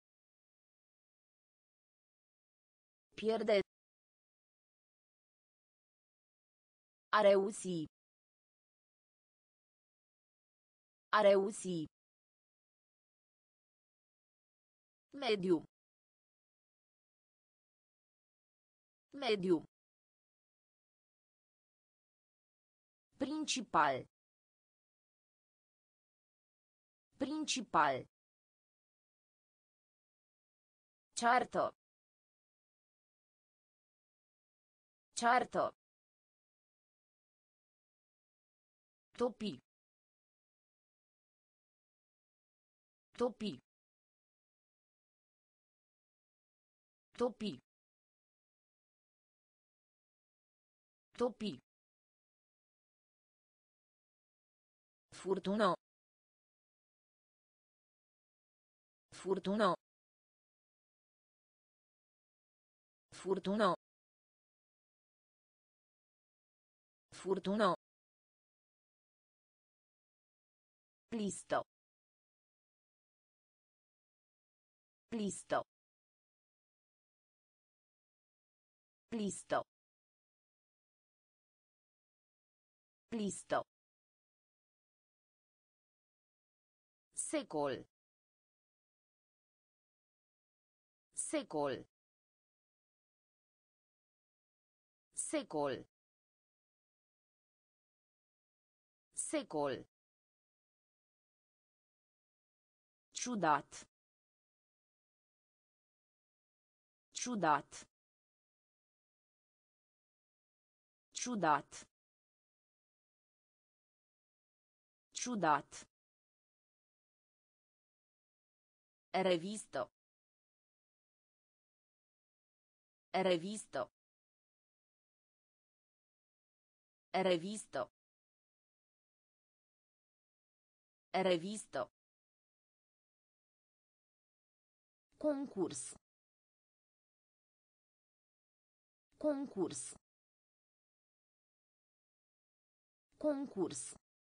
Pierde. A reuși. A reuși. Mediu. Mediu. Principal. Principal. Certo. Certo. Topi. Topi. Topi. Topi. Furtună. Furtună. Furtună. Furtună. Listă. Listă. Listă. Listă. Secol. Secol. Secol. Secol. Ciudat. Ciudat. Ciudat. Ciudat. Revistă. Revistă. Revistă. Revistă. Concurs. Concurs. Concurs.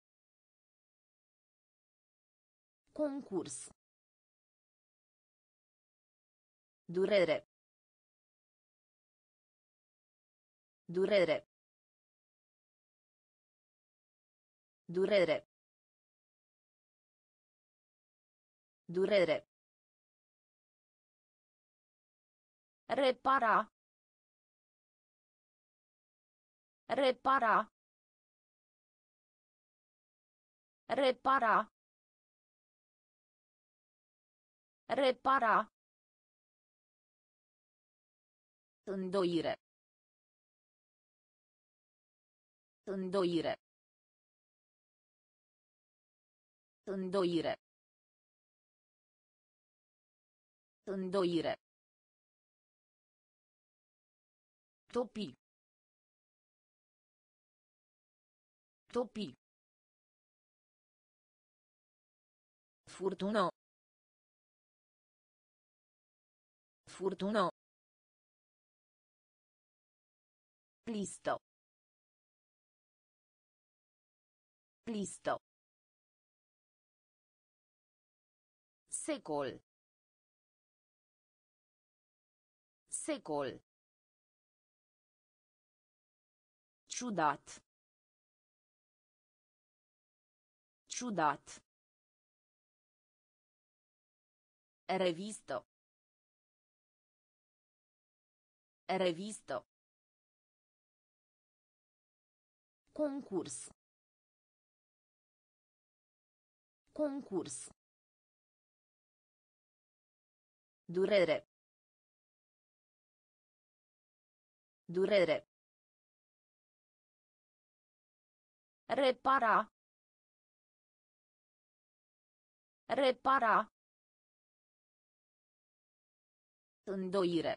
Concurs. Durere. Durere. Durere. Durere. Repara. Repara. Repara. Repara. Îndoire. Îndoire. Îndoire. Îndoire. Topi. Topi. Furtună. Furtună. Listă. Listă. Secol. Secol. Ciudat. Ciudat. Revistă. Revistă. Concurs. Concurs. Durere. Durere. Repara. Repara. Îndoire.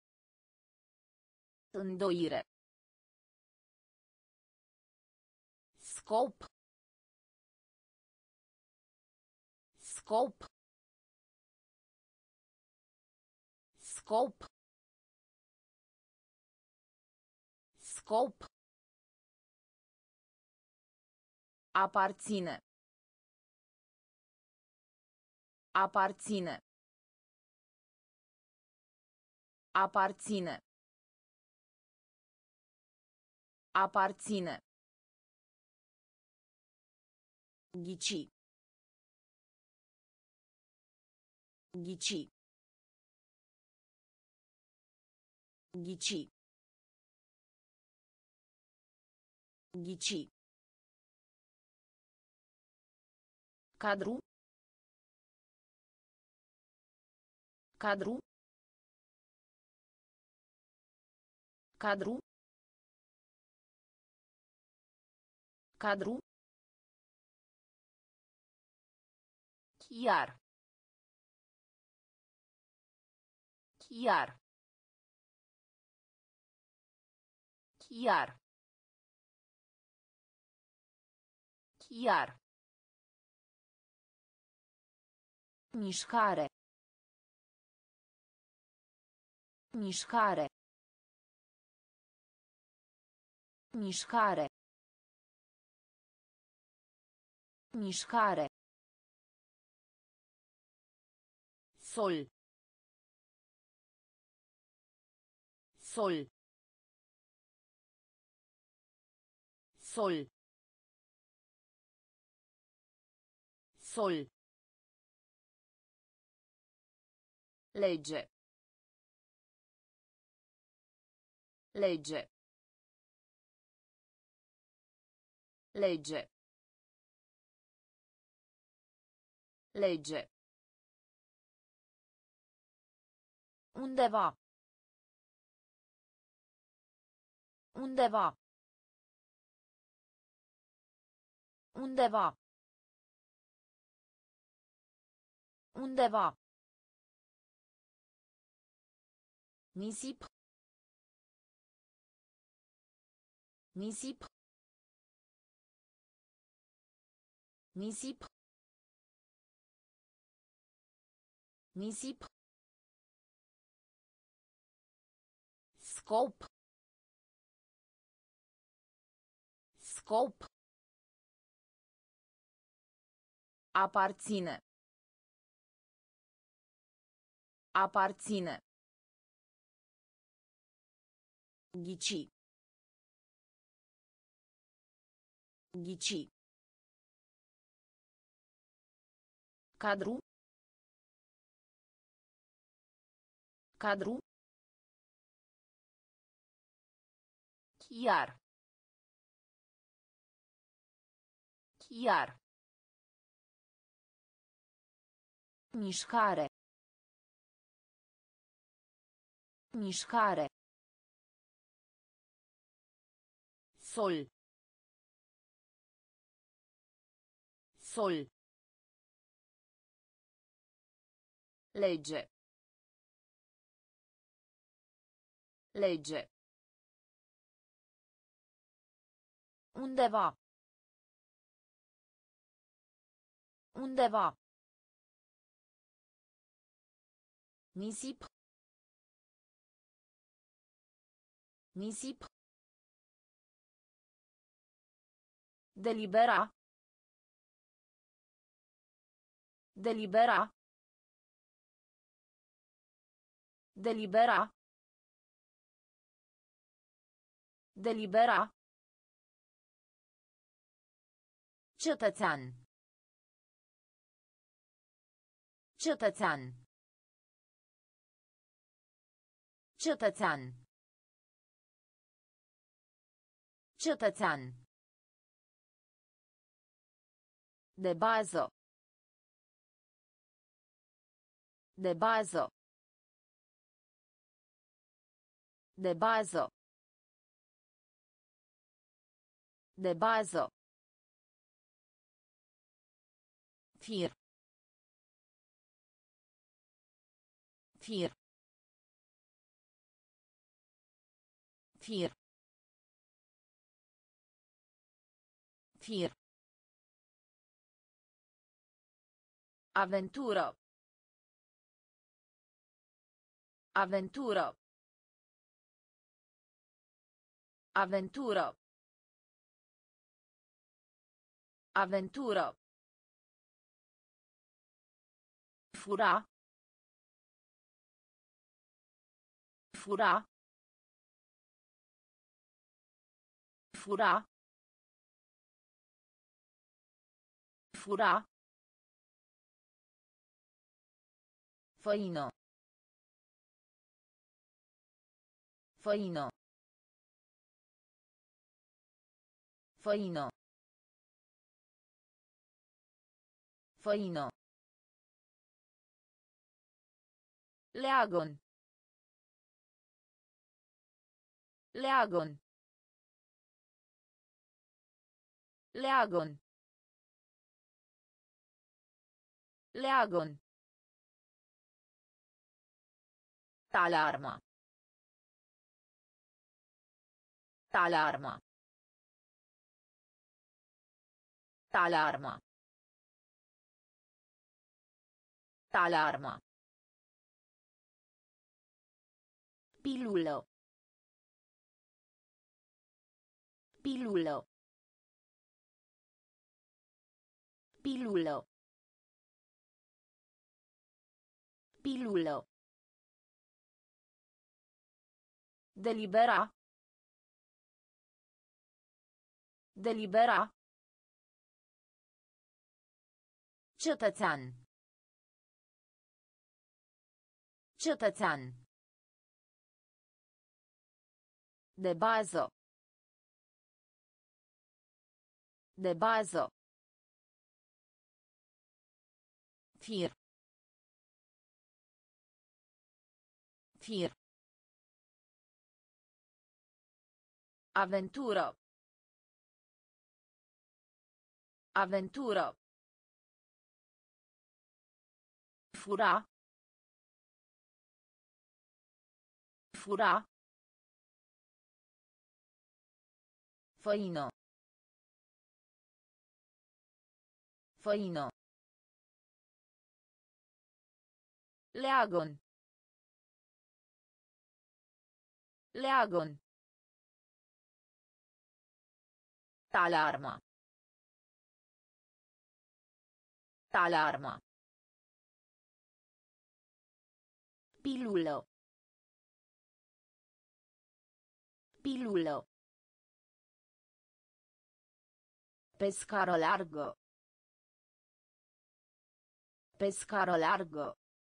Îndoire. Scop. Scop. Scop. Scop. Aparține. Aparține. Aparține. Aparține. Ghici. Ghici. Ghici. Ghici. Cadru. Cadru. Cadru. Cadru. Chiar. Chiar. Chiar. Chiar. Mișcare. Mișcare. Mișcare. Mișcare. Sol. Sol. Sol. Sol. Legge. Legge. Legge. Legge. Undeva. Undeva. Undeva. Undeva. Nisip. Nisip. Nisip. Nisip. Scop. Scop. Aparține. Aparține. Ghici. Ghici. Cadru. Cadru. Chiar. Chiar. Mișcare. Mișcare. Sol. Sol. Legge. Legge. Undeva. Undeva. Nisip. Nisip. Delibera. Delibera. Delibera. Delibera. Cetățean. Cetățean. Cetățean. Cetățean. De bază. De bază. De bază. De bază. Fir. Fir. Fir. Fir. Avventura. Avventura. Avventura. Avventura. Fura. Fura. Fura. Fura. Făină. Făină. Făină. Făină. Leagon. Leagon. Leagon. Leagon. Alarma. Alarma. Alarma. Alarma. Pilulă. Pilulă. Pilulă. Pilulă. Delibera. Delibera. Cetățean. Cetățean. De bază. De bază. Fir. Fir. Avventură. Avventură. Fura. Fura. Făină. Făină. Leagon. Leagon. Alarma. Alarma. Pilulă. Pilulă. Pe scară largă. Pe scară largă.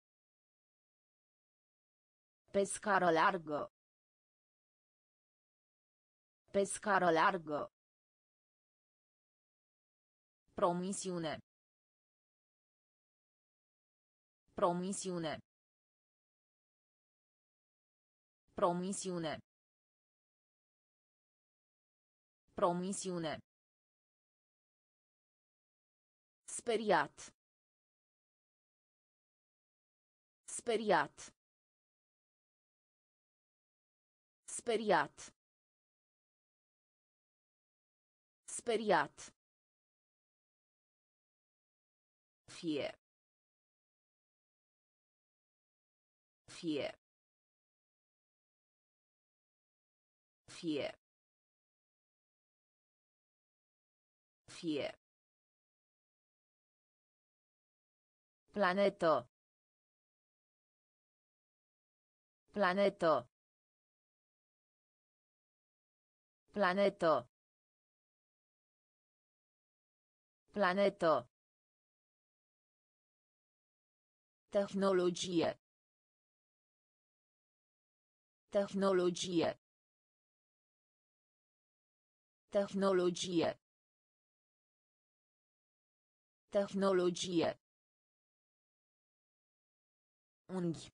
Pe scară largă. Pe scară largă. Promisiune. Promisiune. Promisiune. Promisiune. Speriat. Speriat. Speriat. Speriat. Fie. Fie. Fie. Fie. Planetă. Planetă. Planetă. Planetă. Tehnologie. Tehnologie. Tehnologie. Tehnologie. Unghi.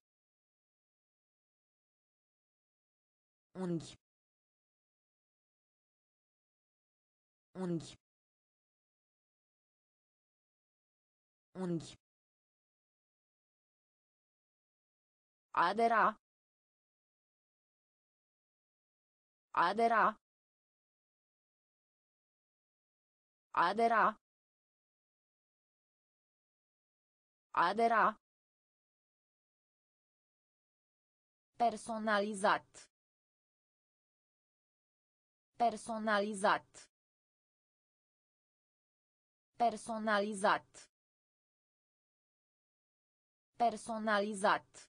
Unghi. Unghi. Unghi. Adera. Adera. Adera. Adera. Personalizat. Personalizat. Personalizat. Personalizat.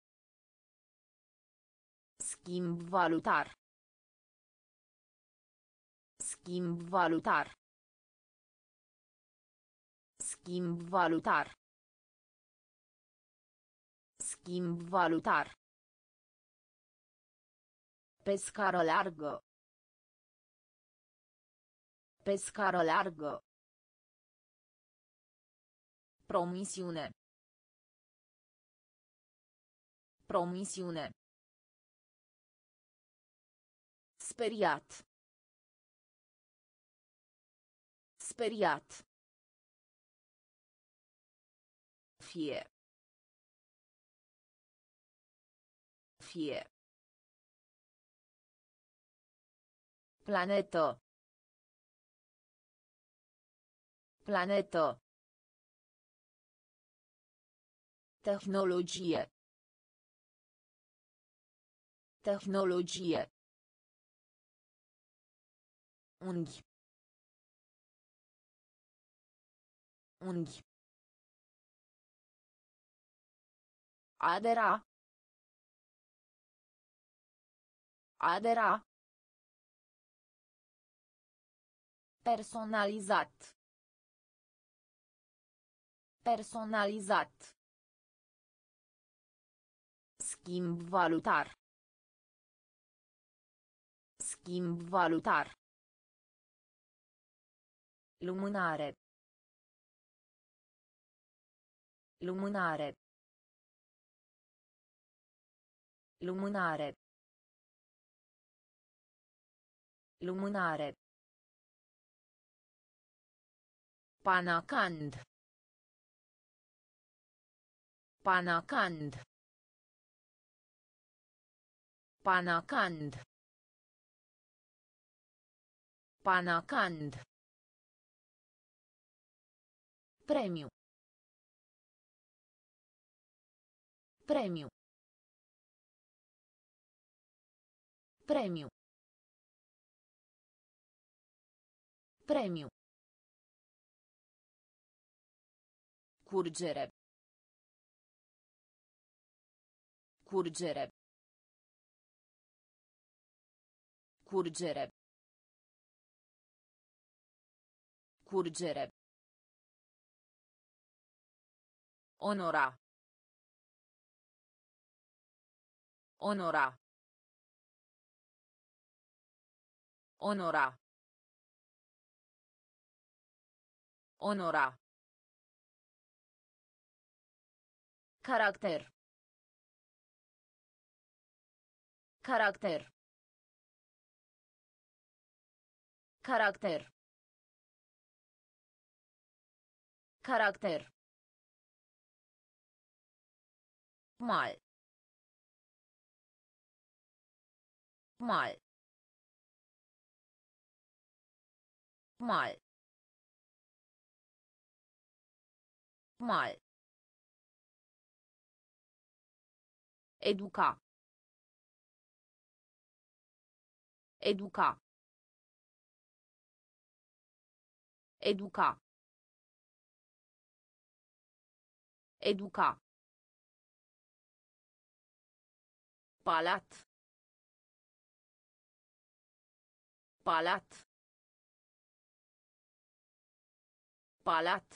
Schimb valutar. Schimb valutar. Schimb valutar. Schimb valutar. Pe scară largă. Pe scară largă. Promisiune. Promisiune. Speriat. Speriat. Fie. Fie. Planetă. Planetă. Tehnologie. Tehnologie. Unghi. Unghi. Adera. Adera. Personalizat. Personalizat. Schimb valutar. Schimb valutar. Lumânare. Lumânare. Lumânare. Lumânare. Panacand. Panacand. Panacand. Panacand. Premiu. Premiu. Premiu. Premiu. Curgere. Curgere. Curgere. Curgere. Onora. Onora. Onora. Onora. Caracter. Caracter. Caracter. Caracter. Mal. Mal. Mal. Mal. Educa. Educa. Educa. Educa. Palat. Palat. Palat.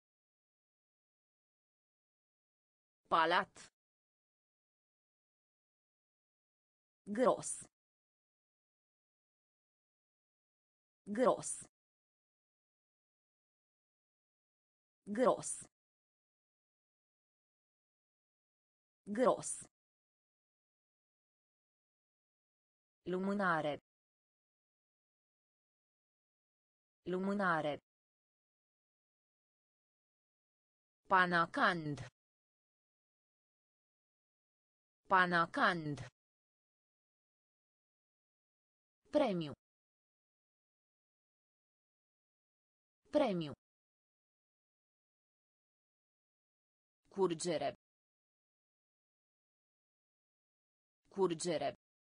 Palat. Gros. Gros. Gros. Gros. Lumânare. Lumânare. Panacand. Panacand. Premiu. Premiu. Curgere. Curgere.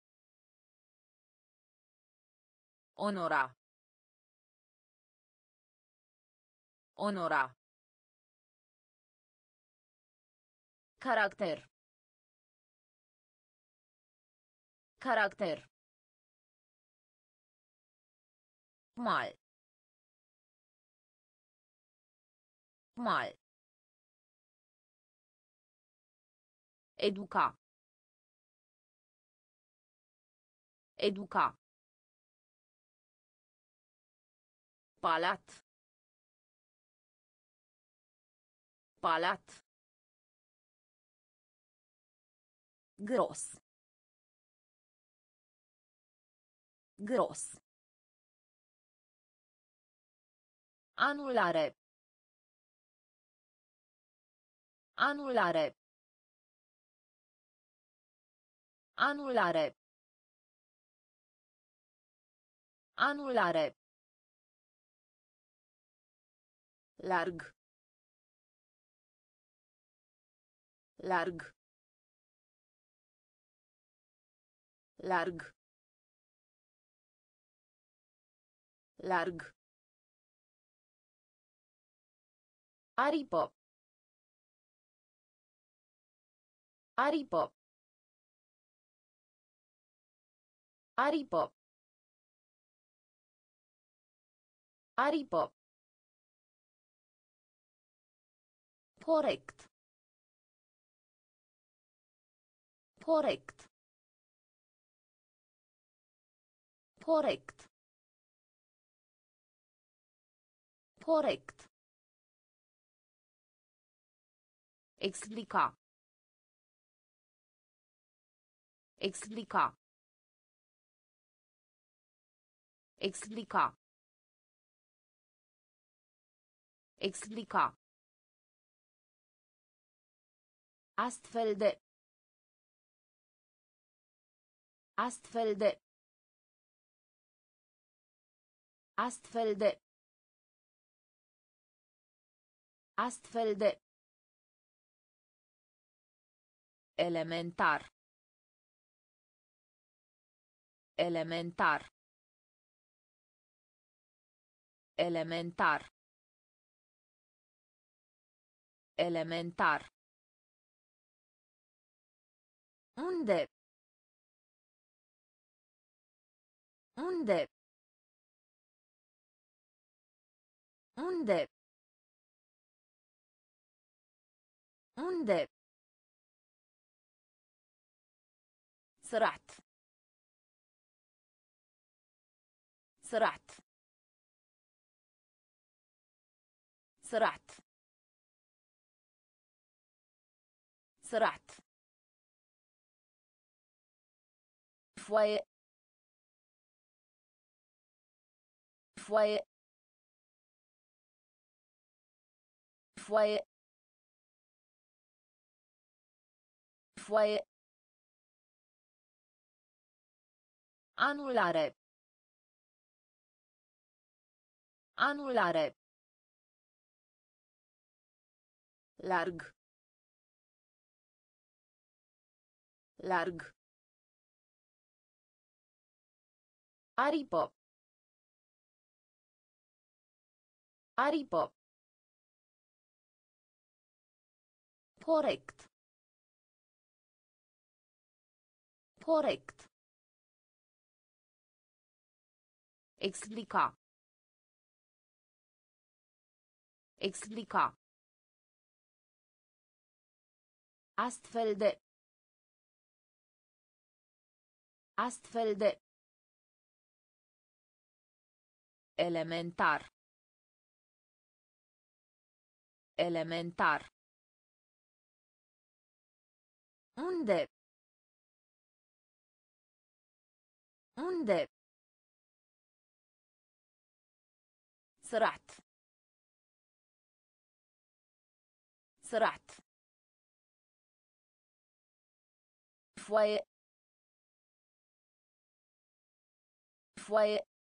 Onora. Onora. Caracter. Caracter. Mal. Mal. Educa. Educa. Palat. Palat. Gros. Gros. Anulare. Anulare. Anulare. Anulare. Larg. Larg. Larg. Larg. Aripă. Aripă. Aripă. Aripă. Corect. Corect. Corect. Corect. Explica. Explica. Explica. Explica. Astfel de. Astfel de. Astfel de. Astfel de. Elementar. Elementar. Elementar. Elementar. Unde? Unde? Unde? Unde? سرعت. سرعت. سرعت. سرعت. foyer. foyer. foyer. foyer. Anulare. Anulare. Larg. Larg. Aripă. Aripă. Corect. Corect. Explica. Explica. Astfel de. Astfel de. Elementar. Elementar. Unde? Unde? سرعت. سرعت. foyer. foyer.